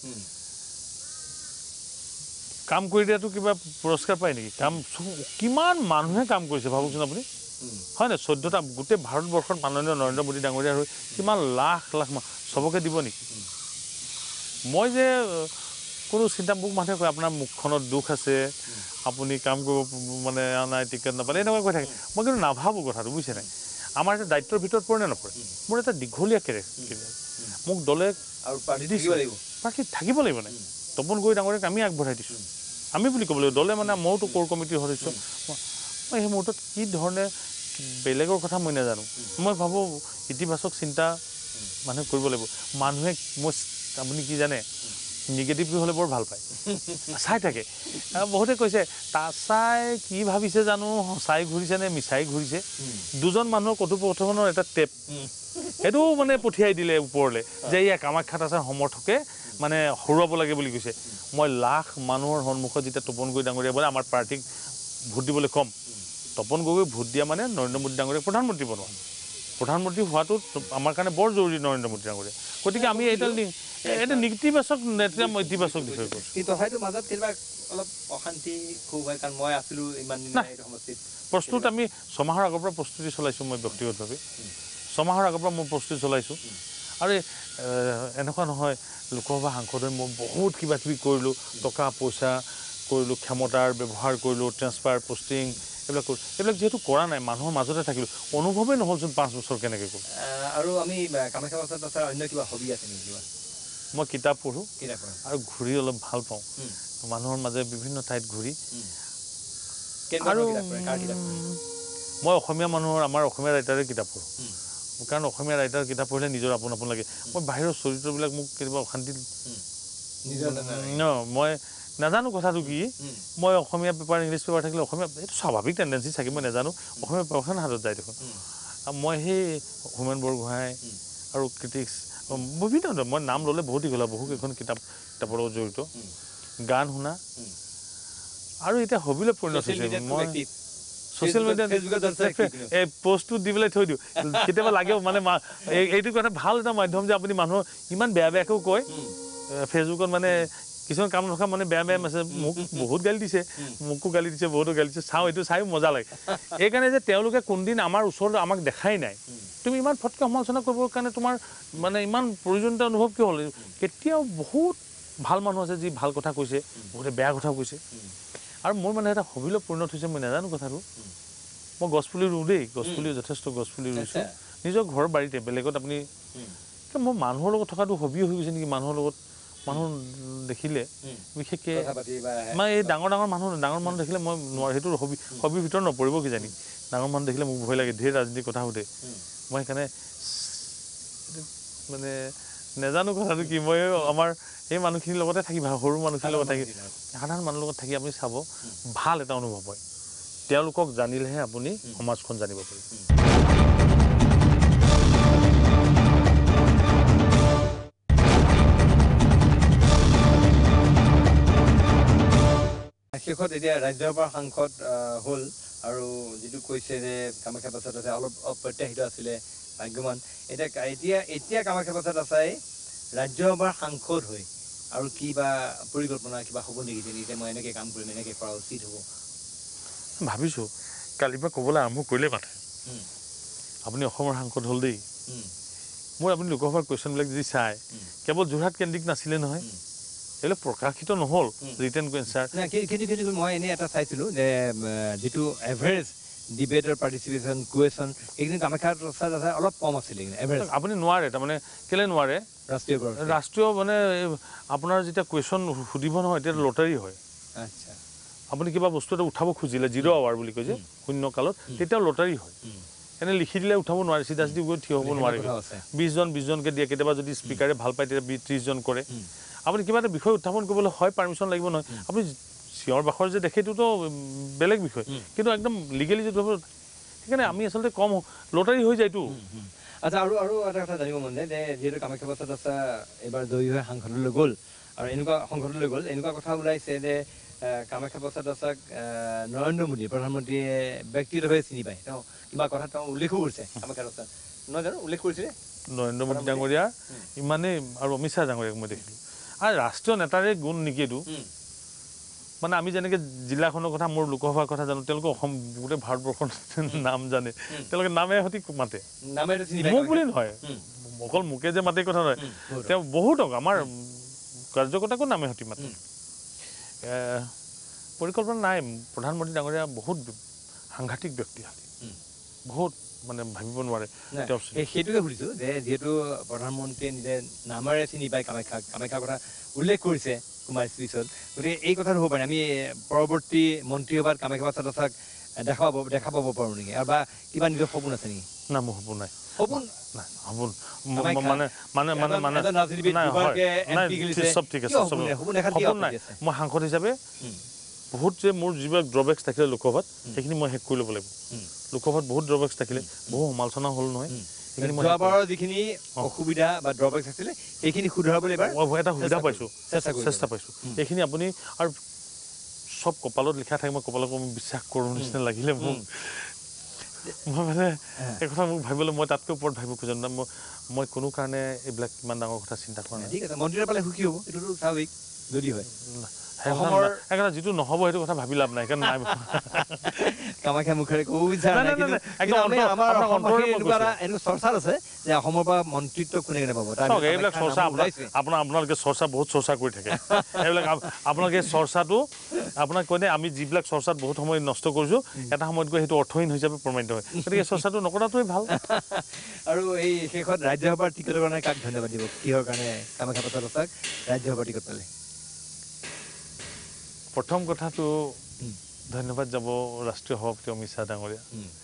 কাম কৰি দিয়াটো কিবা পুৰস্কাৰ পায় নেকি কাম কিমান মানুহে কাম কৰিছে ভাবকচোন আপুনি হয় নাই 14টা গোটেই ভাৰতবৰ্ষৰ মাননীয় নৰেন্দ্ৰ মোদী ডাঙৰীয়া হৈ কিমান লাখ চবকে দিব নেকি মই যে কোনো চিন্তা মোক মানুহে কয় আপোনাৰ মুখখনত দুখ আছে আপুনি কাম কৰিব মানে নাই টিকেট নাপালে এনেকুৱা কৈ থাকে মই কিন্তু নাভাবোঁ কথাটো বুজিছে নাই আমাৰ এটা দায়িত্বৰ ভিতৰত পৰে নে নপৰে মোৰ এটা দীঘলীয়া কেৰিয়াৰ মোক দলে আৰু প্ৰাৰ্থী থাকিব লাগিব নাই তপন গগৈ ডাঙৰীয়াক আমি আগবঢ়াই দিছোঁ আমি বুলি ক'ব লাগিব দলে মানে মইতো কোৰ কমিটিৰ সদস্য মই সেই মুহূৰ্তত কি ধৰণে বেলেগৰ কথা মই নাজানো মই ভাবোঁ ইতিবাচক চিন্তা মানুহে কৰিব লাগিব মানুহে মই আপুনি কি জানে নিগেটিভটো হ'লে বৰ ভাল পায় চাই থাকে বহুতে কৈছে তাচাই কি ভাবিছে জানো সঁচাই ঘূৰিছে নে মিছাই ঘূৰিছে দুজন মানুহৰ কথোপকথনৰ এটা টেপ সেইটো মানে পঠিয়াই দিলে ওপৰলৈ যে ইয়া কামাখ্যা তাচাৰ সমৰ্থকে মানে হৰুৱাব লাগে বুলি কৈছে মই লাখ মানুহৰ সন্মুখত যেতিয়া তপন গগৈ ডাঙৰীয়া বোলে আমাৰ পাৰ্টিক ভোট দিবলৈ কম তপন গগৈ ভোট দিয়া মানে নৰেন্দ্ৰ মোদী ডাঙৰীয়াক প্ৰধানমন্ত্ৰী বনোৱা প্ৰধানমন্ত্ৰী হোৱাটো আমাৰ কাৰণে বৰ জৰুৰী নৰেন্দ্ৰ মোদী ডাঙৰীয়া গতিকে আমি এটা নেতিবাচক ইতিবাচক বিষয় কৰিছোঁ কিন্তু হয়তো মাজত কেতিয়াবা অলপ অশান্তি খুব হয় কাৰণ মই আছিলোঁ ইমান দিন সমষ্টিত প্ৰস্তুত আমি 6 মাহৰ আগৰ পৰা প্ৰস্তুতি চলাইছোঁ মই ব্যক্তিগতভাৱে 6 মাহৰ আগৰ পৰা মই প্ৰস্তুতি চলাইছোঁ আৰু এনেকুৱা নহয় লোকসভা সাংসদ হৈ মই বহুত কিবা কিবি কৰিলোঁ টকা পইচা কৰিলোঁ ক্ষমতাৰ ব্যৱহাৰ কৰিলোঁ ট্ৰেন্সফাৰ পষ্টিং এইবিলাক যিহেতু কৰা নাই মানুহৰ মাজতে থাকিলোঁ অনুভৱেই নহ'লচোন 5 বছৰ কেনেকৈ কৰোঁ আৰু আমি কামাখ্যা প্ৰসাদ আছে অন্য কিবা হবি আছে নেকি কিবা মই কিতাপ পঢ়োঁ আৰু ঘূৰি অলপ ভাল পাওঁ মানুহৰ মাজে বিভিন্ন ঠাইত ঘূৰি আৰু মই অসমীয়া মানুহৰ আমাৰ অসমীয়া ৰাইটাৰে কিতাপ পঢ়োঁ কাৰণ অসমীয়া ৰাইটাৰ কিতাপ পঢ়িলে নিজৰ আপোন লাগে মই বাহিৰৰ চৰিত্ৰবিলাক মোক কেতিয়াবা অশান্তি মই নাজানো কথাটো কি মই অসমীয়া পেপাৰ ইংলিছ পেপাৰ থাকিলে অসমীয়া এইটো স্বাভাৱিক টেণ্ডেঞ্চি চাগে মই নাজানো অসমীয়া পেপাৰখন হাতত যায় দেখোন মই সেই হোমেন বৰগোহাঁই আৰু ক্ৰিটিক্স বিভিন্ন মই নাম ল'লে বহুত দীঘল বহুকেইখন কিতাপৰ লগত জড়িত গান শুনা আৰু এতিয়া হবিলৈ পৰিণত হৈছে মই ছ'চিয়েল মিডিয়াত এই পোষ্টটো দি পেলাই থৈ দিওঁ কেতিয়াবা লাগেও মানে এইটো কথা ভাল এটা মাধ্যম যে আপুনি মানুহৰ ইমান বেয়া বেয়াকৈও কয় ফেচবুকত মানে কিছুমান কাম নথকা মানে বেয়া বেয়া মেছেজ মোক বহুত গালি দিছে মোকো গালি দিছে বহুতো গালি দিছে চাওঁ এইটো চাইও মজা লাগে এইকাৰণে যে তেওঁলোকে কোনদিন আমাৰ ওচৰত আমাক দেখাই নাই তুমি ইমান ফটকৈ সমালোচনা কৰিবৰ কাৰণে তোমাৰ মানে ইমান প্ৰয়োজনীয়তা অনুভৱ কিয় হ'ল কেতিয়াও বহুত ভাল মানুহ আছে যি ভাল কথা কৈছে বহুতে বেয়া কথা কৈছে আৰু মোৰ মানে এটা হবিলৈ পৰিণত হৈছে মই নাজানো কথাটো মই গছপুলি ৰুওঁ দেই গছপুলি যথেষ্ট গছপুলি ৰুইছোঁ নিজৰ ঘৰৰ বাৰীতে বেলেগত আপুনি মই মানুহৰ লগত থকাটো হবি হৈ গৈছে নেকি মানুহৰ লগত মানুহ দেখিলে বিশেষকৈ মই এই ডাঙৰ মানুহ দেখিলে মই নোৱাৰোঁ সেইটো হবিৰ ভিতৰত নপৰিব কিজানি ডাঙৰ মানুহ দেখিলে মোক ভয় লাগে ধেৰ ৰাজনীতিৰ কথা সোধে মই সেইকাৰণে মানে নাজানো কথাটো কি মই আমাৰ এই মানুহখিনিৰ লগতে থাকি ভাল সৰু মানুহখিনিৰ লগত থাকি সাধাৰণ মানুহৰ লগত থাকি আপুনি চাব ভাল এটা অনুভৱ হয় তেওঁলোকক জানিলেহে আপুনি সমাজখন জানিব পাৰিব শেষত এতিয়া ৰাজ্যসভাৰ সাংসদ হ'ল আৰু যিটো কৈছে যে কামাখ্যা প্ৰসাদ আছে অলপ অপ্ৰত্যাশিত আছিলে ভাগ্যৱান এতিয়া কামাখ্যা প্ৰসাদ আছাই ৰাজ্যসভাৰ সাংসদ হৈ আৰু কিবা পৰিকল্পনা কিবা হ'ব নেকি যে মই এনেকৈ কাম কৰিম এনেকৈ কৰা উচিত হ'ব ভাবিছোঁ কালিৰ পৰা ক'বলৈ আৰম্ভ কৰিলে মাথে আপুনি অসমৰ সাংসদ হ'ল দেই মোৰ আপুনি লোকসভাৰ কুৱেশ্যনবিলাক যদি চাই কেৱল যোৰহাট কেন্দ্ৰিক নাছিলে নহয় এইবিলাক প্ৰকাশিত নহ'ল ৰিটেন এনচাৰ কিন্তু মই এনেই এটা চাইছিলোঁ যে যিটো এভাৰেজ ডিবেটৰ পাৰ্টিচিপেশ্যন কুৱেশ্যন এইখিনি কামাখ্যা প্ৰসাদ আছে অলপ কম আছিলে এভাৰেজ আপুনি নোৱাৰে তাৰমানে কেলৈ নোৱাৰে ৰাষ্ট্ৰীয় মানে আপোনাৰ যেতিয়া কুৱেশ্যন সুধিব নহয় এতিয়া লটাৰী হয় আচ্ছা আপুনি কিবা বস্তু এটা উঠাব খুজিলে 0 আৱাৰ বুলি কয় যে শূন্য কালত তেতিয়াও লটাৰী হয় এনে লিখি দিলে উঠাব নোৱাৰে চিধা চিধি গৈ থিয় হ'ব নোৱাৰে 20জনকৈ দিয়ে কেতিয়াবা যদি স্পীকাৰে ভাল পায় তেতিয়া 30জন কৰে আপুনি কিবা এটা বিষয় উত্থাপন কৰিবলৈ হয় পাৰ্মিশ্যন লাগিব নহয় আপুনি চিঞৰ বাখৰ যে দেখে এইটোতো বেলেগ বিষয় কিন্তু একদম লিগেলি যদি সেইকাৰণে আমি আচলতে কম লটাৰী হৈ যায়তো আচ্ছা আৰু এটা কথা জানিব মন যায় যে যিহেতু কামাখ্যা প্ৰসাদ আছা এইবাৰ জয়ী হৈ সাংসদলৈ গ'ল আৰু সংসদলৈ গ'ল এনেকুৱা কথা ওলাইছে যে কামাখ্যা প্ৰসাদ আছাক নৰেন্দ্ৰ মোদী প্ৰধানমন্ত্ৰীয়ে ব্যক্তিগতভাৱে চিনি পায় তেওঁ কিবা কথা তেওঁ উল্লেখো কৰিছে কামাখ্যা প্ৰসাদ নহয় জানো উল্লেখ কৰিছিলে নৰেন্দ্ৰ মোদী ডাঙৰীয়া ইমানেই আৰু অমিত শ্বাহ ডাঙৰীয়াক মই দেখিলোঁ আৰু ৰাষ্ট্ৰীয় নেতাৰে গুণ নেকি এইটো মানে আমি যেনেকৈ জিলাখনৰ কথা মোৰ লোকসভাৰ কথা জানো তেওঁলোকে অসম গোটেই ভাৰতবৰ্ষৰ নাম জানে তেওঁলোকে নামে সৈতে মাতে মোক বুলি নহয় অকল মোকে যে মাতে কথা নহয় তেওঁ বহুতক আমাৰ কাৰ্যকৰ্তাকো নামে সৈতে মাতে পৰিকল্পনা নাই প্ৰধানমন্ত্ৰী ডাঙৰীয়া বহুত সাংঘাতিক ব্যক্তিশালী বহুত মানে ভাবিব নোৱাৰে সেইটোকে সুধিছোঁ যে যিহেতু প্ৰধানমন্ত্ৰীয়ে নিজে নামেৰে চিনি পায় কামাখ্যাৰ কথা উল্লেখ কৰিছে কুমাৰ স্পীচত গতিকে এই কথাটো হ'ব পাৰে আমি পৰৱৰ্তী মন্ত্ৰীসভাত কামাখ্যা প্ৰসাদ আছাক দেখা পাব পাৰোঁ নেকি আৰু বা কিবা নিজৰ সপোন আছে নেকি না মোৰ সপোন নাই সপোন নাই সপোন চব ঠিক আছে সপোন নাই মই সাংসদ হিচাপে বহুত যে মোৰ যিবিলাক ড্ৰবেক্স থাকিলে লোকসভাত সেইখিনি মই শেষ কৰি ল'ব লাগিব লোকসভাত বহুত ড্ৰবেক্স থাকিলে বহু সমালোচনা হ'ল নহয় যোৱাবাৰৰ যিখিনি অসুবিধা বা ড্ৰবেক্স আছিলে সেইখিনি শুধৰাবলৈ এবাৰ এটা সুবিধা পাইছোঁ চেষ্টা পাইছোঁ এইখিনি আপুনি আৰু চব কপালত লিখা থাকে মই কপালত বিশ্বাস কৰোঁ নিচিনা লাগিলে মোক মই মানে এই কথা মোক ভাবিবলৈ মই তাতকৈ ওপৰত ভাবিব খোজা নাই মই কোনো কাৰণে এইবিলাক ইমান ডাঙৰ কথা চিন্তা কৰা নাই ঠিক আছে মন্ত্ৰীয়ে পালে সুখী হ'ব এইটোতো স্বাভাৱিক যদি হয় সেইকাৰণে যিটো নহ'ব সেইটো কথা ভাবি লাভ নাই কাৰণ নাই কামাখ্যা মুখেৰে ক'ব বিচাৰা চৰ্চা আছে যে অসমৰ পৰা মন্ত্ৰিত্ব কোনে কোনে পাব এইবিলাক চৰ্চা আপোনালোকে চৰ্চা বহুত চৰ্চা কৰি থাকে এইবিলাক আপোনালোকে চৰ্চাটো আপোনাক কৈ আমি যিবিলাক চৰ্চাত বহুত সময় নষ্ট কৰিছোঁ এটা সময়ত গৈ সেইটো অৰ্থহীন হিচাপে প্ৰমাণিত হয় গতিকে চৰ্চাটো নকৰাটোৱেই ভাল আৰু এই শেষত ৰাজ্যসভাৰ টিকটৰ কাৰণে কাক ধন্যবাদ দিব কিহৰ কাৰণে কামাখ্যা প্ৰসাদ আছাক ৰাজ্যসভাৰ টিকট পালে প্ৰথম কথাটো ধন্যবাদ যাব ৰাষ্ট্ৰীয় সভাপতি অমিত শ্বাহ ডাঙৰীয়া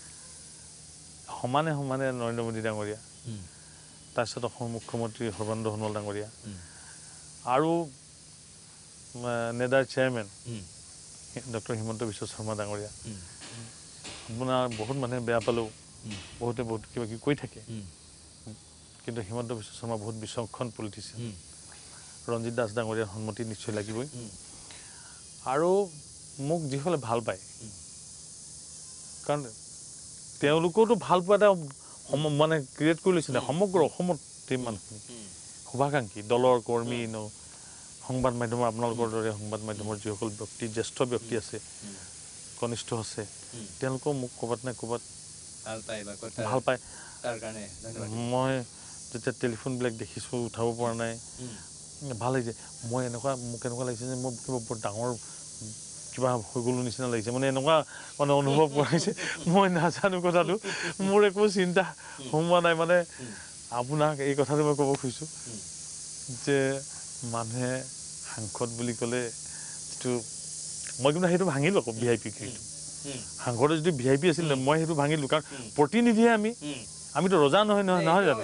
সমানে সমানে নৰেন্দ্ৰ মোদী ডাঙৰীয়া তাৰপিছত অসমৰ মুখ্যমন্ত্ৰী সৰ্বানন্দ সোণোৱাল ডাঙৰীয়া আৰু NEDA chairman doctor Himanta Biswa Sarma ডাঙৰীয়া আপোনাৰ বহুত মানুহে বেয়া পালেও বহুতে বহুত কিবা কিবি কৈ থাকে কিন্তু হিমন্ত বিশ্ব শৰ্মা বহুত বিচক্ষণ পলিটিচিয়ান ৰঞ্জিত দাস ডাঙৰীয়াৰ সন্মতি নিশ্চয় লাগিবই আৰু মোক যিসকলে ভাল পায় কাৰণ তেওঁলোকেওতো ভাল পোৱা এটা মানে ক্ৰিয়েট কৰি লৈছিলে সমগ্ৰ অসমত মানুহখিনি শুভাকাংক্ষী দলৰ কৰ্মী সংবাদ মাধ্যমৰ আপোনালোকৰ দৰে সংবাদ মাধ্যমৰ যিসকল ব্যক্তি জ্যেষ্ঠ ব্যক্তি আছে কনিষ্ঠ আছে তেওঁলোকেও মোক ক'ৰবাত নাই ক'ৰবাত ভাল পায় তাৰ কাৰণে ধন্যবাদ মই যেতিয়া টেলিফোনবিলাক দেখিছোঁ উঠাব পৰা নাই ভাল লাগিছে মই মোক এনেকুৱা লাগিছে যে মই কিবা বৰ ডাঙৰ কিবা হৈ গ'লো নিচিনা লাগিছে মানে এনেকুৱা মানে অনুভৱ কৰাইছে মই নাজানো কথাটো মোৰ একো চিন্তা সোমোৱা নাই মানে আপোনাক এই কথাটো মই ক'ব খুজিছোঁ যে মানুহে সাংসদ বুলি ক'লে যিটো মই কিন্তু সেইটো ভাঙিলোঁ আকৌ VIP ক্ৰীটো সাংসদে যদি VIP আছিল মই সেইটো ভাঙিলোঁ কাৰণ প্ৰতিনিধিয়ে আমিতো ৰজা নহয় জানো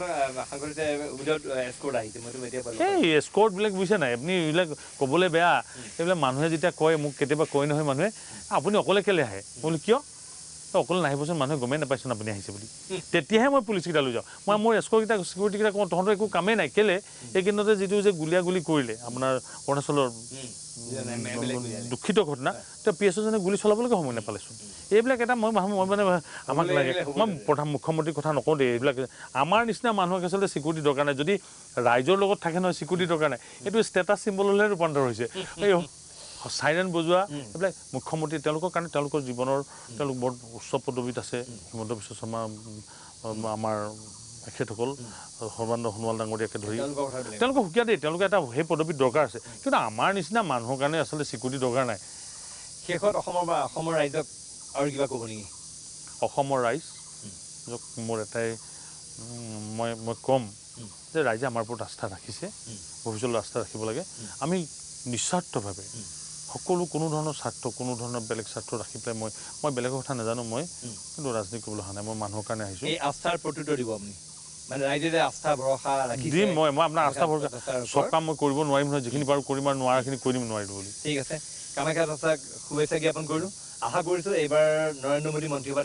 এই এস্কৰ্টবিলাক বুজিছে নাই আপুনি এইবিলাক ক'বলৈ বেয়া এইবিলাক মানুহে যেতিয়া কয় মোক কেতিয়াবা কয় নহয় মানুহে আপুনি অকলে কেলৈ আহে বোলো কিয় অকলে নাহিবচোন মানুহে গমেই নাপাইচোন আপুনি আহিছে বুলি তেতিয়াহে মই পুলিচকেইটা লৈ যাওঁ মই মোৰ এস্কৰ্টকেইটা চিকিউৰিটিকেইটা কওঁ তহঁতৰ একো কামেই নাই কেলে এইকেইদিনতে যিটো যে গুলীয়াগুলি কৰিলে আপোনাৰ অৰুণাচলৰ দুখিত ঘটনা তেওঁ PSOজনে গুলি চলাবলৈকে সময় নাপালেচোন এইবিলাক এটা মই মানে আমাক লাগে মই প্ৰধান মুখ্যমন্ত্ৰীৰ কথা নকওঁ দেই এইবিলাক আমাৰ নিচিনা মানুহক আচলতে চিকিউৰিটি দৰকাৰ নাই যদি ৰাইজৰ লগত থাকে নহয় চিকিউৰিটি দৰকাৰ নাই এইটো ষ্টেটাছ চিম্বললৈ ৰূপান্তৰ হৈছে এই চাইৰেন বজোৱা এইবিলাক মুখ্যমন্ত্ৰী তেওঁলোকৰ কাৰণে তেওঁলোকৰ জীৱনৰ তেওঁলোক বৰ উচ্চ পদবীত আছে হিমন্ত বিশ্ব শৰ্মা আমাৰ তেখেতসকল সৰ্বানন্দ সোণোৱাল ডাঙৰীয়াকে ধৰি তেওঁলোকক সুকীয়া দেই তেওঁলোকে এটা সেই পদবীত দৰকাৰ আছে কিন্তু আমাৰ নিচিনা মানুহৰ কাৰণে আচলতে চিকিউৰিটি দৰকাৰ নাই শেষত অসমৰ ৰাইজক আৰু কিবা ক'ব নেকি অসমৰ ৰাইজক মোৰ এটাই মই ক'ম যে ৰাইজে আমাৰ ওপৰত আস্থা ৰাখিছে ভৱিষ্যতলৈ আস্থা ৰাখিব লাগে আমি নিস্বাৰ্থভাৱে সকলো কোনো ধৰণৰ স্বাৰ্থ কোনো ধৰণৰ বেলেগ স্বাৰ্থ ৰাখি পেলাই মই বেলেগৰ কথা নাজানো মই কিন্তু ৰাজনীতি কৰিবলৈ অহা নাই মই মানুহৰ কাৰণে আহিছোঁ এই আস্থাৰ প্ৰত্যুত্তৰ দিব আপুনি মানে ৰাইজে যে আস্থা ভৰসা ৰাখিছে দিম মই আপোনাৰ আস্থা ভৰসা চব কাম মই কৰিব নোৱাৰিম নহয় যিখিনি পাৰোঁ কৰিম আৰু নোৱাৰাখিনি কৰি দিম নোৱাৰিলোঁ বুলি ঠিক আছে কামাখ্যা দাসাক শুভেচ্ছা জ্ঞাপন কৰিলোঁ আশা কৰিছোঁ এইবাৰ নৰেন্দ্ৰ মোদী মন্ত্ৰীসভাত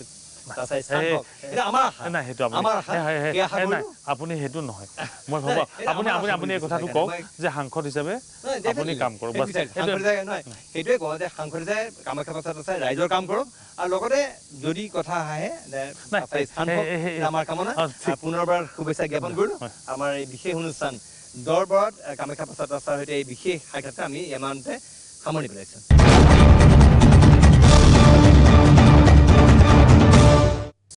আপুনি সেইটো নহয় মই ভাবো আপুনি এই কথাটো কওক যে সাংসদ হিচাপে আপুনি কাম কৰক সেইটোৱে কওঁ যে সাংসদ হিচাপে কামাখ্যা প্ৰসাদ দাসাই ৰাইজৰ কাম কৰক আৰু লগতে যদি কথা আহে আমাৰ কামনা পুনৰবাৰ শুভেচ্ছা জ্ঞাপন কৰিলোঁ আমাৰ এই বিশেষ অনুষ্ঠান দৰবাৰত কামাখ্যা প্ৰসাদ দাসাৰ সৈতে এই বিশেষ সাক্ষাৎকাৰ আমি ইমানতে সামৰণি পেলাইছোঁ